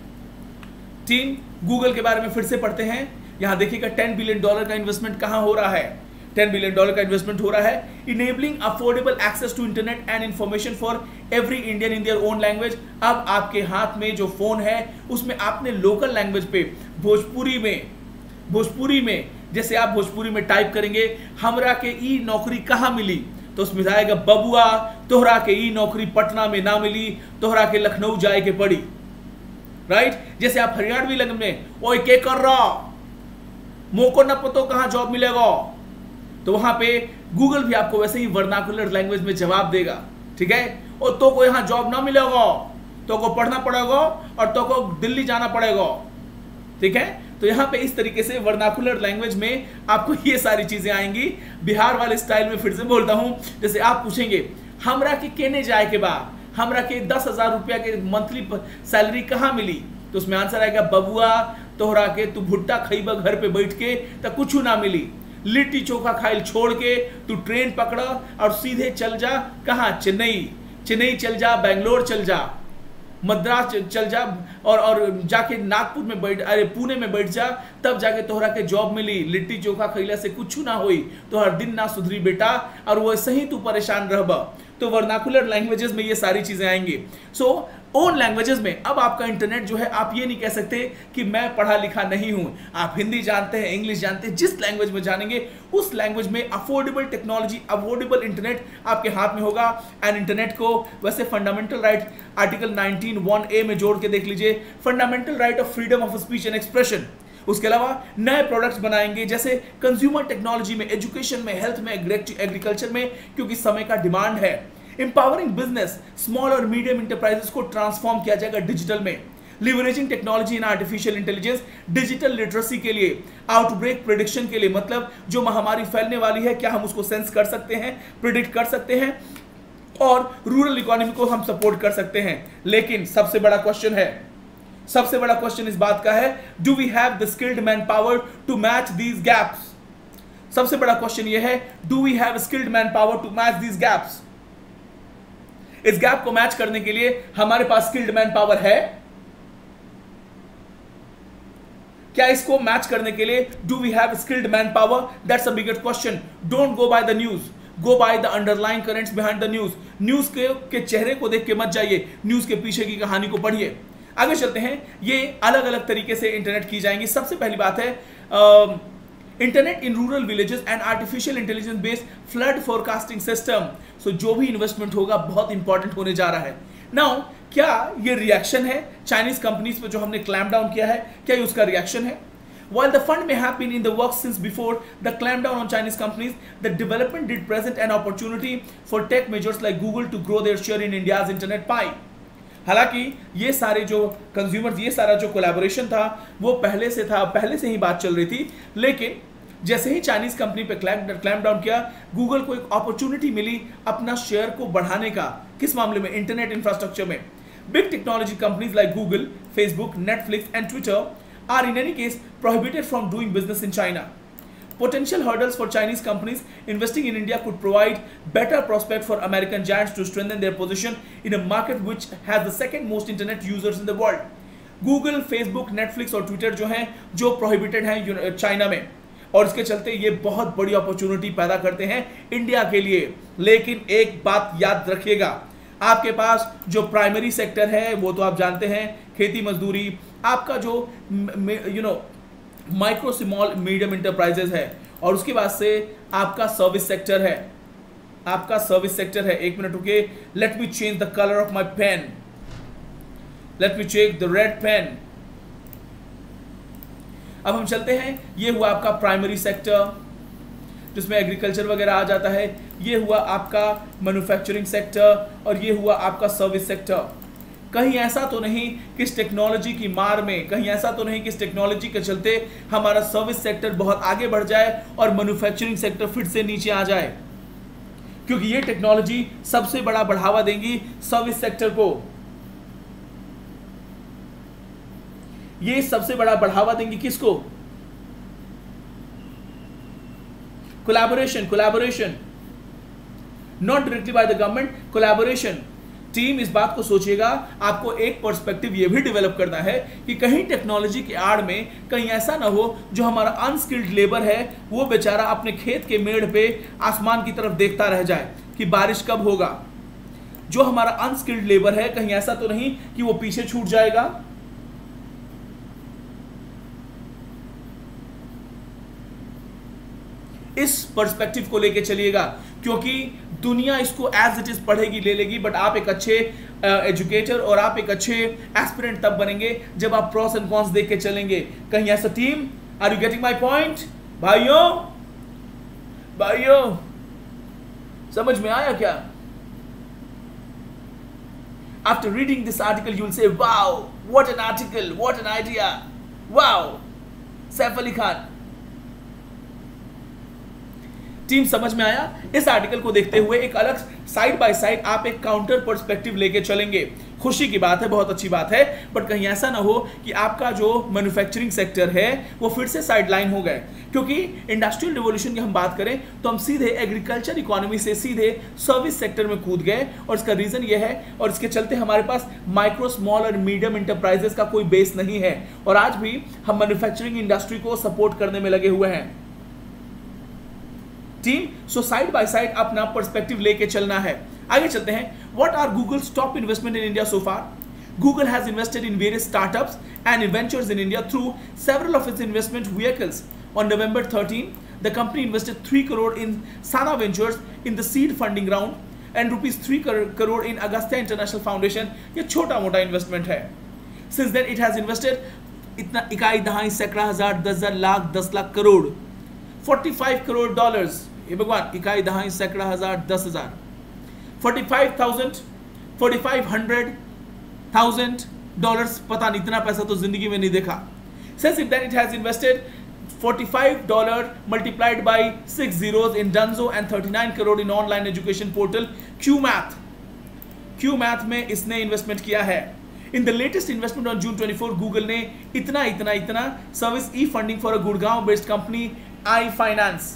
Team Google के बारे में फिर से पढ़ते हैं। यहाँ देखिएगा $10 billion का इन्वेस्टमेंट कहाँ हो रहा है। $10 बिलियन का इन्वेस्टमेंट हो रहा है enabling affordable access to internet and information for every Indian in their own language. अब आपके हाथ में जो फोन है उसमें आपने लोकल लैंग्वेज पे भोजपुरी में जैसे आप भोजपुरी में टाइप करेंगे हमरा के ई नौकरी कहाँ मिली, तो उसमें आएगा बबुआ तोहरा के ई नौकरी पटना में ना मिली, तोहरा के लखनऊ जाए के पड़ी। राइट? जैसे आप हरियाणवी लैंग्वेज में ओए के कर रहा मोको न पतो कहाँ जॉब मिलेगा, तो वहां पे गूगल भी आपको वैसे ही वर्नाकुलर लैंग्वेज में जवाब देगा। ठीक है? और तो को यहां जॉब ना मिलेगा, तो को पढ़ना पड़ेगा और तो को दिल्ली जाना पड़ेगा। ठीक है? तो यहां पे इस तरीके से वर्नाकुलर लैंग्वेज में आपको ये सारी चीजें आएंगी। बिहार वाले स्टाइल में फिर से बोलता हूं, जैसे आप पूछेंगे हमरा के केने जाए के बाद हमरा के 10,000 रुपया के मंथली सैलरी कहाँ मिली, तो उसमें आंसर आएगा बबुआ तोहरा के तू भुट्टा खइबा घर पे बैठ के तो कुछ ना मिली, लिट्टी चोखा खाइल छोड़ के तू ट्रेन पकड़ा और सीधे चल जा कहाँ, चेन्नई चल जा, बेंगलोर चल जा, मद्रास चल जा और जाके नागपुर में पुणे में बैठ जा, तब जाके तोहरा के जॉब मिली। लिट्टी चोखा खइला से कुछ ना होई, तोहर दिन ना सुधरी बेटा, और वैसे ही तू परेशान रहबा। तो वर्नाकुलर लैंग्वेजेस में ये सारी चीजें आएंगी। सो ओन लैंग्वेजेस में अब आपका इंटरनेट जो है, आप ये नहीं कह सकते कि मैं पढ़ा लिखा नहीं हूं। आप हिंदी जानते हैं, इंग्लिश जानते हैं, जिस लैंग्वेज में जानेंगे उस लैंग्वेज में अफोर्डेबल टेक्नोलॉजी, अफोर्डेबल इंटरनेट आपके हाथ में होगा। एंड इंटरनेट को वैसे फंडामेंटल राइट आर्टिकल 19(1)(a) में जोड़ के देख लीजिए, fundamental right of freedom of speech and expression. उसके अलावा नए प्रोडक्ट्स बनाएंगे जैसे कंज्यूमर टेक्नोलॉजी में, एजुकेशन में, हेल्थ में, एग्रीकल्चर में, क्योंकि समय का डिमांड है। एम्पावरिंग बिजनेस, स्मॉल और मीडियम इंटरप्राइजेस को ट्रांसफॉर्म किया जाएगा डिजिटल में। Leveraging technology in artificial intelligence, digital literacy के लिए, आउटब्रेक प्रिडिक्शन के लिए, मतलब जो महामारी फैलने वाली है क्या हम उसको सेंस कर सकते हैं, प्रिडिक्ट कर सकते हैं, और रूरल इकोनॉमी को हम सपोर्ट कर सकते हैं। लेकिन सबसे बड़ा क्वेश्चन इस बात का है, do we have the skilled man power to match these gaps? सबसे बड़ा क्वेश्चन यह है, do we have skilled man power to match these gaps? इस गैप को मैच करने के लिए हमारे पास स्किल्ड मैन पावर है क्या? इसको मैच करने के लिए do we have skilled man power? That's a bigger question. Don't go by the news, go by the underline currents behind the news. News के चेहरे को देख के मत जाइए, न्यूज के पीछे की कहानी को पढ़िए। आगे चलते हैं, ये अलग अलग तरीके से इंटरनेट की जाएंगी। सबसे पहली बात है internet in rural villages and artificial intelligence based flood forecasting system. So जो भी इन्वेस्टमेंट होगा बहुत इंपॉर्टेंट होने जा रहा है। नाउ क्या ये रिएक्शन है चाइनीज कंपनीज पे जो हमने क्लैम्प डाउन किया है, क्या ये उसका रिएक्शन है? While the fund may have been in the works since before the clampdown on Chinese companies, the development did present an opportunity for tech majors like Google to grow their share in India's internet pie. हालांकि ये सारे जो consumers, ये सारा जो collaboration था वो पहले से ही बात चल रही थी, लेकिन जैसे ही चाइनीज कंपनी पे क्लैम्प डाउन किया, गूगल को एक अपॉर्चुनिटी मिली अपना शेयर को बढ़ाने का। किस मामले में? इंटरनेट इंफ्रास्ट्रक्चर में। Big technology companies like Google, Facebook, Netflix and Twitter are in any case prohibited from doing business in China. Potential hurdles for Chinese companies investing in India could provide better prospect for American giants to strengthen their position in a market which has the second most internet users in the world. Google, Facebook, Netflix और Twitter जो हैं, जो prohibited हैं China में, और इसके चलते ये बहुत बड़ी अपॉर्चुनिटी पैदा करते हैं इंडिया के लिए। लेकिन एक बात याद रखिएगा, आपके पास जो प्राइमरी सेक्टर है वो तो आप जानते हैं, खेती मजदूरी, आपका जो माइक्रो स्मॉल मीडियम इंटरप्राइजेस है, और उसके बाद से आपका सर्विस सेक्टर है। एक मिनट रुकिए, let me change the colour of my pen, let me check the red pen. अब हम चलते हैं, ये हुआ आपका प्राइमरी सेक्टर जिसमें एग्रीकल्चर वगैरह आ जाता है, ये हुआ आपका मैन्युफैक्चरिंग सेक्टर, और ये हुआ आपका सर्विस सेक्टर। कहीं ऐसा तो नहीं कि इस टेक्नोलॉजी की मार में, कहीं ऐसा तो नहीं कि इस टेक्नोलॉजी के चलते हमारा सर्विस सेक्टर बहुत आगे बढ़ जाए और मैन्युफैक्चरिंग सेक्टर फिर से नीचे आ जाए, क्योंकि ये टेक्नोलॉजी सबसे बड़ा बढ़ावा देंगी सर्विस सेक्टर को। ये सबसे बड़ा बढ़ावा देंगी किसको? Collaboration, not directly by the government, collaboration. Team इस बात को सोचिएगा, आपको एक पर्सपेक्टिव ये भी डेवलप करना है कि कहीं टेक्नोलॉजी के आड़ में कहीं ऐसा ना हो जो हमारा अनस्किल्ड लेबर है वो बेचारा अपने खेत के मेड़ पे आसमान की तरफ देखता रह जाए कि बारिश कब होगा। जो हमारा अनस्किल्ड लेबर है, कहीं ऐसा तो नहीं कि वो पीछे छूट जाएगा। इस पर्सपेक्टिव को लेके चलिएगा, क्योंकि दुनिया इसको एज इट इज पढ़ेगी, ले लेगी, बट आप एक अच्छे एजुकेटर और आप एक अच्छे एस्पिरेंट तब बनेंगे जब आप प्रॉस एंड कॉन्स देख के चलेंगे। कहीं ऐसा team, are you getting my point? भाइयों समझ में आया क्या? After reading this article you will say wow, what an article, what an idea, wow, Saif Ali Khan. Team समझ में आया? इस आर्टिकल को देखते हुए एक अलग साइड बाय साइड आप एक काउंटर पर्सपेक्टिव लेके चलेंगे। खुशी की बात है, बहुत अच्छी बात है, बट कहीं ऐसा ना हो कि आपका जो मैन्युफैक्चरिंग सेक्टर है वो फिर से साइडलाइन हो गए, क्योंकि इंडस्ट्रियल रिवॉल्यूशन की हम बात करें तो हम सीधे एग्रीकल्चर इकोनॉमी से सीधे सर्विस सेक्टर में कूद गए, और इसका रीजन ये है, और इसके चलते हमारे पास माइक्रो स्मॉल और मीडियम इंटरप्राइजेस का कोई बेस नहीं है, और आज भी हम मैन्युफैक्चरिंग इंडस्ट्री को सपोर्ट करने में लगे हुए हैं। Team, so side by side अपना पर्सपेक्टिव लेके चलना है। आगे चलते हैं, what are Google's top investment in India so far? Google has invested in various startups and ventures in India through several of its investment vehicles. On November 13, the company invested 3 crore in Sana Ventures in the seed funding round and rupees 3 crore in Agastya International Foundation. ये छोटा मोटा investment है। Since then it has invested इतना इकाई दहाई सैकड़ा हजार 10,000 lakh 10 lakh crore 45 crore dollars, ये भगवान, इकाई दहाई सैकड़ा हजार 10,000 45,000 डॉलर्स, पता नहीं, इतना पैसा तो जिंदगी में नहीं देखा। Since then it has invested $45 multiplied by 6 zeros in Dunzo and 39 crore in online education portal QMath. QMath में इसने इन्वेस्टमेंट किया है। In the latest investment on June 24 Google ने इतना series E funding for a Gurgaon based company Aye Finance.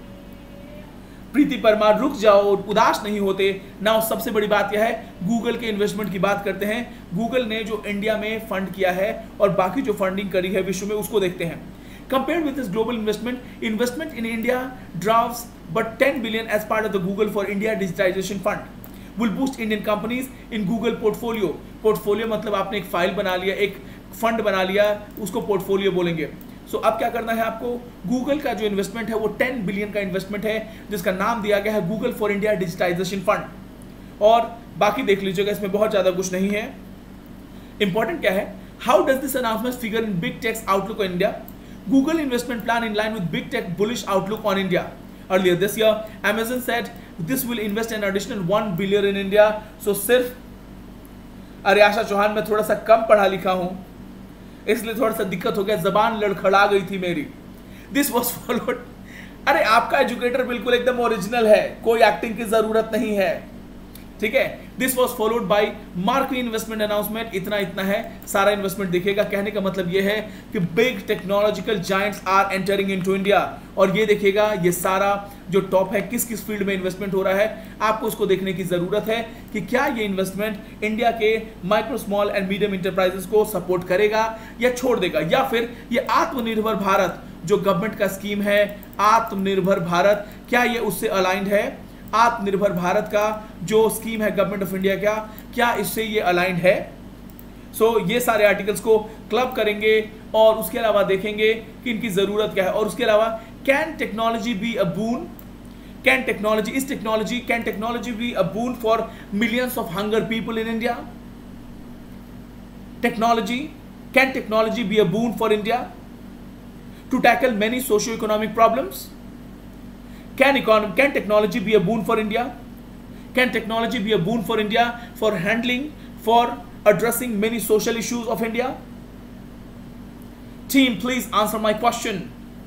Preeti Parmar, रुक जाओ, उदास नहीं होते ना। सबसे बड़ी बात यह है, गूगल के इन्वेस्टमेंट की बात करते हैं। गूगल ने जो इंडिया में फंड किया है और बाकी जो फंडिंग करी है विश्व में, उसको देखते हैं। Compared with this global investment in India drives but 10 billion as part of the Google for India Digitization Fund will boost Indian companies in Google portfolio। Portfolio मतलब आपने एक फाइल बना लिया, एक फंड बना लिया, उसको पोर्टफोलियो बोलेंगे। सो अब क्या करना है आपको, गूगल का जो इन्वेस्टमेंट है वो 10 बिलियन का इन्वेस्टमेंट है, जिसका नाम दिया गया है Google for India digitisation fund. और बाकी देख लीजिएगा, इसमें बहुत ज्यादा कुछ नहीं है। इंपॉर्टेंट क्या है, how does this announcement figure in big tech's outlook on India? Google investment plan in line with big tech bullish outlook on India. Earlier this year, Amazon said this will invest an additional 1 billion in India. So सिर्फ, अरे आशा चौहान, मैं थोड़ा सा कम पढ़ा लिखा हूं, इसलिए थोड़ा सा दिक्कत हो गया, जबान लड़खड़ा गई थी मेरी। This was followed, अरे आपका एजुकेटर बिल्कुल एकदम ओरिजिनल है, कोई एक्टिंग की जरूरत नहीं है, ठीक है। This was followed by market investment announcement. इतना है, सारा इन्वेस्टमेंट दिखेगा। कहने का मतलब यह है कि big technological giants are entering into India. और ये देखिएगा, ये सारा जो टॉप है, किस किस फील्ड में इन्वेस्टमेंट हो रहा है, आपको उसको देखने की जरूरत है कि क्या ये इन्वेस्टमेंट इंडिया के micro small and medium enterprises को सपोर्ट करेगा या छोड़ देगा, या फिर ये आत्मनिर्भर भारत जो गवर्नमेंट का स्कीम है, आत्मनिर्भर भारत, क्या ये उससे अलाइंड है? आत्मनिर्भर भारत का जो स्कीम है गवर्नमेंट ऑफ इंडिया का, क्या इससे ये अलाइंड है? सो ये सारे आर्टिकल्स को क्लब करेंगे और उसके अलावा देखेंगे कि इनकी जरूरत क्या है। और उसके अलावा, can technology be a boon? Can technology be a boon for millions of hunger people in India? Can technology be a boon for India to tackle many socio economic problems? Can technology be a boon for India? Can technology be a boon for India for addressing many social issues of India? Team, please answer my question.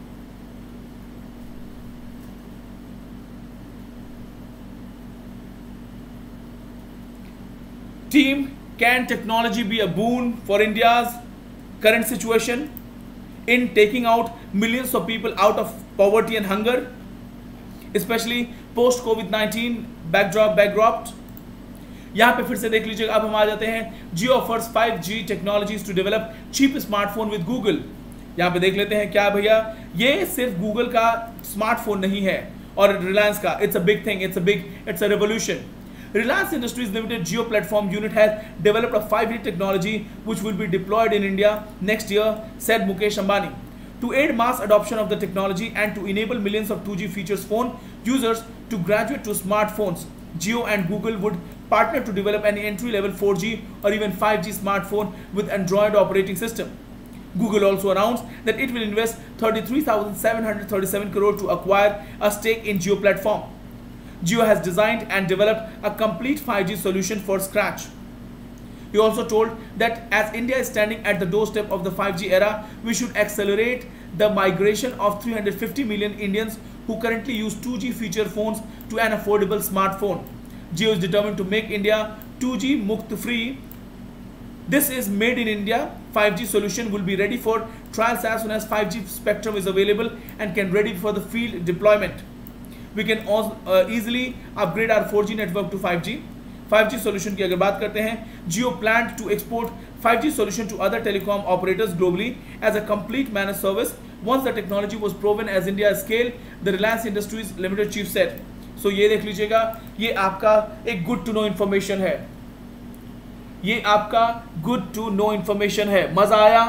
Team, can technology be a boon for India's current situation in taking out millions of people out of poverty and hunger? Especially post COVID-19 backdrop। यहां पे फिर से देख लीजिएगा, अब हम आ जाते हैं Jio offers 5G technologies to develop cheap smartphone with Google. यहां पे देख लेते हैं क्या भैया, ये सिर्फ गूगल का स्मार्टफोन नहीं है और रिलायंस का। It's a big thing, it's a revolution. Reliance Industries Limited Jio Platform Unit has developed a 5G technology which will be deployed in India next year, said Mukesh Ambani. To aid mass adoption of the technology and to enable millions of 2G features phone users to graduate to smartphones, Jio and Google would partner to develop an entry-level 4G or even 5G smartphone with Android operating system. Google also announced that it will invest 33,737 crore to acquire a stake in Jio platform. Jio has designed and developed a complete 5G solution for scratch. He also told that as India is standing at the doorstep of the 5G era, we should accelerate the migration of 350 million Indians who currently use 2G feature phones to an affordable smartphone. Jio is determined to make India 2G Mukt free. This is made in India. 5G solution will be ready for trials as soon as 5G spectrum is available and can ready for the field deployment. We can easily upgrade our 4G network to 5G. 5G solution की अगर बात करते हैं, Jio planned to export 5G solution to other telecom operators globally as a complete managed service once the technology was proven as India scale, the Reliance Industries Limited chief said. So ये देख लीजिएगा, ये आपका एक good to know information है, ये आपका good to know information है। मजा आया?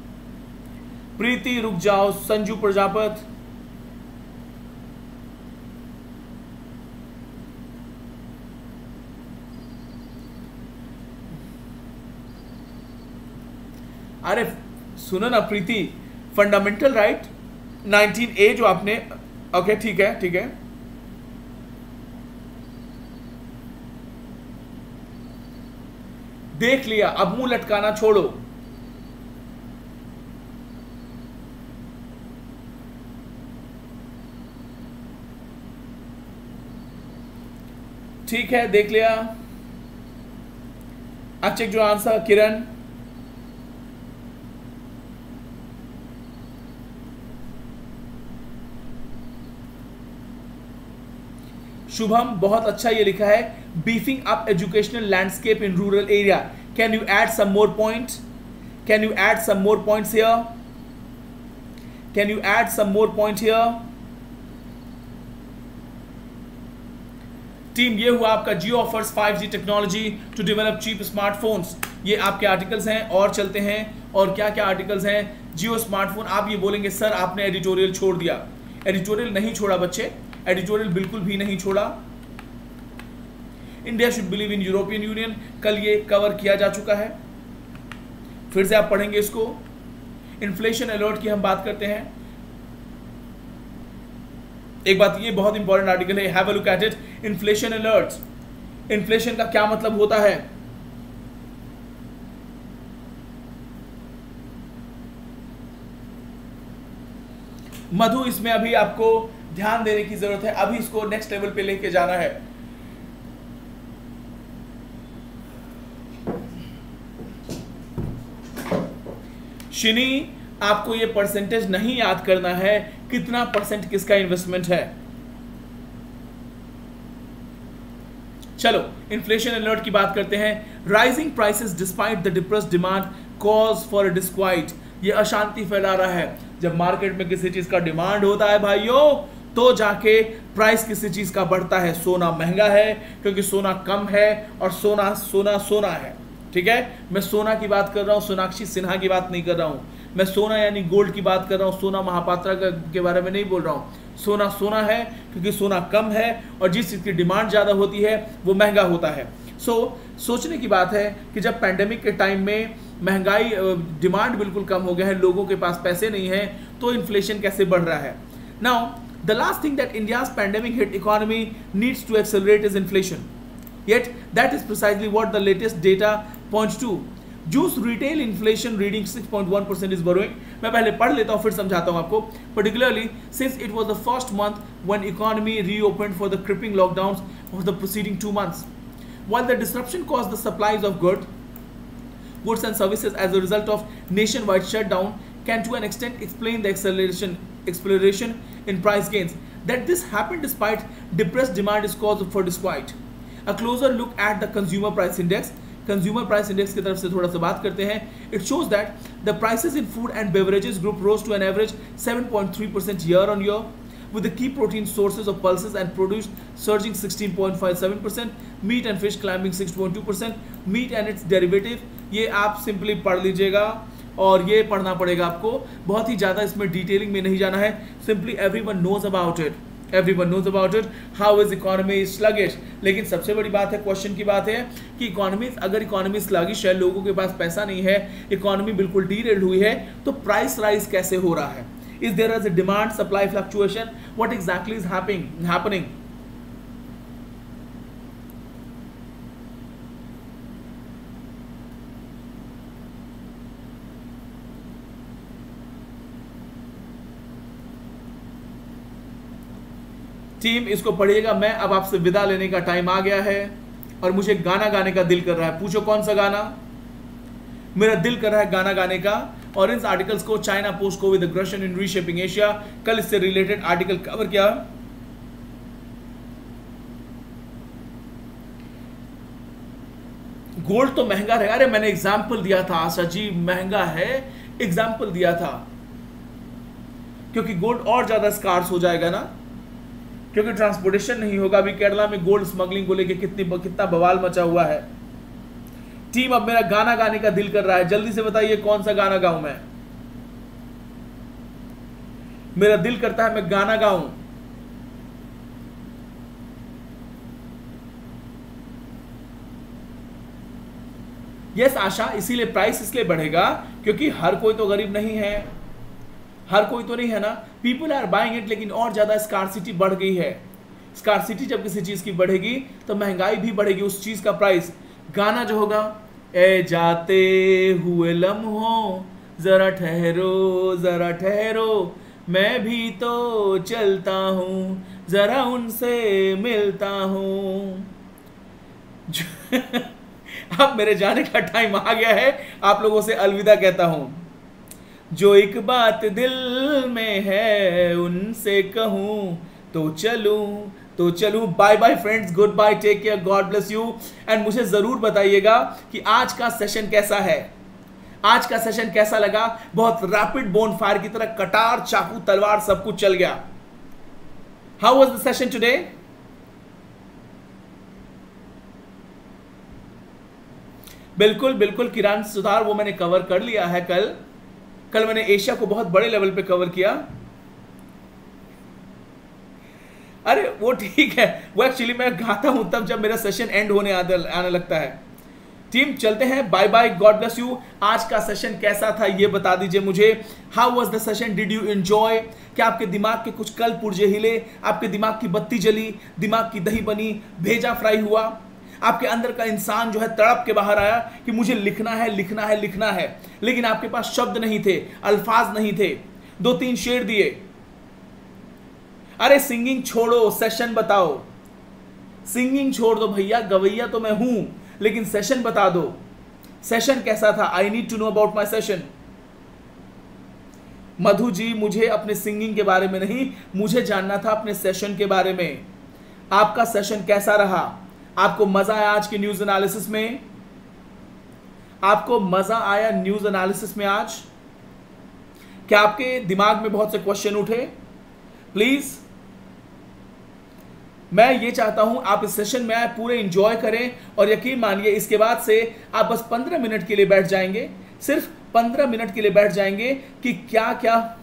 प्रीति रुक जाओ, संजू प्रजापत, अरे सुनो ना प्रीति, फंडामेंटल राइट 19A जो आपने, ओके ठीक है, देख लिया, अब मुंह लटकाना छोड़ो। ठीक है, देख लिया। I checked your answer, Kiran. Shubham बहुत अच्छा ये लिखा है, beefing up educational landscape in rural area. Can you add some more point? Can you add some more points here? Can you add some more point here? Team, ये हुआ आपका Jio offers 5G technology to develop cheap smartphones. ये आपके articles हैं. और चलते हैं, और क्या क्या आर्टिकल्स हैं. जियो स्मार्टफोन. आप ये बोलेंगे सर आपने एडिटोरियल छोड़ दिया. एडिटोरियल नहीं छोड़ा बच्चे, एडिटोरियल बिल्कुल भी नहीं छोड़ा. India should believe in European Union, कल ये कवर किया जा चुका है. फिर से आप पढ़ेंगे इसको. इन्फ्लेशन अलर्ट की हम बात करते हैं. एक बात, ये बहुत इंपॉर्टेंट आर्टिकल है, have a look at it. Inflation alert. Inflation का क्या मतलब होता है? मधु, इसमें अभी आपको ध्यान देने की जरूरत है. अभी इसको नेक्स्ट लेवल पे लेके जाना है. शिनी, आपको ये परसेंटेज नहीं याद करना है, कितना परसेंट किसका इन्वेस्टमेंट है. चलो इन्फ्लेशन अलर्ट की बात करते हैं. Rising prices despite the depressed demand cause for disquiet. ये अशांति फैला रहा है. जब मार्केट में किसी चीज का डिमांड होता है भाइयों, तो जाके प्राइस किसी चीज का बढ़ता है. सोना महंगा है क्योंकि सोना कम है, और सोना सोना सोना है. ठीक है, मैं सोना की बात कर रहा हूं, सोनाक्षी सिन्हा की बात नहीं कर रहा हूं. मैं सोना यानी गोल्ड की बात कर रहा हूं. सोना महापात्रा के बारे में नहीं बोल रहा हूं. सोना सोना है क्योंकि सोना कम है, और जिस चीज की डिमांड ज्यादा होती है वो महंगा होता है. सोचने की बात है कि जब पैंडेमिक के टाइम में महंगाई, डिमांड बिल्कुल कम हो गया है, लोगों के पास पैसे नहीं है, तो इन्फ्लेशन कैसे बढ़ रहा है. Now the last thing that India's pandemic hit economy needs to accelerate is inflation. Yet that is precisely what the latest data points to. Juice retail inflation reading 6.1% is borrowing. मैं पहले पढ़ लेता हूँ फिर समझाता हूँ आपको. Particularly since it was the first month when economy reopened for the crippling lockdowns of the preceding 2 months. While the disruption caused the supplies of goods and services as a result of nationwide shutdown can to an extent explain the acceleration in price gains. That this happened despite depressed demand is cause for disquiet. A closer look at the consumer price index. Consumer price index की तरफ से थोड़ा सा बात करते हैं. It shows that the prices in food and beverages group rose to an average 7.3% year on year, with the key protein sources of pulses and produce surging 16.57%, meat and fish climbing 6.2%, meat and its derivative. ये आप simply पढ़ लीजिएगा, और ये पढ़ना पड़ेगा आपको. बहुत ही ज़्यादा इसमें डिटेलिंग में नहीं जाना है. Simply everyone knows about it. Everyone knows about it. How is economy sluggish. लेकिन सबसे बड़ी बात है, क्वेश्चन की बात है कि अगर इकोनॉमी स्लगिश है, लोगों के पास पैसा नहीं है, इकोनॉमी बिल्कुल डीरेल्ड हुई है, तो प्राइस राइज कैसे हो रहा है? Is there is a demand supply fluctuation? What exactly is happening? Team, इसको पढ़िएगा. मैं अब आपसे विदा लेने का टाइम आ गया है, और मुझे गाना गाने का दिल कर रहा है. पूछो कौन सा गाना? मेरा दिल कर रहा है गाना गाने का. और इन आर्टिकल्स को चाइना पोस्ट को with aggression in reshaping Asia, कल इससे रिलेटेड आर्टिकल कवर किया. गोल्ड तो महंगा रहेगा. अरे मैंने एग्जाम्पल दिया था आशा जी, महंगा है, एग्जाम्पल दिया था, क्योंकि गोल्ड और ज्यादा स्कार्स हो जाएगा ना, क्योंकि ट्रांसपोर्टेशन नहीं होगा. अभी केरला में गोल्ड स्मगलिंग को लेके कितना बवाल मचा हुआ है. टीम, अब मेरा गाना गाने का दिल कर रहा है. जल्दी से बताइए कौन सा गाना गाऊं मैं. मेरा दिल करता है मैं गाना गाऊं. यस आशा, इसीलिए प्राइस इसलिए बढ़ेगा क्योंकि हर कोई तो गरीब नहीं है, हर कोई तो नहीं है ना. पीपल आर बाइंग इट, लेकिन और ज्यादा स्कार्सिटी बढ़ गई है. स्कार्सिटी जब किसी चीज की बढ़ेगी तो महंगाई भी बढ़ेगी, उस चीज का प्राइस. गाना जो होगा, ए जाते हुए लम्हों जरा ठहरो, मैं भी तो चलता हूं, जरा उनसे मिलता हूं. अब मेरे जाने का टाइम आ गया है, आप लोगों से अलविदा कहता हूं। जो एक बात दिल में है उनसे कहूं तो चलूं। Bye bye friends, good bye, take care, God bless you. And मुझे जरूर बताइएगा कि आज का सेशन कैसा है, आज का सेशन कैसा लगा। बहुत रैपिड बोन फायर की तरह कटार चाकू तलवार सब कुछ चल गया। How was the session today? बिल्कुल बिल्कुल किरण सुधार, वो मैंने कवर कर लिया है। कल मैंने एशिया को बहुत बड़े लेवल पे कवर किया। अरे वो ठीक है, वो एक्चुअली मैं गाता हूं तब जब मेरा सेशन एंड होने आने लगता है। टीम चलते हैं, bye bye, God bless you. आज का सेशन कैसा था ये बता दीजिए मुझे। How was the session, did you enjoy? क्या आपके दिमाग के कुछ कल पुर्जे हिले, आपके दिमाग की बत्ती जली, दिमाग की दही बनी, भेजा फ्राई हुआ, आपके अंदर का इंसान जो है तड़प के बाहर आया कि मुझे लिखना है लिखना है लिखना है, लेकिन आपके पास शब्द नहीं थे, अल्फाज नहीं थे। 2-3 शेर दिए। अरे सिंगिंग छोड़ो, सेशन बताओ। सिंगिंग छोड़ दो भैया, गवैया तो मैं हूं, लेकिन सेशन बता दो। सेशन कैसा था? I need to know about my session. Madhu ji, मुझे अपने सिंगिंग के बारे में नहीं, मुझे जानना था अपने सेशन के बारे में। आपका सेशन कैसा रहा? आपको मजा आया आज के न्यूज एनालिसिस में? आपको मजा आया न्यूज एनालिसिस में आज? क्या आपके दिमाग में बहुत से क्वेश्चन उठे? प्लीज, मैं ये चाहता हूं आप इस सेशन में आए, पूरे एंजॉय करें, और यकीन मानिए इसके बाद से आप बस 15 मिनट के लिए बैठ जाएंगे, सिर्फ 15 मिनट के लिए बैठ जाएंगे कि क्या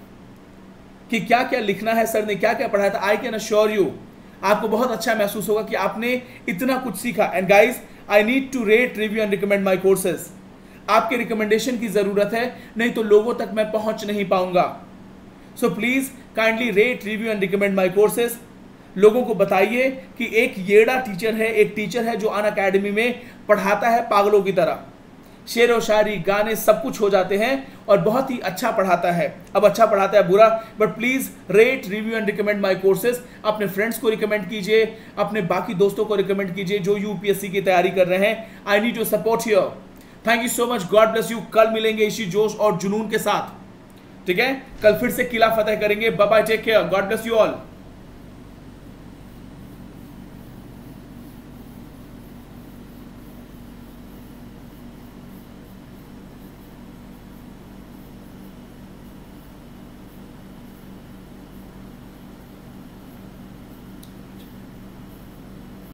क्या लिखना है, सर ने क्या क्या पढ़ाया था। आई कैन अश्योर यू, आपको बहुत अच्छा महसूस होगा कि आपने इतना कुछ सीखा। And guys, I need to rate, review and recommend my courses. आपके रिकमेंडेशन की जरूरत है, नहीं तो लोगों तक मैं पहुंच नहीं पाऊंगा। So please kindly rate, review and recommend my courses. लोगों को बताइए कि एक येड़ा टीचर है, एक टीचर है जो अनअकैडमी में पढ़ाता है पागलों की तरह। शेर व शायरी, गाने सब कुछ हो जाते हैं और बहुत ही अच्छा पढ़ाता है। अब अच्छा पढ़ाता है बुरा, but please rate, review and recommend my courses. अपने फ्रेंड्स को रिकमेंड कीजिए, अपने बाकी दोस्तों को रिकमेंड कीजिए जो यूपीएससी की तैयारी कर रहे हैं। I need your support here. Thank you so much, God bless you. कल मिलेंगे इसी जोश और जुनून के साथ, ठीक है? कल फिर से किला फतेह करेंगे। Bye bye, take care, God bless you all.